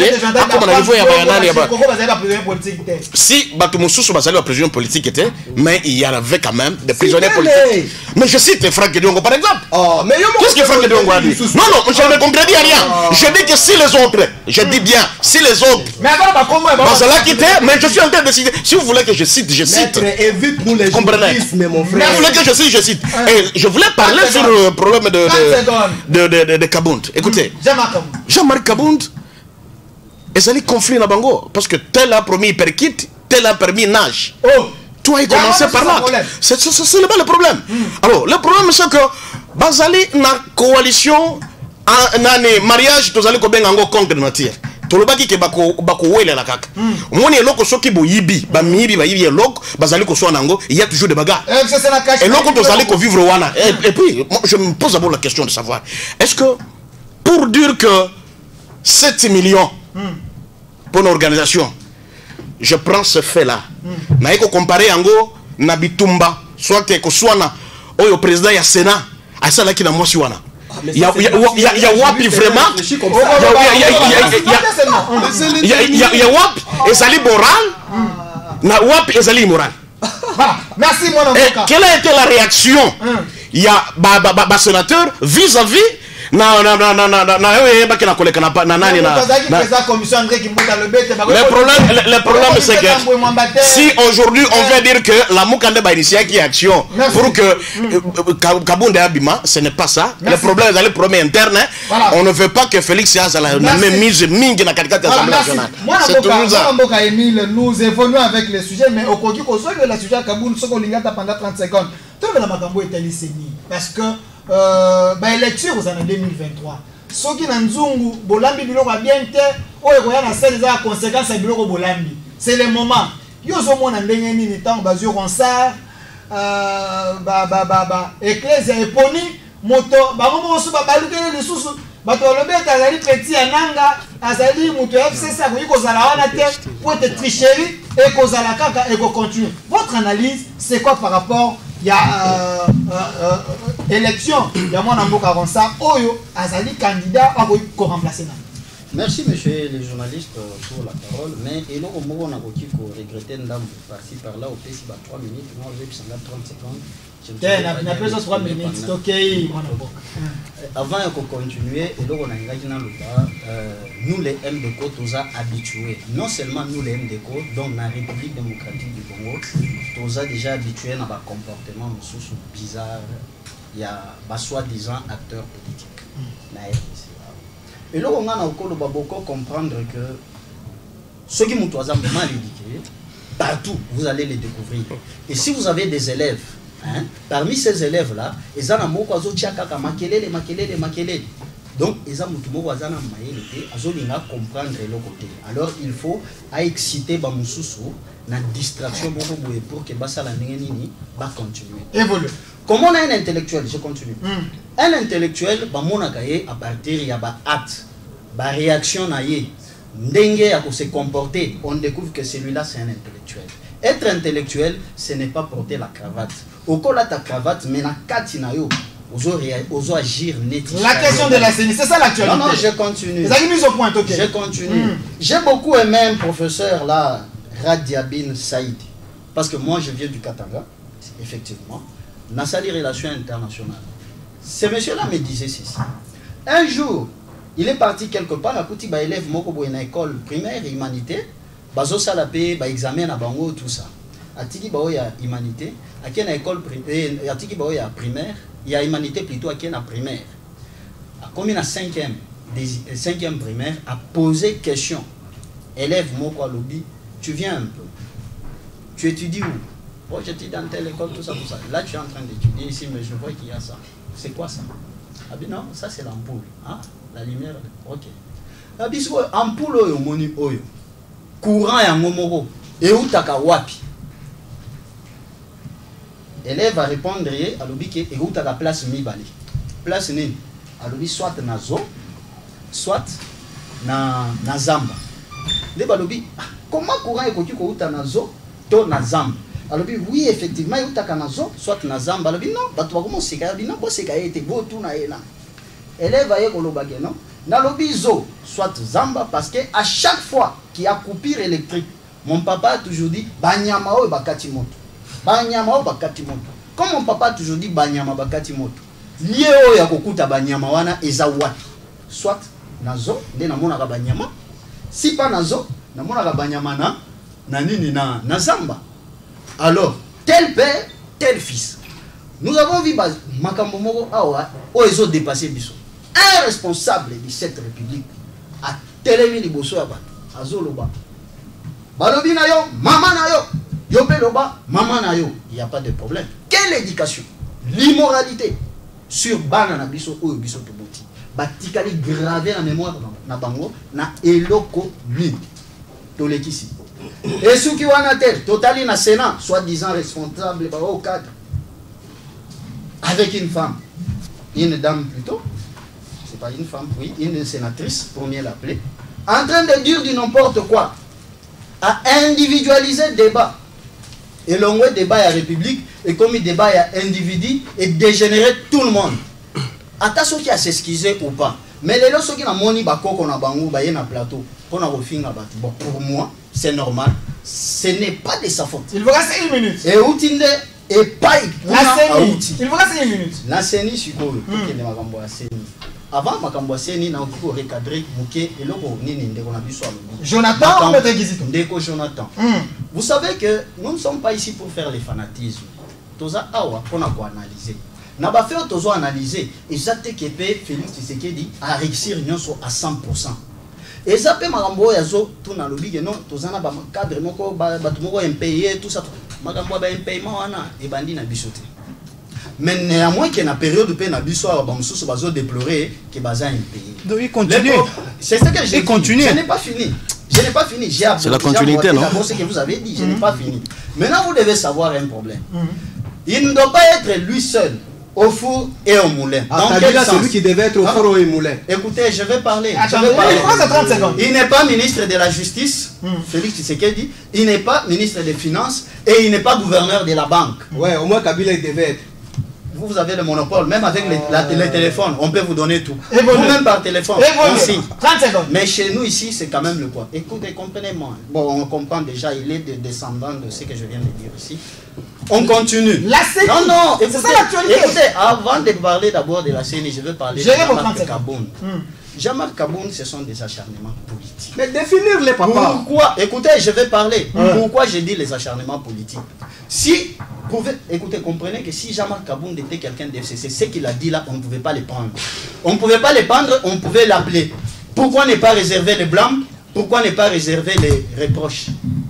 Si Batumoussou Basali a prisonnier politique était, mais il y avait quand même des prisonniers politiques. Mais je cite Franck Diongo par exemple. Oh, mais qu'est-ce que Franck Diongo a dit? Non, non, je ne contredis rien. Je dis que si les autres, je dis bien, si les autres. Mais avant, comment Basala quitté, mais je suis en train de citer. Si vous voulez que je cite, je cite. Comprenez? Mon frère. Vous voulez que je cite, je cite. Je voulais parler sur le problème de, de, de, de, de, de Kabound. Écoutez, Jean-Marc Kabound, ils allaient conflit dans Bango. Parce que tel a promis hyperkit, tel a permis nage. Oh. Toi, il commençait par là. C'est pas le problème. Mm. Alors, le problème, c'est que Bazali, na coalition, en mariage, tous allez combien en contre nature. Tolobaki ke bako bako wele la kaka. Moni eloko soki bo yibi, ba mibi ba yibi eloko, bazali ko so nango, il y a toujours des bagarres. Et loko to zali ko vivre wana. Et puis je me pose d'abord la question de savoir, est-ce que pour dire que sept millions pour l'organisation, je prends ce fait là. Na eko comparer yango na bitumba, soit que ko swana oyo président ya Sénat, asala ki na mwasi wana. Il y a Wapi vraiment. Il y a Wapi et Sali moral. Na Wapi et Sali immoral. Merci mon avocat. Quelle a été la réaction? Il y a un sénateur vis-à-vis non non non non non non oui ba kina koleka na na nani na le problème le problème c'est que si aujourd'hui on veut dire que la Mukande ba initier qui action pour que Kabunde Abima, ce n'est pas ça. Le problème est le problème interne. On ne veut pas que Félix Yaza la même mise mingi na candidate à l'Assemblée nationale. C'est toujours ça. Nous évoluons avec les sujets, mais au cours du que le sujet à Kaboun soit lingata pendant trente secondes. Tout le monde est lycéen parce que euh bah élection aux années deux mille vingt-trois. Ceux qui n'ont zungu bolambi biloko bien te o ekoya na sel za conséquences à biloko bolambi. C'est le moment. Yo zo mona ndenge nini tant bazio ronsard euh ba ba ba ba éclaise eponi moto ba momo so ba balukele lisusu bato lobeta azali petit ananga azali moto F C C ko ikozala wana te pour te tricherie et kozala kaka et ko continuer. Votre analyse c'est quoi par rapport il y a euh, euh, euh, élection il y a mon amboka Ronsard oyo azali candidat à ko remplacer na. Merci monsieur les journalistes pour la parole, mais et nous on a beaucoup regretté ndam par-ci par-là au P C ba trois minutes, moi j'ai besoin de trente secondes. Je n'a besoin de trois minutes, OK. Avant de continuer, et donc on a engagé dans le bas, nous les M D C O tous habitués, non seulement nous les M D C O, donc la République démocratique du Congo, tous déjà habitués à un comportement bizarre, il y a soi-disant acteurs politiques. Et là, on a beaucoup comprendre que ceux qui m'ont mal éduqués, partout, vous allez les découvrir. Et si vous avez des élèves, hein, parmi ces élèves-là, ils ont donc, ils ont comprendre le côté. Alors, il faut exciter la distraction pour que ça va continuer. Évolue. Comment on a un intellectuel, je continue. Mm. Un intellectuel, à partir il y a un acte, une réaction, ndenge à se comporter, on découvre que celui-là c'est un intellectuel. Être intellectuel, ce n'est pas porter la cravate. Au cas de ta cravate, mais na katina yo, oso agir net. La question de la C E N I, c'est ça l'actualité. Non non, je continue. Vous avez mis au point, ok. Je continue. Mm. J'ai beaucoup aimé un professeur là, Radiabine Saïd, parce que moi je viens du Katanga, effectivement. Dans sa relation internationale. Ce monsieur-là me disait ceci. Un jour, il est parti quelque part, à côté d'un élève dans une école primaire, humanité, bazo salapé, ba examen à bango, tout ça. À Tiki Bao, il y a humanité, à qui une école primaire, à Tiki Bao, il y a primaire, il y a humanité plutôt à qui une primaire. À combien à cinquième, cinquième primaire, à poser question. Élève Moko Lobby, tu viens un peu. Tu étudies où? Oh, j'étais dans telle école, tout ça, tout ça. Là, tu es en train d'étudier ici, mais je vois qu'il y a ça. C'est quoi ça? Ah bien non, ça c'est l'ampoule. Ah, la lumière. Ok. Ah bien, ampoule oyo moni oyo. Courant ya ngomoro. Et où t'as wapi? Élève va répondre à l'obi que et où t'as la place mi bali. Place ni. À l'obi soit na zo, soit na na zamba. Le balobi, comment courant est côté ko uta na zo, to na zamba. Alors oui effectivement il y a kanazo soit na zamba alors non bato ba comment seka non bo seka été bo tout na ela élève aye kolobake non na lobizo soit zamba parce que à chaque fois qu'il y a coupure électrique mon papa a toujours dit banyama o bakati moto banyama o bakati moto comme mon papa a toujours dit banyama bakati moto lié o ya kokuta banyama wana eza wapi soit nazo nde na mona ka banyama si pas nazo na mona ka banyama na na nini na na zamba. Alors, tel père, tel fils. Nous avons vu Makambo Moko Awa, où ils ont dépassé Bisso. Un responsable de cette république a télémi Liboso Abat, à Zoloba. Balobi na yo, maman na yo, yopé loba, maman na yo. Il n'y a pas de problème. Quelle éducation? L'immoralité sur Banana Bisso ou Bisso Toboti. Batikali gravé la mémoire na bango, na eloko ni. Tolekisi. Et ceux qui ont en tête, totalement na Sénat, soi-disant responsable au cadre, avec une femme, une dame plutôt, c'est pas une femme, oui, une sénatrice, pour mieux l'appeler, en train de dire du n'importe quoi, à individualiser le débat. Et l'on débat à la République, et comme il débat à individu, et dégénérer tout le monde. Attention qui a s'excuser ou pas. Mais les gens qui ont moni bako qu'on a bangou baye na plateau qu'on a refait na bateau. Bon pour moi c'est normal. Ce n'est pas de sa faute. Il vous reste une minute. Et outinde et pas la C E N I. Il vous reste une minute. La C E N I siko. Ok ne makambo la C E N I. avant makambo seni na ko recadrer muke eloko nini ndeko na biso alobi. Jonathan ou Maître Kizito? Ndeko Jonathan. Vous savez que nous ne sommes pas ici pour faire les fanatismes. Toza awa pona ko analyser. Na ba faire tozo analyser exacte que Félix Tshisekedi a réussir nyonso à cent pour cent. Et ça peut makambo yazo tout na lobi que non toza na ba cadre moko ba batu moko impayé tout ça. Makambo ba impayement wana e bandi na bisote. Mais néanmoins qu'il y a une période où il y a besoin déplorer que baza impayé. Donc il continue. C'est ce que j'ai dit. Je n'ai pas fini. Je n'ai pas fini. C'est la continuité, non? C'est ce que vous avez dit. Je n'ai pas fini. Maintenant, vous devez savoir un problème. Il ne doit pas être lui seul au four et au moulin. Ah, dans quel sens? C'est lui qui devait être au four et au moulin. Écoutez, je vais parler. Attendez, je vais parler. trente secondes. Il n'est pas ministre de la Justice, mm. Félix Tshisekedi. Il n'est pas ministre des Finances et il n'est pas gouverneur de la banque. Ouais, au moins Kabila il devait être. Vous, vous avez le monopole, même avec les, la, les téléphones, on peut vous donner tout. Vous-même par téléphone, on signe. trente secondes. Mais chez nous ici, c'est quand même le quoi. Écoutez, comprenez-moi. Bon, on comprend déjà, il est de, descendant de ce que je viens de dire ici. On continue. La C N I. Non, non, c'est ça l'actualité. Écoutez, avant de parler d'abord de la C N I, je veux parler de Jean-Marc Kaboun. Jean-Marc Kaboun, ce sont des acharnements politiques. Mais définir les papas. Pourquoi? Écoutez, je vais parler. Hum. Pourquoi j'ai dit les acharnements politiques? Si, pouvez, écoutez, comprenez que si Jean-Marc Kaboun était quelqu'un de F C C, ce qu'il a dit là, on ne pouvait pas les prendre. On ne pouvait pas les prendre, on pouvait l'appeler. Pourquoi ne pas réserver les blâmes? Pourquoi ne pas réserver les reproches?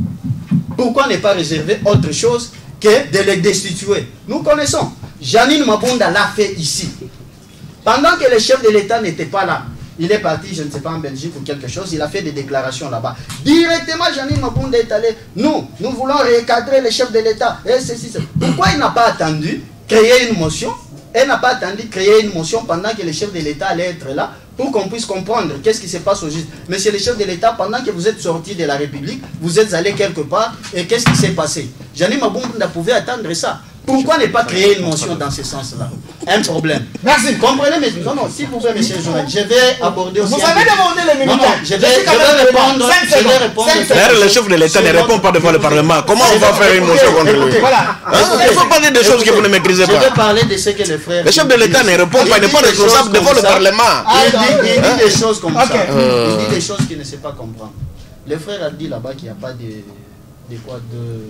Pourquoi ne pas réserver autre chose que de les destituer? Nous connaissons. Janine Mabunda l'a fait ici. Pendant que le chef de l'État n'était pas là, il est parti, je ne sais pas, en Belgique ou quelque chose, il a fait des déclarations là-bas. Directement, Janine Mabunda est allé, nous, nous voulons recadrer le chef de l'État. Et ceci, ceci. Pourquoi il n'a pas attendu créer une motion? Elle n'a pas attendu créer une motion pendant que le chef de l'État allait être là pour qu'on puisse comprendre qu'est-ce qui se passe au juste. Monsieur le chef de l'État, pendant que vous êtes sorti de la République, vous êtes allé quelque part et qu'est-ce qui s'est passé? Janine Mabunda pouvait attendre ça. Pourquoi ne pas créer une motion dans ce sens-là? Un problème. Merci. Comprenez, mais non, non, s'il vous plaît, monsieur Joël, je vais aborder aussi. Vous avez demandé les militaires. Non, non, je vais, je vais répondre. Je vais répondre. D'ailleurs, le chef de l'État ne répond pas devant le Parlement. Comment on va faire une motion contre lui? Voilà. Il ne faut pas dire des choses que vous ne maîtrisez pas. Je vais parler de ce que les frères. Le chef de l'État ne répond pas, il n'est pas responsable devant le Parlement. Il dit des choses comme ça. Il dit des choses qu'il ne sait pas comprendre. Le frère a dit là-bas qu'il n'y a pas de quoi de.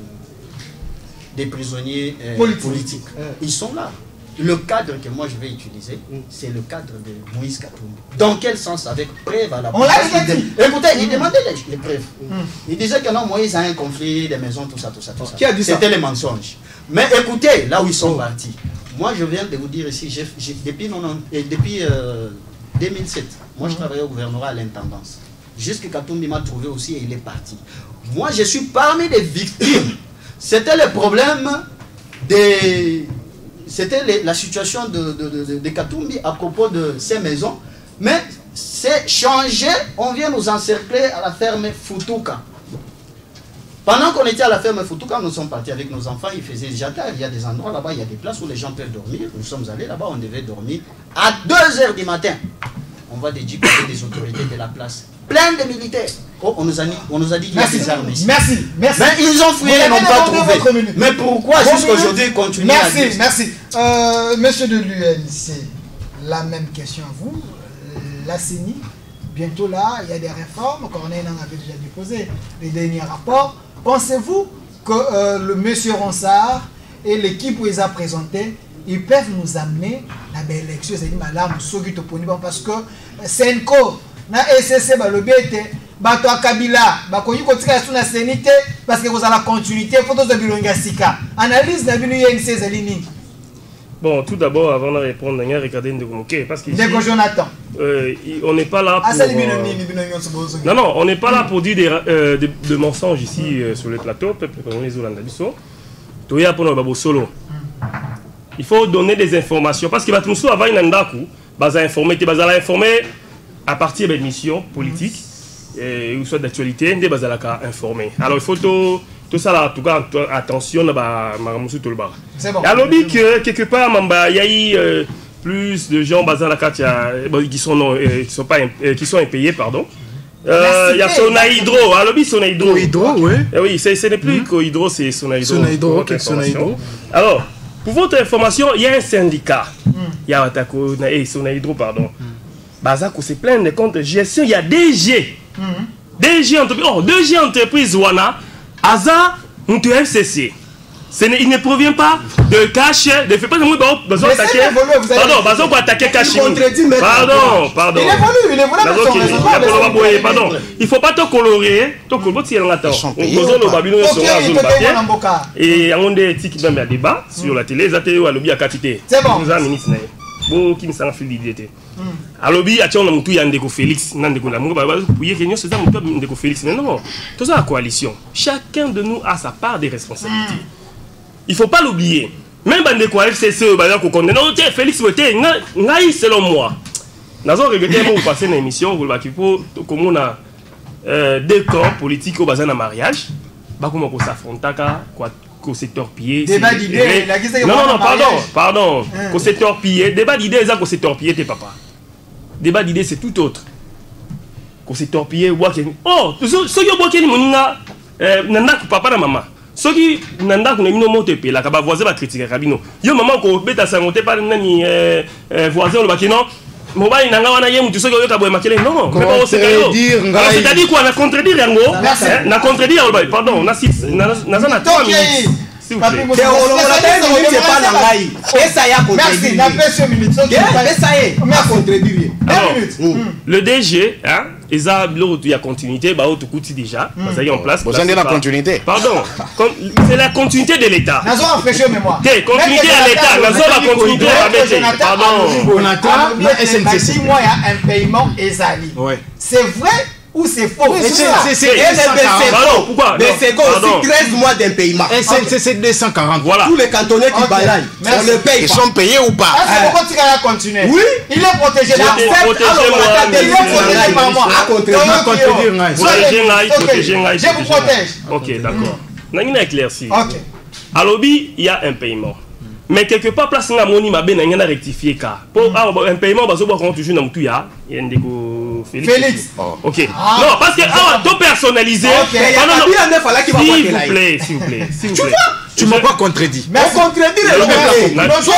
Des prisonniers euh, Politique. politiques. Euh. Ils sont là. Le cadre que moi je vais utiliser, mm. c'est le cadre de Moïse Katumbi. Dans quel sens? Avec preuve à la On l'a dit. Écoutez, mm. il demandait les, les preuves. Mm. Il disait que non, Moïse a un conflit, des maisons, tout ça, tout ça, tout ça. Qui a dit ça? C'était les mensonges. Mais écoutez, là où ils sont oh. partis. Moi je viens de vous dire ici, j'ai, j'ai, depuis, non, non, et depuis euh, deux mille sept, moi mm. je travaillais au gouvernorat à l'intendance. Jusque Katumbi m'a trouvé aussi et il est parti. Moi je suis parmi les victimes. C'était le problème des... C'était la situation de, de, de, de Katumbi à propos de ces maisons. Mais c'est changé, on vient nous encercler à la ferme Futuka. Pendant qu'on était à la ferme Futuka, nous sommes partis avec nos enfants, il faisait déjà tard, il y a des endroits là-bas, il y a des places où les gens peuvent dormir. Nous sommes allés là-bas, on devait dormir à deux heures du matin. On va dédier des autorités de la place. Plein de militaires. Oh, on nous a dit, on nous a dit qu'il y a des armes ici. Merci, merci. Mais ils ont fouillé, ils n'ont pas trouvé. Mais pourquoi jusqu'à aujourd'hui ils continuent merci, à dire? Merci, merci. Euh, monsieur de l'U N C, la même question à vous. La C N I, bientôt là, il y a des réformes. Corneille en avait déjà déposé les derniers rapports. Pensez-vous que euh, le monsieur Ronsard et l'équipe où ils ont présenté, ils peuvent nous amener la belle élection, c'est-à-dire madame Sogito Poniba, parce que Senko, na S C C, le B T, bato a Kabila, bakonyi kotika sous la C N I T, parce que vous avez la continuité, photos de Bilonga Sika. Analyse de l'U N C Zalini. Bon, tout d'abord, avant de répondre, on a regardé Ndegomoké, parce que Ndeko Jonathan. Euh, on n'est pas là pour... Euh, non, non, on n'est pas là pour dire des, euh, des, des mensonges ici mm. euh, sur le plateau, peuple comme les Olandabiso. Toya pour nos solo. Il faut donner des informations, parce que Batumso avant une andaku, baza informé, baza informé à partir de missions politiques, mm. ou soit d'actualité, on baza informé. Alors il faut tout... Tout ça là, en tout cas, attention, c'est bon. Alors, que quelque part, il y a eu euh, plus de gens basés dans la carte qui sont, euh, qui sont, pas, euh, qui sont impayés, pardon. Euh, il y a Sonaïdro, alors oui, Sonaïdro. Hydro, oui. Eh oui, ce n'est plus qu'Hydro, c'est Sonaïdro. Sonaïdro, ok, Sonaïdro. Alors, pour votre information, il y a un syndicat. Il y a Atako et Sonaïdro, pardon. baza ko se plaindre contre gestion, il y a D G. D G entreprise, oh, D G entreprise wana aza mutu F C C. Ce il ne provient pas de cash, de fait pas de moi besoin attaquer. Pardon, besoin pour attaquer cash. Pardon, pardon. Il évolue, il évolue. Pardon. Il faut pas te colorer, te colorer si on attend. Besoin le babino sera zone papier. Et on des tickets même débat sur la télé, ça te au lobby à quantité. C'est bon. Nous avons ministre naï. Bon qui me s'en fait l'idée. À lobby à tiens on a mutu yandeko Félix, nandeko la mungu baba pour y réunion c'est ça mutu yandeko Félix. Mais non, tout ça la coalition. Chacun de nous a sa part des responsabilités. Il ne faut pas l'oublier. Même dans les F C C, non, Félix Ouetté, selon moi, nous avons regretté pour passer une émission comme on a deux camps politiques au bazar d'un mariage, comme on s'affronte qu'on s'est torpillé. Débat d'idées. Non, non, non, pardon, pardon. Qu'on s'est torpillé. Débat d'idées, c'est qu'on s'est torpillé, tes papas. Débat d'idées, c'est tout autre. Qu'on s'est torpillé. Oh, ce qui est bon, qui est mon papa et maman. Ce qui nanda ko nemino moto pe la ka ba voisin ba critiquer kabino yo maman ko beta sangote par nani euh voisin le bakino mobile nanga wana ye mutu soki oyoka boye makele non mais pas c'est c'est-à-dire quoi na contredire yango na contredire pardon on a six na na na trois minutes s'il vous plaît c'est pas la ngai et ça y a contredire merci na pêche minute et ça y est on a contredire le D G hein et ça, il y a continuité, bah, tout coûte déjà, ça y est en place. Vous avez la continuité. Pardon, c'est la continuité de l'État. Nous avons empêché mémoire. Continuité à l'État, nous avons la continuité à l'État. Pardon. S N C C. Moi, il y a un paiement Ezali. C'est vrai ou c'est faux? C'est faux. Pourquoi? Mais c'est aussi treize mois d'impayement. S N C C deux cent quarante. Voilà. Tous les cantonais qui baillent, on le paye. Ils sont payés ou pas? Est-ce que vous continuez à continuer? Oui. Il est protégé. Il est protégé par moi. Je vous protège. Ok, d'accord. Nous éclairci. Ok. À lobby, il y a un paiement. Mais quelque part, place la monnaie m'a bien rectifié car pour un paiement, bah, on toujours dans tout ya. Il y a un déco Félix. Félix. Ok. Non, parce que ah, tout personnalisé. S'il vous plaît, s'il vous plaît, s'il vous plaît. Tu m'as pas contredit. Mais contredire le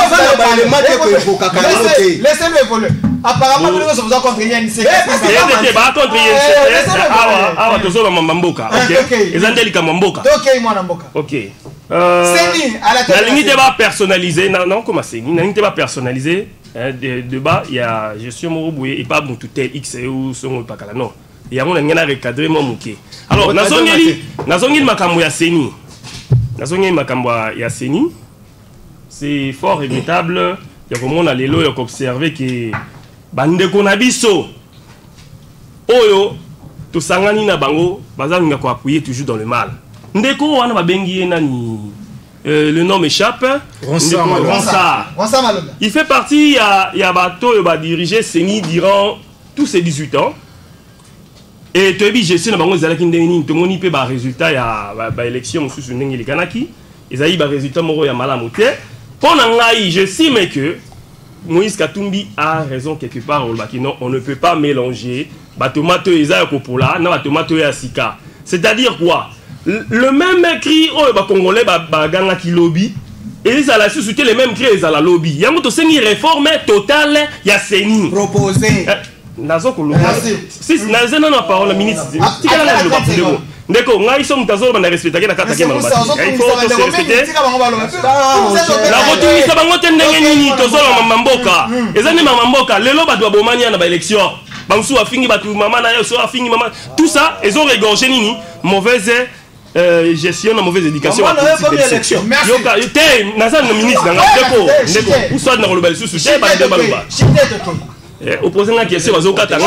laissez-le évoluer. Apparemment, nous vous avons contredit une séquence. Il pas contredit. Ah, ah, tu as mamboka. Ok. Ils ont dit que mamboka. Ok, moi mamboka. Ok. Euh, la limite n'est pas personnalisée. Non, non, comment c'est? La limite n'est pas personnalisée. De, de bas, il y a gestion Moroboué et pas mon tutel X ou son pas là. Non. Il y a mon engagement recadré mon mouké. Alors, Nazongeli, Nazongeli Makambo ya Seni. Nazongeli Makambo ya Seni. C'est fort regrettable. Il y a comme on a les lots, il y a observé que bande konabiso. Oyo, to sangani na bango, bazali ngako appuyer toujours dans le mal. Ndeko wana babengi nani euh, le nom m'échappe. Ronsard. Il fait partie, il y a, il y a bateau, il va diriger Seni durant tous ses dix-huit ans. Et tu as vu, je sais, que les Alakindéni, tout le monde peut avoir résultat, il y a l'élection sous une ligne de Kanaki. Ils ont eu un résultat, il y a Malamoté. Pendant que je sais que Moïse Katumbi a raison quelque part, on ne peut pas mélanger Batomato et Zayakopola, non, Batomato et Asika. C'est-à-dire quoi? Le même cri, oh, les Congolais, Baganga qui lobby, et ils allaient soutenir les mêmes cris, ils allaient lobby. Il y a une réforme totale, il y a Seni. Proposé. Nazo Kolo. Si, Nazo n'a pas parole, ministre. Si, elle a le droit de dire. D'accord, nous sommes dans le respect. Il faut se respecter. La voiture, ça va monter dans les Tozola Mamboka. Et ça n'est pas Mamboka. Les lobes doivent bomania dans l'élection. Bamsou a fini, maman a fini, maman. Tout ça, ils ont régorgé Nini. Mauvaise euh, gestion, mauvaise éducation. Merci. Naza le ministre, où soit dans le bel sous sujet, pas de baloba. Opposé la question, vas-y au Qatar. Bon,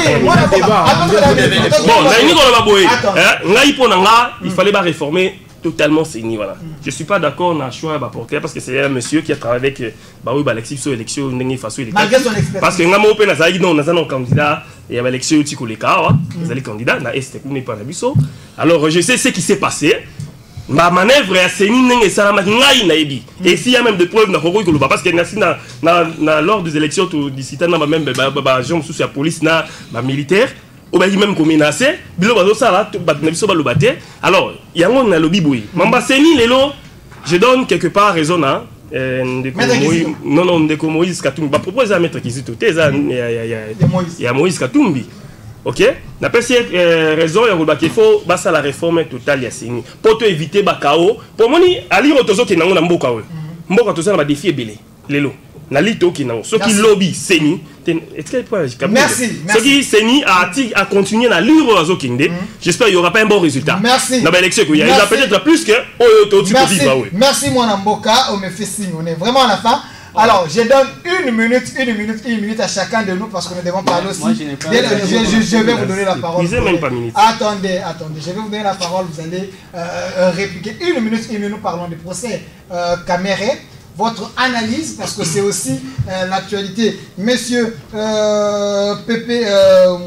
il fallait pas réformer totalement Seni, voilà. Je suis pas d'accord dans le choix d'apporter parce que c'est un monsieur qui a travaillé avec Baoui Alexis sur l'élection d'une façon parce que nous avons open à non, nous avons candidat et à l'élection du Tikoleka, nous avons candidat, na est n'est pas l'abisso. Alors je sais ce qui s'est passé. Ma manœuvre est Seni et ça m'a dit et s'il y a même des preuves parce que lors des élections d'ici là même gens sous la police na militaire ou bien même comme menacé bilo bazo sala bat biso balobaté alors il y a un lobby boui mamba Seni lelo je donne quelque part raison à non non ndeko Moïse Katumbi ba proposer à mettre Kizito teza il y a Moïse Katumbi. OK, n'a pas raison ya ko qu'il faut basa la réforme totale ya Seni pour te éviter ba chaos pour moni ali rotozo ki nango na mboka we mboka to ça ba défi belé lelo na lito ki nango so ki lobby Seni merci ce qui Seni a a continué na lire azo kinde j'espère il y aura pas un bon résultat merci dans l'élection il y a peut-être plus que oh tu peux vivre ouais merci mon mboka on me fait signe on est vraiment à la fin. Alors, je donne une minute, une minute, une minute à chacun de nous parce que nous devons parler aussi. Moi, je, n'ai pas je, je, je vais vous donner la parole. Même pas minute. Attendez, attendez, je vais vous donner la parole. Vous allez euh, répliquer une minute, une minute. Parlons du procès euh, Kamere. Votre analyse, parce que c'est aussi euh, l'actualité. Monsieur euh, Pépé euh,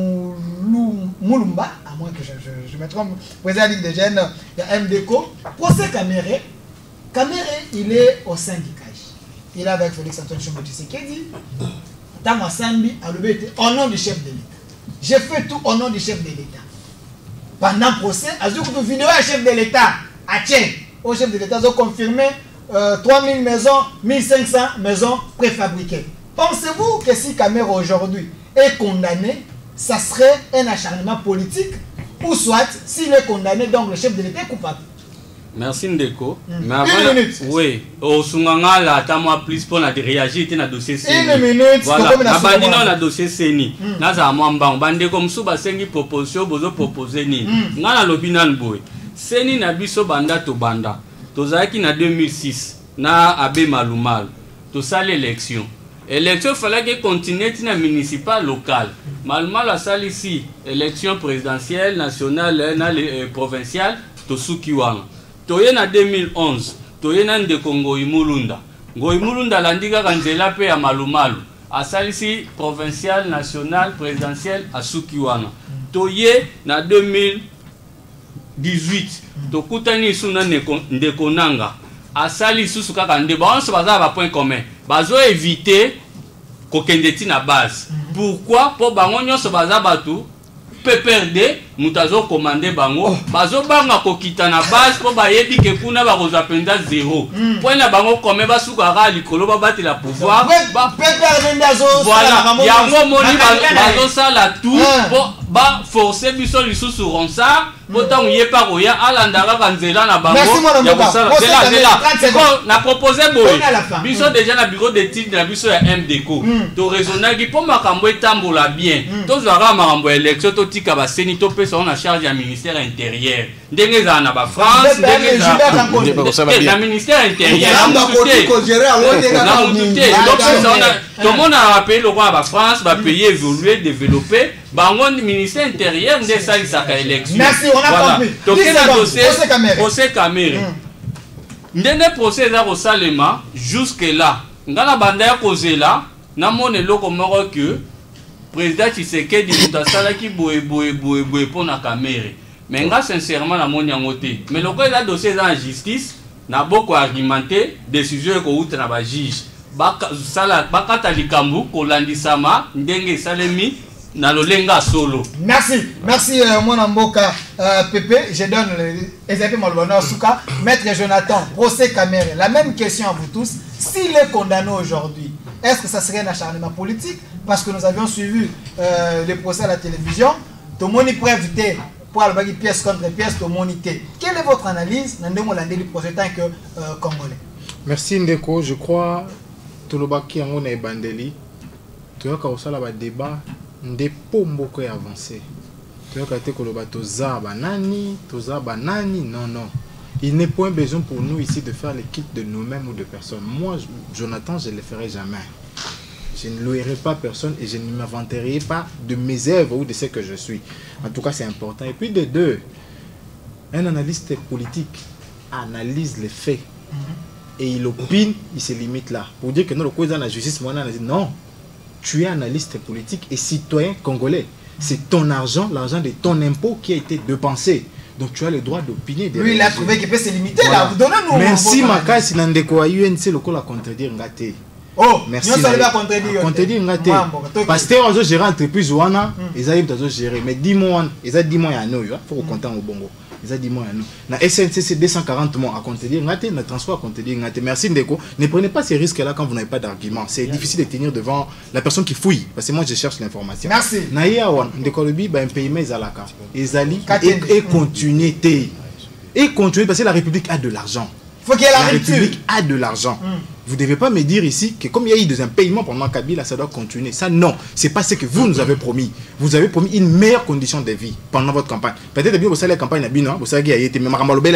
Moulumba, à moins que je, je, je me trompe, président de la Ligue des Jeunes, il y a M D C O. Procès Kamere. Kamere, il est au syndicat. Il est avec Félix Antoine Tshombo Tshisekedi. Dans ma sambi, au nom du chef de l'État. J'ai fait tout au nom du chef de l'État. Pendant le procès, j'ai vidéo à chef de l'État. À Tchèque, au chef de l'État, ils ont confirmé euh, trois mille maisons, mille cinq cents maisons préfabriquées. Pensez-vous que si Kamere aujourd'hui est condamné, ça serait un acharnement politique? Ou soit, s'il est condamné, donc le chef de l'État est coupable? Merci Ndeko. Mm. Mais avant, une minute. Oui. Au Sunganga, là, t'as plus pour réagir dans le dossier Seni. Une minute. Voilà. Nabandi dans le dossier Seni. Naza mwamba. Bande comme suba sengi proposition bozo proposer ni. Ngana lobinan boy. Seni na biso banda to banda. Tozaki na deux mille six. Na abe malumal. To sali élection. Élection fallait que continue na municipal local. Malumal a sali ici élection présidentielle nationale na euh, provinciale to sukiwanga. Toye na deux mille onze, toye na Ndeko Ngoyi Mulunda. Ngoyi Mulunda landika kanzela pe ya malumalu. Asalisi provincial, national, présidentiel à Sukiwana. Toye na deux mille dix-huit, tokutani suna Ndeko Nanga. Asali susu kaka ndeba on se baza ba point commun. Bazo éviter kokendeti na base. Pourquoi? Pour bango nyonso baza batu P P R D mutazo commandé bango bazo banga kokita na base po bayebi ke kuna ba kozapenda zéro point na bango comme ba sukara likolo ba battre la pouvoir ba P P R D ndazo voilà yango moni bazo sala tout po ba forcer biso lisusu ronsa Pourtant, il n'y a pas de alandara kanzela na bango. Merci mon avocat. C'est là, c'est là. Bon, na proposé boy. Biso déjà na bureau d'études na biso ya M D C O. To raisonner qui pour makambo etambola bien. To zara makambo élection to tika ba Seni to pesa on a charge ya ministère intérieur. Ndenge za na ba France, ndenge za na ministère intérieur. Tout le monde a payé le roi à France, va payer, évoluer, développer. Bangon ministère intérieur de ça il s'appelle élection. Merci, on a voilà. compris. Donc il y a dossier procès Kamere. Ndene procès là au Salema jusque là. Ngala banda ya kozela na mone loko moko que président Tshisekedi mutasala ki boye boye boye boye pour na Kamere. Mais nga sincèrement na mone yango te. Mais loko là dossier en justice na beaucoup argumenté décision ko outre na ba juge. Baka sala bakata likambu ko landisama ndenge salemi. Solo. Merci, merci euh, mon amboka euh, Pépé. Je donne Ezepi Malbona Souka, Maître Jonathan, procès Kamere. La même question à vous tous. S'il est condamné aujourd'hui, est-ce que ça serait un acharnement politique? Parce que nous avions suivi euh, le procès à la télévision. Tout le monde est prêt pour aller pièce contre pièce, tout le monde est. Quelle est votre analyse dans le projet tant que euh, Congolais? Merci Ndeko. Je crois que tout le monde est bandeli. Tout le monde est débat. Des pombo qui avancé. Tu as dit que le bateau banani, toza banani, non non. Il n'est point besoin pour nous ici de faire l'équipe de nous-mêmes ou de personne. Moi, Jonathan, je ne le ferai jamais. Je ne louerai pas personne et je ne m'inventerai pas de mes œuvres ou de ce que je suis. En tout cas, c'est important. Et puis de deux, un analyste politique analyse les faits et il opine, il se limite là. Pour dire que non, le cause de la justice, moi, on a dit non. Tu es analyste politique et citoyen congolais. C'est ton argent, l'argent de ton impôt qui a été dépensé. Donc tu as le droit d'opiner. Lui, il a trouvé qu'il peut se limiter voilà. Là. Vous donnez nous. Merci, Makai, si Nandeko a U N C, le col a contredire Ngate. Oh, merci. Nous allons contredire. Contredire ngate. Pasteur ozo gérer entreprise wana, ezali tazo gérer mais dix mois, ezali dix mois ya no yo, faut compter au bongo. Ezali dix mois ya no. Na S N C C deux cent quarante mois à contredire ngate, na transport à contredire ngate. Merci Ndeko. Ne prenez pas ces risques là quand vous n'avez pas d'argument. C'est difficile de tenir devant la personne qui fouille parce que moi je cherche l'information. Merci. Na ya wan Ndeko lobi ba un pays mais ezalaka. Ezali et continuer té. Et continuer parce que la République a de l'argent. Faut qu'il y ait la, la rupture. République a de l'argent. Mm. Vous ne devez pas me dire ici que comme il y a eu des impayements pendant Kabila, ça doit continuer. Ça, non. C'est pas ce que vous nous avez promis. Vous avez promis une meilleure condition de vie pendant votre campagne. Peut-être que vous savez la campagne, vous savez qu'il y a été, mais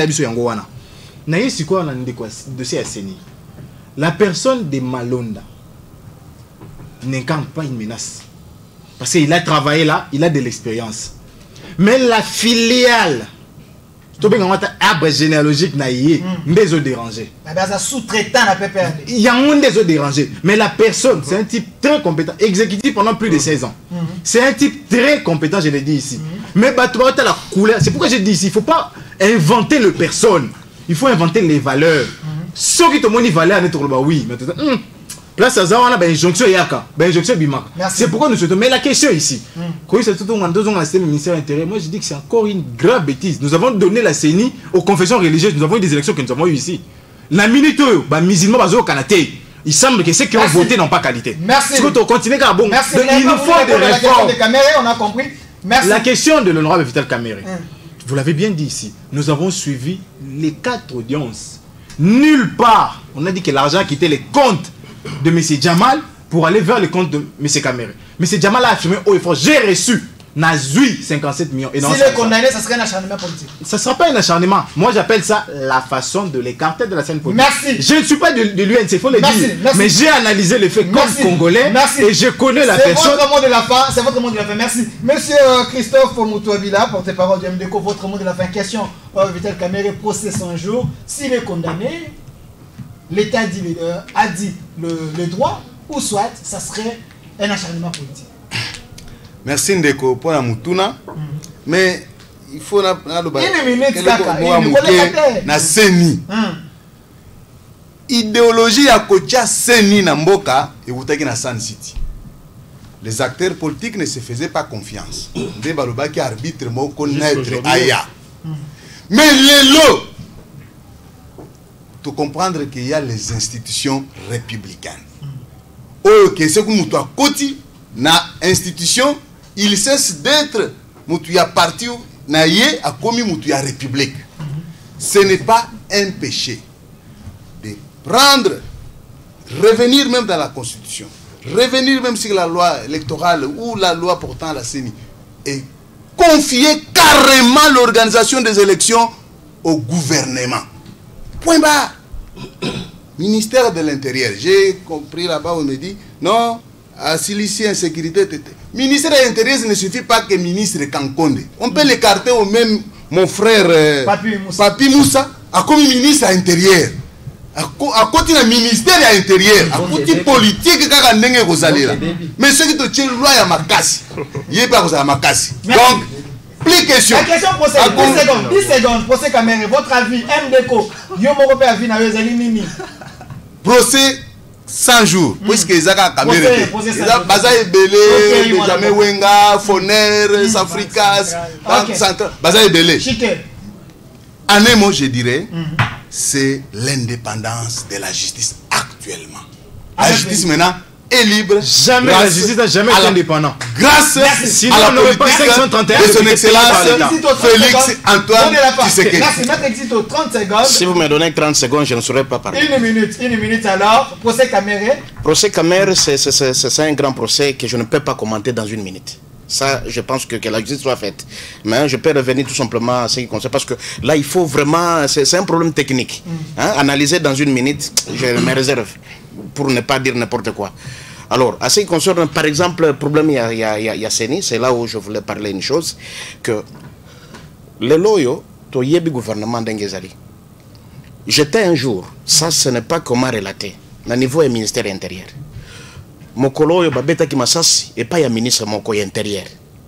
la personne de Malonda n'incarne pas une menace. Parce qu'il a travaillé là, il a de l'expérience. Mais la filiale, tout bien arbre généalogique n'a yé des eaux dérangées. Sous-traitant la P P R D. Il y a un des eaux dérangées. Mais la personne, c'est un type très compétent, exécutif pendant plus de seize ans. C'est un type très compétent, je l'ai dit ici. Mais bah, tu vois, la couleur. C'est pourquoi je dis ici, il ne faut pas inventer le personne. Il faut inventer les valeurs. Ceux qui te montrent les valeurs, oui. Mais là, ça a une injonction yaka, une injonction bimak. C'est pourquoi nous souhaitons. Mais la question ici, quand c'est tout en deux ans, le ministère de l'Intérieur, moi je dis que c'est encore une grave bêtise. Nous avons donné la C E N I aux confessions religieuses. Nous avons eu des élections que nous avons eues ici. La minute, bah, musulmans, bah, au Canada, il semble que ceux qui ont Merci. voté n'ont pas qualité. Merci. Si vous continuez à bon, Merci. De, il nous faut des réformes. On a compris. Merci. La question de l'honorable Vital Kamerhe, hum. vous l'avez bien dit ici, nous avons suivi les quatre audiences. Nulle part, on a dit que l'argent quittait les comptes de M. Djamal pour aller vers le compte de M. Kamerhe. M. Djamal a affirmé haut et fort, j'ai reçu Nazui cinquante-sept millions. Et non, si le condamné, ça serait un acharnement politique. Ça ne sera pas un acharnement. Moi, j'appelle ça la façon de l'écarter de la scène politique. Merci. Je ne suis pas de, de l'U N C, il faut le merci, dire. Merci. Mais j'ai analysé les faits merci. comme Congolais. Merci. Et je connais la personne. C'est votre mot de la fin. C'est votre mot de la fin. Merci. Monsieur euh, Christophe Moutouabila, porte-parole du M D C O, votre mot de la fin. Question euh, Vital Kamerhe, procès cent jours. S'il est condamné, l'État euh, a dit le, le droit, ou soit ça serait un acharnement politique. Merci Ndeko pour la Mutuna. Mm. Mais il faut na na une minute na seni. Mm. Idéologie ya kocha seni na mboka et vous na San City. Les acteurs politiques ne se faisaient pas confiance. Nde baloba ki arbitre moko naître aya. Mm. Mais lelo tu comprendre qu'il y a les institutions républicaines. Oh que c'est que mutu akoti na institution il cesse d'être Moutouya parti naïe a commis Moutouya république. Ce n'est pas un péché de prendre, revenir même dans la constitution, revenir même sur la loi électorale ou la loi portant la C E N I et confier carrément l'organisation des élections au gouvernement. Point barre. Ministère de l'Intérieur, j'ai compris là-bas, on me dit non. À Silici, insécurité, ministre de l'Intérieur, ce ne suffit pas que ministre Kankonde. On peut l'écarter au même, mon frère euh, Papi Moussa, Papi Moussa a comme ministre à l'Intérieur. À côté du ministère à l'Intérieur, à côté politique, mais ce qui te tient loi à ma casse, il n'y a pas à ma casse. Donc, plus question. La question procès, dix secondes, dix secondes, procès Kamerhe, votre avis, M D C O, Yomorope avis, n'a pas nini. Procès. cent jours, mm. puisque ils ont Kamerhe, Baza Ebele, Benjamin Wenga, Foner, mm. Safrikas, Baza Ebele. En un mot, je dirais, mm. c'est l'indépendance de la justice actuellement. La justice maintenant est libre. Jamais la justice n'a jamais été indépendante. Grâce Sinon, à la politique pas cinq cent trente et un de son excellence Félix Antoine Tshisekedi. Si vous me donnez trente secondes, je ne saurais pas parler. Une minute, une minute alors. Procès Kamerhe. Procès Kamerhe, c'est un grand procès que je ne peux pas commenter dans une minute. Ça, je pense que, que la justice soit faite. Mais je peux revenir tout simplement à ce qui concerne. Parce que là, il faut vraiment... C'est un problème technique. Mm. Hein? Analyser dans une minute, je me réserve. Pour ne pas dire n'importe quoi. Alors, à ce qui concerne, par exemple, le problème, il y a, il y a, il y a C E N I, c'est là où je voulais parler une chose, que le loyo, to yebi gouvernement d'Engezali. J'étais un jour, ça ce n'est pas comment relater, au niveau du ministère intérieur. Mokolo ba beta ki masasi et pas ya ministre moko ya intérieur.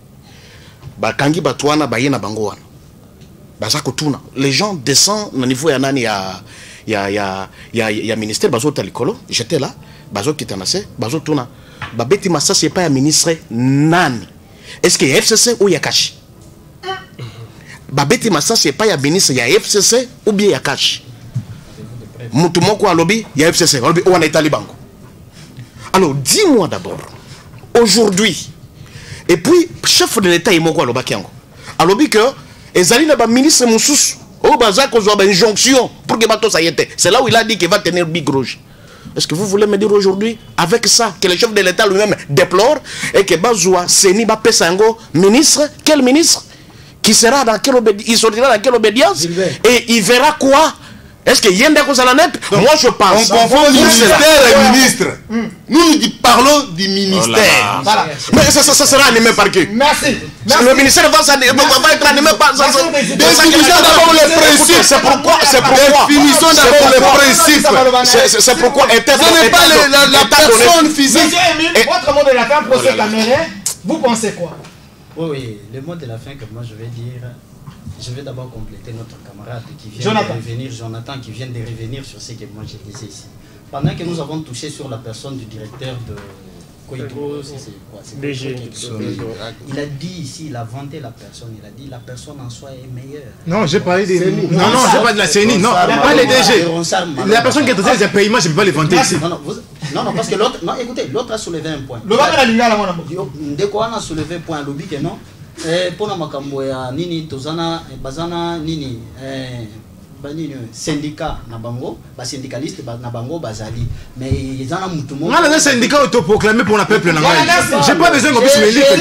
Ba kangi batwana ba yena bango wana. Ba zakotuna. Les gens descendent au niveau ya nani ya ya ya ya ya ministère bazota likolo. J'étais là. bazo kitanase bazo tuna babeti masasi pas ya ministre nani est-ce que F C C ou ya Kashi babeti masasi pas ya ministre ya F C C ou bien ya Kashi mutu moko alobi ya F C C alobi wana itali bango. Alors dis-moi d'abord aujourd'hui et puis chef de l'état imoko aloba kiango alobi que ezali na ba ministre mususu o baza ko zo ba injonction pour que bato ça y était. C'est là où il a dit qu'il va tenir big rouge. Est-ce que vous voulez me dire aujourd'hui avec ça que le chef de l'état lui-même déplore et que Bazoua Seni ba Pesango ministre, quel ministre qui sera dans quelle obédience, il sortira dans quelle obédience et il verra quoi? Est-ce que Yenda Kozalanet? Moi je pense. On confond ministère et ministre. Mm. Nous nous parlons du ministère. Oh voilà. Mais ça, ça, ça sera animé par qui? Merci. Merci. Le ministère va, va être animé par ça. Définissons d'abord les principes. C'est pourquoi. C'est pourquoi. Définissons d'abord les principes. C'est pourquoi. Ce n'est pas la personne physique. Monsieur Émile, votre mot de la fin, procès caméraire, vous pensez quoi? Oui, oui, le mot de la fin que moi je vais dire. Je vais d'abord compléter notre camarade qui vient Jonathan. de revenir, Jonathan, qui vient de revenir sur ce que moi j'ai disais ici. Pendant que nous avons touché sur la personne du directeur de Koïdro, c'est quoi? D G. Il a dit ici, il a vanté la personne, il a dit la personne en soi est meilleure. Non, j'ai parlé des... Non, non, j'ai pas de la C N I, non, pas les D G. La personne qui a traité les paiements, je ne peux pas les vanter ici. Non, non, vous... non, non, parce que l'autre, non, écoutez, l'autre a soulevé un point. Le Dès qu'on a soulevé un point, lobby que non. Eh, pona makambo ya nini tozana bazana nini eh banini syndicat na bango ba syndicaliste ba na bango bazali mais ezana mutu mo ngala na syndicat autoproclamé pour le peuple na ngai j'ai pas besoin qu'on puisse me lire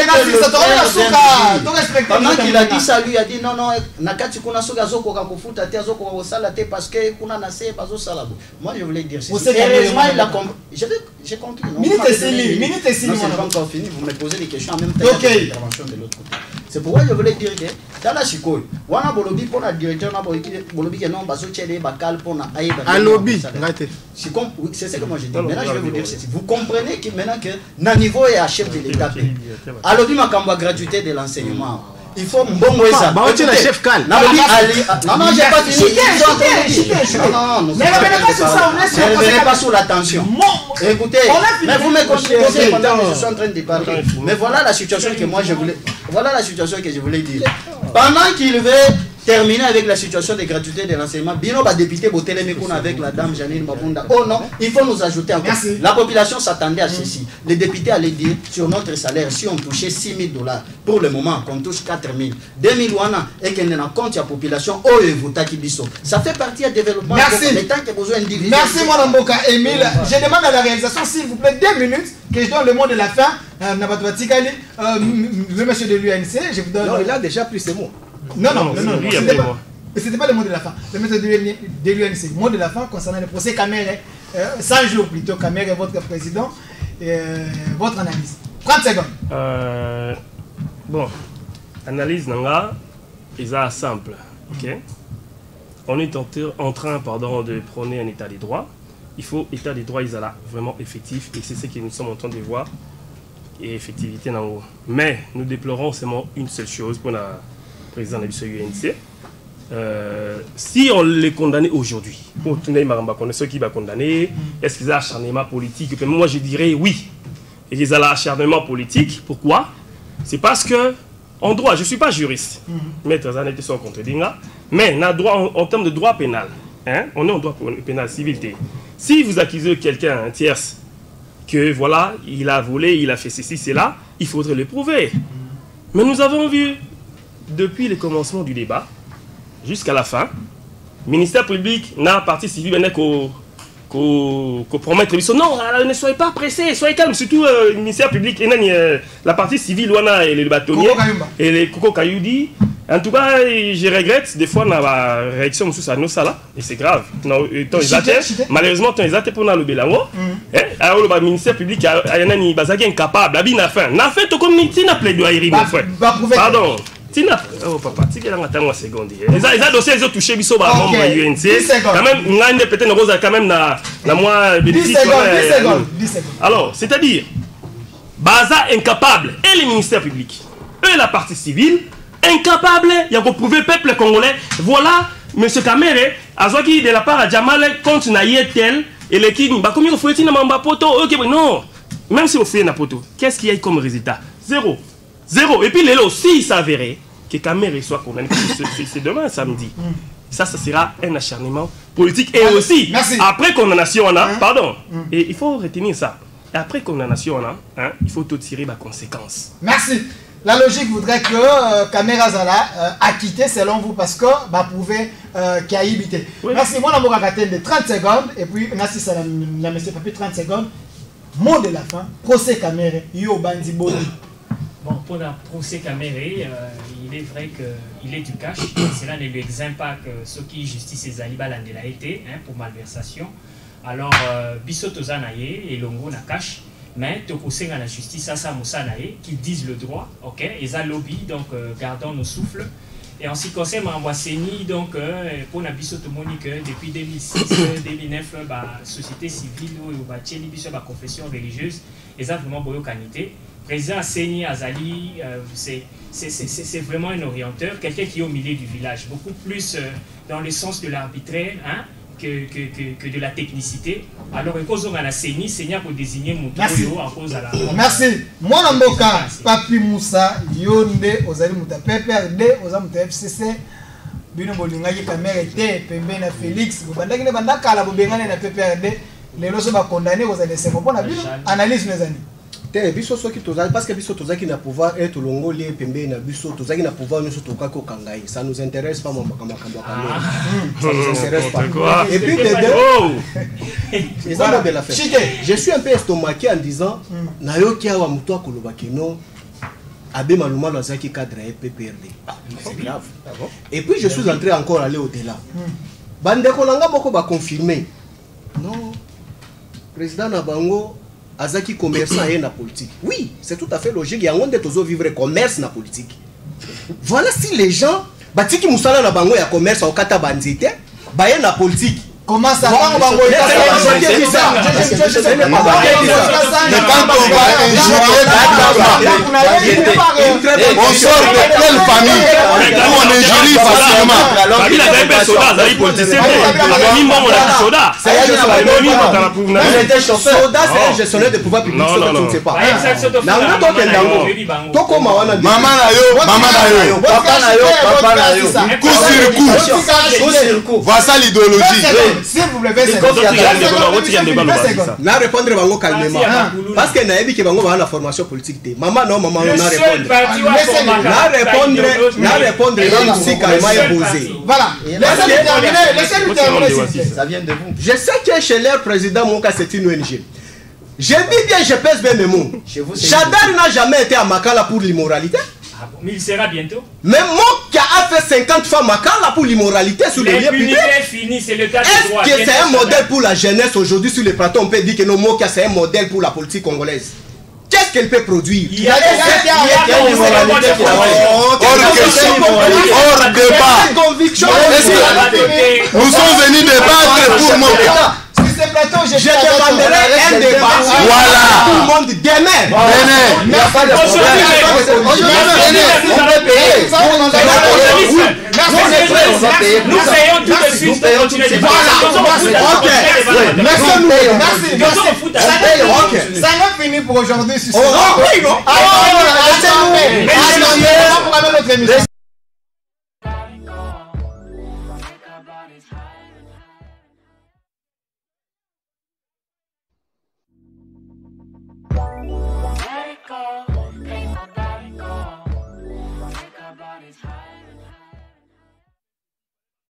pendant qu'il a dit ça lui a dit non non na kati kuna soka azoko ka kufuta te azoko ko sala te parce que kuna na se bazo sala bo. Moi je voulais dire c'est heureusement il a compris. Je vais j'ai conclu. Minute et six minute et six non c'est pas encore fini, vous me posez des questions en même temps l'intervention de l'autre côté. C'est pourquoi je voulais dire que dans la Chikoy, wana bolobi pour la directeur na bolobi que non baso tchele bakal pour na aïe à lobby. C'est ce que moi je dis. Maintenant je vais vous dire ceci. Vous comprenez que maintenant que na niveau et à chef de l'État à lobby makamba gratuité de l'enseignement. Il faut mbongo ça. Bah tu la chef cal. Non non, j'ai pas fini. Non non, non. Ne revenez pas sur ça, on est sur ne revenez pas sur la tension. Écoutez, mais vous me continuez pendant que je suis en train de parler. Mais voilà la situation que moi je voulais voilà la situation que je voulais dire. Pendant qu'il veut terminer avec la situation de gratuité de l'enseignement, Bino va député Botelé Mekoun avec la dame Janine Mabunda. Oh non, il faut nous ajouter encore. Merci. La population s'attendait à ceci. Les députés allaient dire sur notre salaire, si on touchait six mille dollars, pour le moment, qu'on touche quatre mille, deux mille wana, et qu'on a compte la population, oh et vous takibiso. Ça fait partie du développement. Merci. Mais tant qu'il y a besoin de diviser. Merci, mon Mboka Émile. Je demande à la réalisation, s'il vous plaît, deux minutes, que je donne le mot de la fin. Euh, le monsieur de l'U N C, je vous donne. Non, il a déjà pris ces mots. Non, non, non, non, lui, ce n'était pas, moi. pas le mot de la fin. Le maître de l'U N C, le mot de la fin concernant le procès Kamere, euh, cent jours plutôt, Kamere, votre président, euh, votre analyse. trente secondes. Euh, bon, analyse Nanga, est simple. Okay? On est en, en train pardon, de prôner un état des droits. Il faut état des droits, ils là vraiment effectif, et c'est ce que nous sommes en train de voir, et effectivité en haut. Mais nous déplorons seulement une seule chose pour la président de l'U N C. Euh, si on les condamnait aujourd'hui, pour tout le monde connaît ceux qui va condamner, est-ce qu'ils ont acharnement politique? Moi je dirais oui. Et ils ont acharnement politique. Pourquoi? C'est parce que en droit, je ne suis pas juriste, maître Zanetti sont contre Dinga, mais en, droit, en, en termes de droit pénal, hein, on est en droit pénal, civilité. Si vous accusez quelqu'un, un tierce, que voilà, il a volé, il a fait ceci, cela, il faudrait le prouver. Mais nous avons vu, depuis le commencement du débat, jusqu'à la fin, le ministère public n'a partie civile qu'au promettre. Non, ne soyez pas pressés, soyez calmes, surtout euh, le ministère public, et euh, la partie civile, et les bâtonniers, et les Koko Kayoudi. En tout cas, je regrette, des fois, on a la réaction sous ça, et c'est grave. Non, malheureusement, quand ils étaient pour nous le alors le ministère public a incapable, il a fait. Il a fait comme il a plaidoyer, mon frère. Pardon. Oh papa, tu as une seconde. Ils ont dossier, ils ont touché biso ba membre de l'U N C. Quand même, on a peut-être une rose quand même na na moi bénéfice. Alors, c'est-à-dire Baza incapable et le ministère public et la partie civile incapable, il y a pour prouver le peuple congolais. Voilà, M. Kamere, Azoki de la part de Jamal contre Naïe tel, Et les qui bah combien vous faites dans ma poto? Ok, non. Même si vous faites na poto, qu'est-ce qu'il y a comme résultat? Zéro. Zéro. Et puis les lots, s'il s'avérait que Kamere soit condamné, c'est demain samedi. Ça, ça sera un acharnement politique. Et allez, aussi, merci. Après condamnation, on a, hein? Pardon, hum. Et il faut retenir ça. Et après condamnation, on a, hein, il faut tout tirer les conséquences. Merci. La logique voudrait que euh, Kamera Zala euh, acquitte selon vous parce que bah pouvait euh, qu'il a habité. Oui. Merci. Moi, on a de trente secondes et puis merci ça la monsieur papier trente secondes. Mot de la fin. Procès Kamere. Yo bandi boni. Bon, pour le procès Kamere, euh, il est vrai qu'il est du cash. Cela ne lui exempte pas que ce qui justice les alibas l'en a été hein, pour malversation. Alors, euh, Bissot Ozanaye et Longo na cash. Mais tu conseilles à la justice, ça, ça, Moussanaye, qui disent le droit, ok, ils ont lobby, donc euh, gardons nos souffles. Et en ce qui concerne Mwaseni, donc, euh, pour la Bissot Monique, depuis deux mille six deux mille neuf, la société civile, ou la confession religieuse, ils ont vraiment beaucoup de qualité. Président Seni Azali, euh, c'est vraiment un orienteur, quelqu'un qui est au milieu du village, beaucoup plus euh, dans le sens de l'arbitraire, hein, Que, que, que, que de la technicité. Alors, en cause de la Seni, Seigneur pour désigner mon tour en cause à la. Merci. Moi, Namboka, Papi Moussa, Yonde, Ozali Mouta, P P R D, Ozali Mouta F C C, Bino Bolinga, Kamera était, Pembe na Félix, Bobandaki, Bandaka, la Bobengane na P P R D, les lois sont condamnés, vous allez se comprendre. Analyse mes amis. Biso soki tozali parce que biso tozaki na pouvoir être longoli pembe na biso tozaki na pouvoir nous toka ko kangai ça nous intéresse pas mon makambo kamera ça nous intéresse pas et puis de deux ça de la fête je suis un peu estomaqué en disant na yo kia wa muto akoloba kino abe maluma lozaki cadre et P P R D c'est grave et puis je suis entré encore aller au-delà bande ko langa boko ba confirmer non président na bango Azaki commerçant et na politique. Oui, c'est tout à fait logique. Il y a un de vivre commerce na politique. Voilà si les gens, batiki musala na bango ya commerce au kata banzite, baye na politique. Comment ça va? Mais quand on va injurier on sort de quelle famille où on injurie facilement? Soda, c'est un gestionnaire de pouvoir public, ça tu ne sais pas. Maman na yo, maman na yo, papa na yo, papa na yo. Coup sur coup. Voici l'idéologie. Si vous voulez, na répondre bango calmement parce que na yebi ke bango ba na formation politique té maman non maman na répondre na répondre na répondre na si calmement et posé voilà laissez-le terminer laissez-le terminer ça vient de vous. Je sais que chez leur président Monka c'est une O N G. Je dis bien, je pèse bien mes mots. Chadar n'a jamais été à Makala pour l'immoralité. Ah bon, mais il sera bientôt. Même moi qui a fait cinquante fois Makala pour l'immoralité sur le lieu public. Est-ce que c'est un modèle pour la jeunesse aujourd'hui sur les plateaux? On peut dire que nos mots c'est un modèle pour la politique congolaise. Qu'est-ce qu'elle peut produire? Il y a des immoralités. Hors question, hors débat. Nous sommes venus débattre pour Moka. Je demanderai un débat. Voilà. Tout le monde demain. Demain. Il n'y a pas de problème. Nous payons tout de suite pour continuer de Merci. Ça n'a fini pour aujourd'hui. Oh, oui, non. Ah,